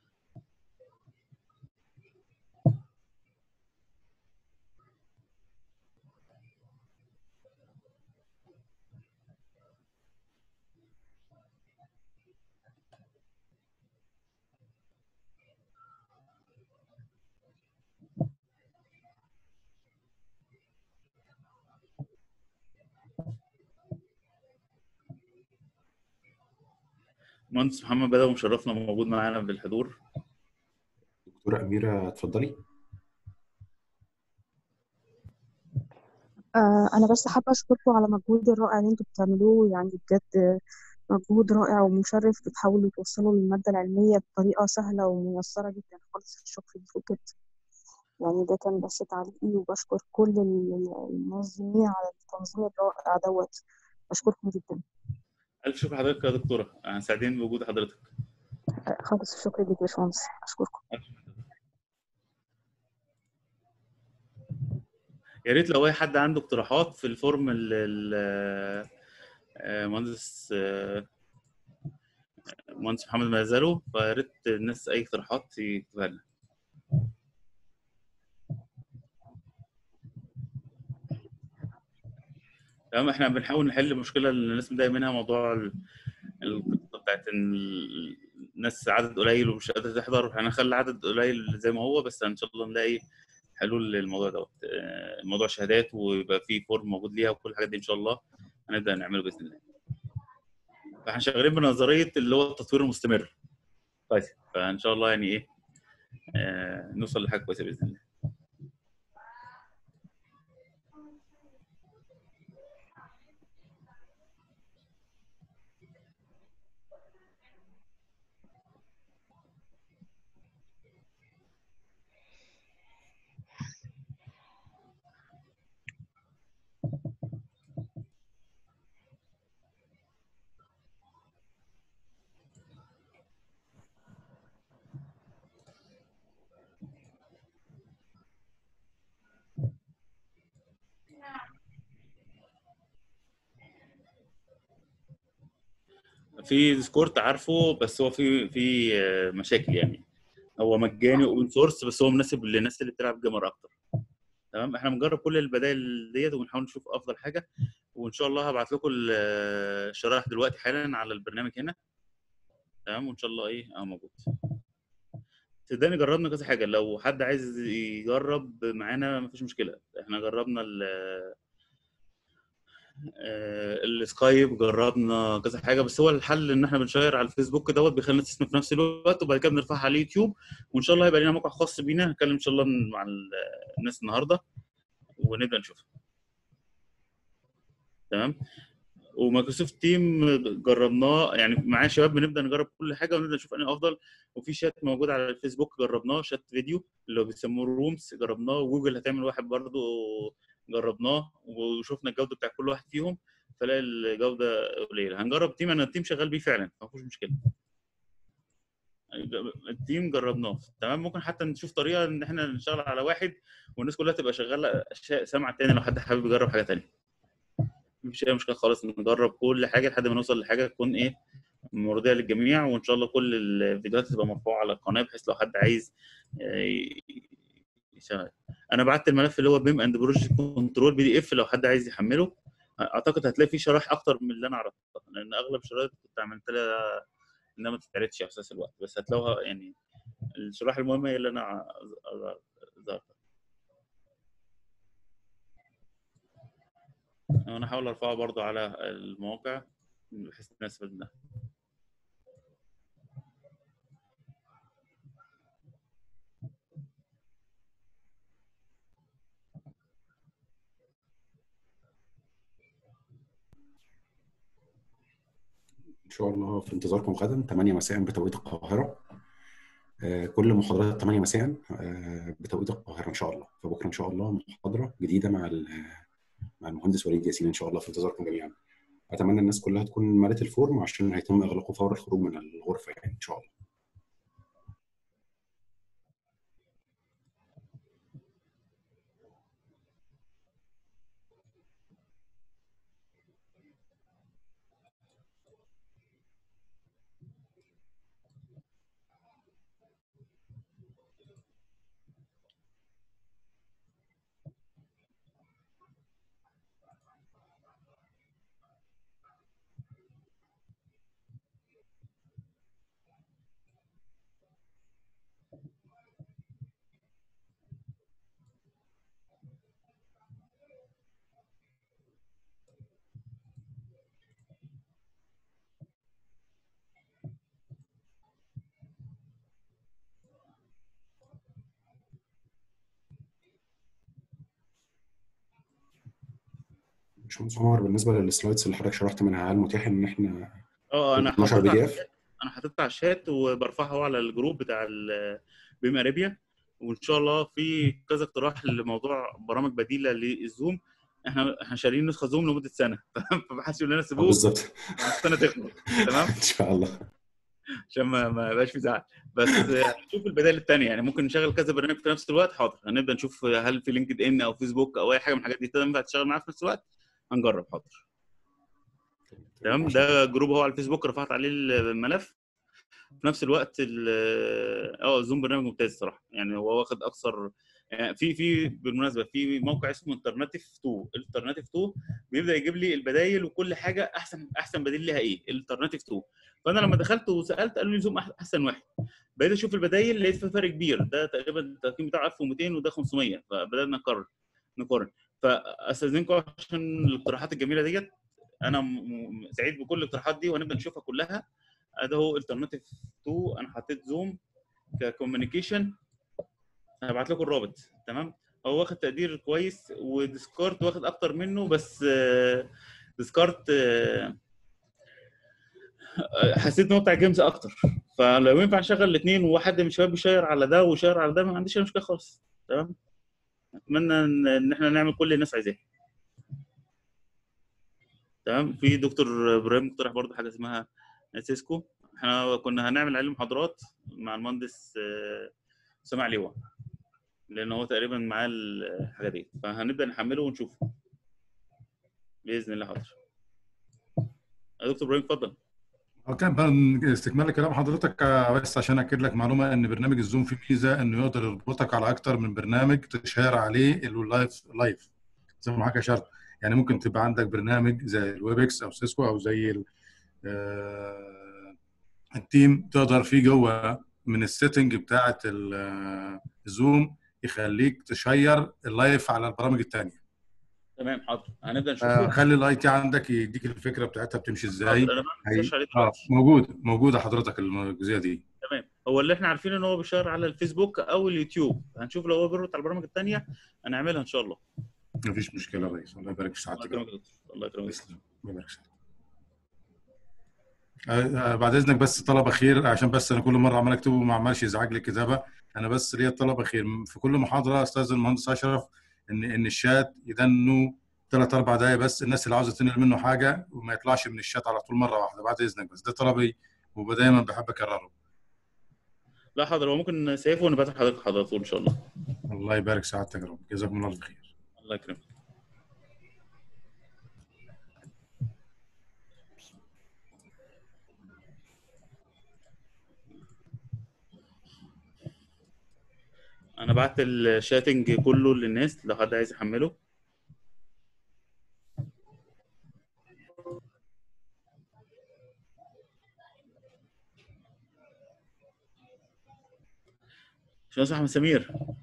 مهندس محمد بدوي مشرفنا موجود معانا بالحضور. دكتوره اميره اتفضلي. أنا بس حابة أشكركم على المجهود الرائع اللي أنتوا بتعملوه، يعني بجد مجهود رائع ومشرف. بتحاولوا توصلوا للمادة العلمية بطريقة سهلة وميسرة جدا خالص. الشكر ليكم جدا. يعني ده كان بس تعليقي، وبشكر كل المنظمين على التنظيم الرائع دوت. بشكركم جدا. الف شكر لحضرتك يا دكتوره، سعيدين بوجود حضرتك. خالص الشكر ليك يا باشمهندس، اشكركم. يا ريت لو اي حد عنده اقتراحات في الفورم مهندس محمد مازالو، فيا ريت الناس اي اقتراحات يكتبها لنا. تمام، احنا بنحاول نحل مشكله اللي الناس متضايقه منها، موضوع القصه بتاعت ان الناس عدد قليل ومش قادره تحضر. هنخلي العدد قليل زي ما هو، بس ان شاء الله نلاقي حلول للموضوع دوت. موضوع شهادات ويبقى في فورم موجود ليها وكل الحاجات دي ان شاء الله هنبدا نعمله باذن الله. فاحنا شغالين بنظريه اللي هو التطوير المستمر كويس، فان شاء الله يعني ايه نوصل لحاجه كويسه باذن الله. في ديسكورد عارفه، بس هو في مشاكل يعني. هو مجاني اوبن سورس، بس هو مناسب للناس اللي بتلعب جيمر اكتر. تمام، احنا بنجرب كل البدائل ديت وبنحاول نشوف افضل حاجه، وان شاء الله هبعت لكم الشرائح دلوقتي حالا على البرنامج هنا. تمام، وان شاء الله ايه موجود. صدقني جربنا كذا حاجه، لو حد عايز يجرب معانا مفيش مشكله. احنا جربنا السكايب، جربنا كذا حاجه، بس هو الحل ان احنا بنشير على الفيسبوك دوت بيخلي الناس تسمع في نفس الوقت، وبعد كده بنرفعها على اليوتيوب. وان شاء الله هيبقى لنا موقع خاص بينا، هنتكلم ان شاء الله مع الناس النهارده ونبدا نشوفها. تمام، ومايكروسوفت تيم جربناه، يعني معايا شباب بنبدا نجرب كل حاجه ونبدا نشوف انهي افضل. وفي شات موجود على الفيسبوك جربناه، شات فيديو اللي هو بيسموه رومز جربناه، وجوجل هتعمل واحد برضو جربناه وشفنا الجوده بتاع كل واحد فيهم، فلاقي الجوده قليله. هنجرب تيم، انا التيم شغال بيه فعلا ما فيهوش مشكله. التيم جربناه تمام. ممكن حتى نشوف طريقه ان احنا نشتغل على واحد والناس كلها تبقى شغاله سامعه التاني، لو حد حابب يجرب حاجه ثانيه مفيش اي مشكله خالص. نجرب كل حاجه لحد ما نوصل لحاجه تكون ايه مرضيه للجميع. وان شاء الله كل الفيديوهات تبقى مرفوعه على القناه، بحيث لو حد عايز يشتغل. انا بعت الملف اللي هو بيم اند بروجكت كنترول PDF، لو حد عايز يحمله. اعتقد هتلاقي فيه شرائح اكتر من اللي انا عرضتها، لان اغلب الشرائح كنت عملت لها انها ما تتعرضش على اساس الوقت، بس هتلاقوها يعني الشرائح المهمه هي اللي انا ظهرتها. انا هحاول ارفعه برضو على المواقع بحيث الناس منها. ان شاء الله في انتظاركم غدا 8 مساء بتوقيت القاهره. كل محاضرات 8 مساء بتوقيت القاهره ان شاء الله. فبكره ان شاء الله محاضره جديده مع المهندس وليد ياسين ان شاء الله. في انتظاركم جميعا. اتمنى الناس كلها تكون ملت الفورم عشان هيتم اغلاقه فور الخروج من الغرفه يعني ان شاء الله. باشمهندس عمر، بالنسبه للسلايدز اللي حضرتك شرحت منها، هل متاح ان احنا انا نشر PDF؟ انا حاططها على الشات وبرفعها على الجروب بتاع بيم اريبيا. وان شاء الله في كذا اقتراح لموضوع برامج بديله للزوم، احنا شاريين نسخه زوم لمده سنه فبحس يقول لنا سيبوه بالظبط. السنه تخلص. تمام، ان شاء الله. عشان ما يبقاش في زعل. بس هنشوف البدائل الثانيه، يعني ممكن نشغل كذا برنامج في نفس الوقت. حاضر، هنبدا نشوف هل في لينكد ان او فيسبوك او اي حاجه من الحاجات دي تنفع تشتغل معاها في نفس الوقت. هنجرب. حاضر. تمام، ده جروب هو على الفيسبوك، رفعت عليه الملف. في نفس الوقت زوم برنامج ممتاز صراحه، يعني هو واخد اكثر. يعني في بالمناسبه في موقع اسمه الترناتيف 2. الترناتيف 2 بيبدا يجيب لي البدايل وكل حاجه، احسن بديل ليها ايه الترناتيف 2. فانا لما دخلت وسالت قالوا لي زوم احسن واحد. بقيت اشوف البدايل، لقيت في فرق كبير، ده تقريبا التقييم بتاعه 1200 وده 500، فبدانا نقارن. فاستاذنكم عشان الاقتراحات الجميله ديت، انا سعيد بكل الاقتراحات دي وهنبدا نشوفها كلها. ده هو الترناتيف 2. انا حطيت زوم ككوميونيكيشن، هبعت لكم الرابط. تمام، هو واخد تقدير كويس، وديسكارد واخد اكتر منه، بس ديسكارد حسيت ان هو بتاع جيمز اكتر. فلو ينفع نشغل الاثنين وواحد من الشباب يشير على ده ويشير على ده، ما عنديش اي مشكله خالص. تمام، اتمنى ان احنا نعمل كل الناس عايزاه. تمام، في دكتور ابراهيم اقترح برضه حاجه اسمها سيسكو. احنا كنا هنعمل عليه محاضرات مع المهندس سامع لواء، لان هو تقريبا معاه الحاجه دي، فهنبدا نحمله ونشوفه باذن الله. حاضر يا دكتور ابراهيم، اتفضل. كان استكمال لكلام حضرتك، بس عشان اكد لك معلومه ان برنامج الزوم فيه ميزه انه يقدر يربطك على اكتر من برنامج تشير عليه اللايف زي ما حكى شرط. يعني ممكن تبقى عندك برنامج زي الويبكس او سيسكو او زي التيم، تقدر فيه جوه من السيتنج بتاعه الزوم يخليك تشير اللايف على البرامج الثانيه. تمام، حاضر، هنبدا نشوفه. خلي الاي تي عندك يديك الفكره بتاعتها بتمشي ازاي. انا ما بنساش عليه دلوقتي. موجوده حضرتك الجزئيه دي. تمام، هو اللي احنا عارفين ان هو بيشير على الفيسبوك او اليوتيوب. هنشوف لو هو بيربط على البرامج الثانيه هنعملها ان شاء الله. مفيش مشكله يا ريس، الله يبارك في سعادتك. الله يكرمك. الله يكرمك. الله يبارك فيك. بعد اذنك بس طلب اخير، عشان بس انا كل مره عمال اكتبه وما عمالش يزعج لي الكتابه. انا بس ليا طلب اخير في كل محاضره، استاذ المهندس اشرف، ان الشات يدنوا 3-4 دقائق بس، الناس اللي عاوزه تنقل منه حاجه وما يطلعش من الشات على طول مره واحده، بعد اذنك بس، ده طلبي ودايما بحب اكرره. لا حاضر، هو ممكن سيفه ونبعت لحضرتك على طول ان شاء الله. الله يبارك سعادتك يا رب، جزاكم الله الخير. الله يكرمك. انا بعت الشاتنج كله للناس لو حد عايز يحمله. باشمهندس احمد سمير.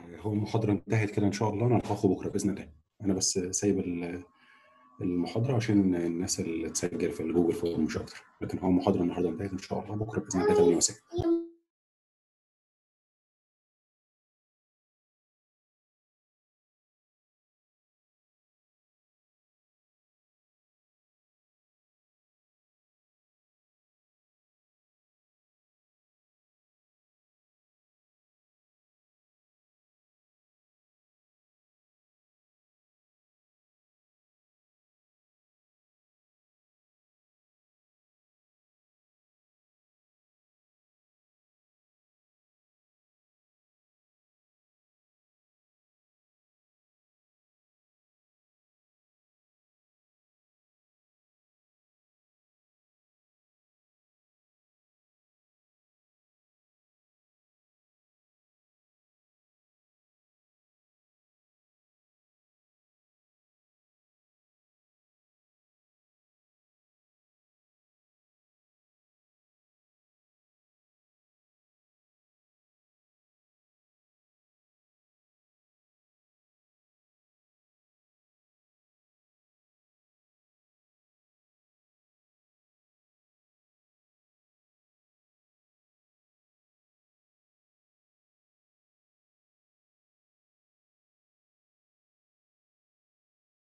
هو المحاضرة انتهت كده إن شاء الله، أنا هاخد بكرة بإذن الله. أنا بس سايب المحاضرة عشان الناس اللي تسجل في الجوجل فورم مش أكتر، لكن هو المحاضرة النهاردة انتهت إن شاء الله، بكرة بإذن الله 8 مساء.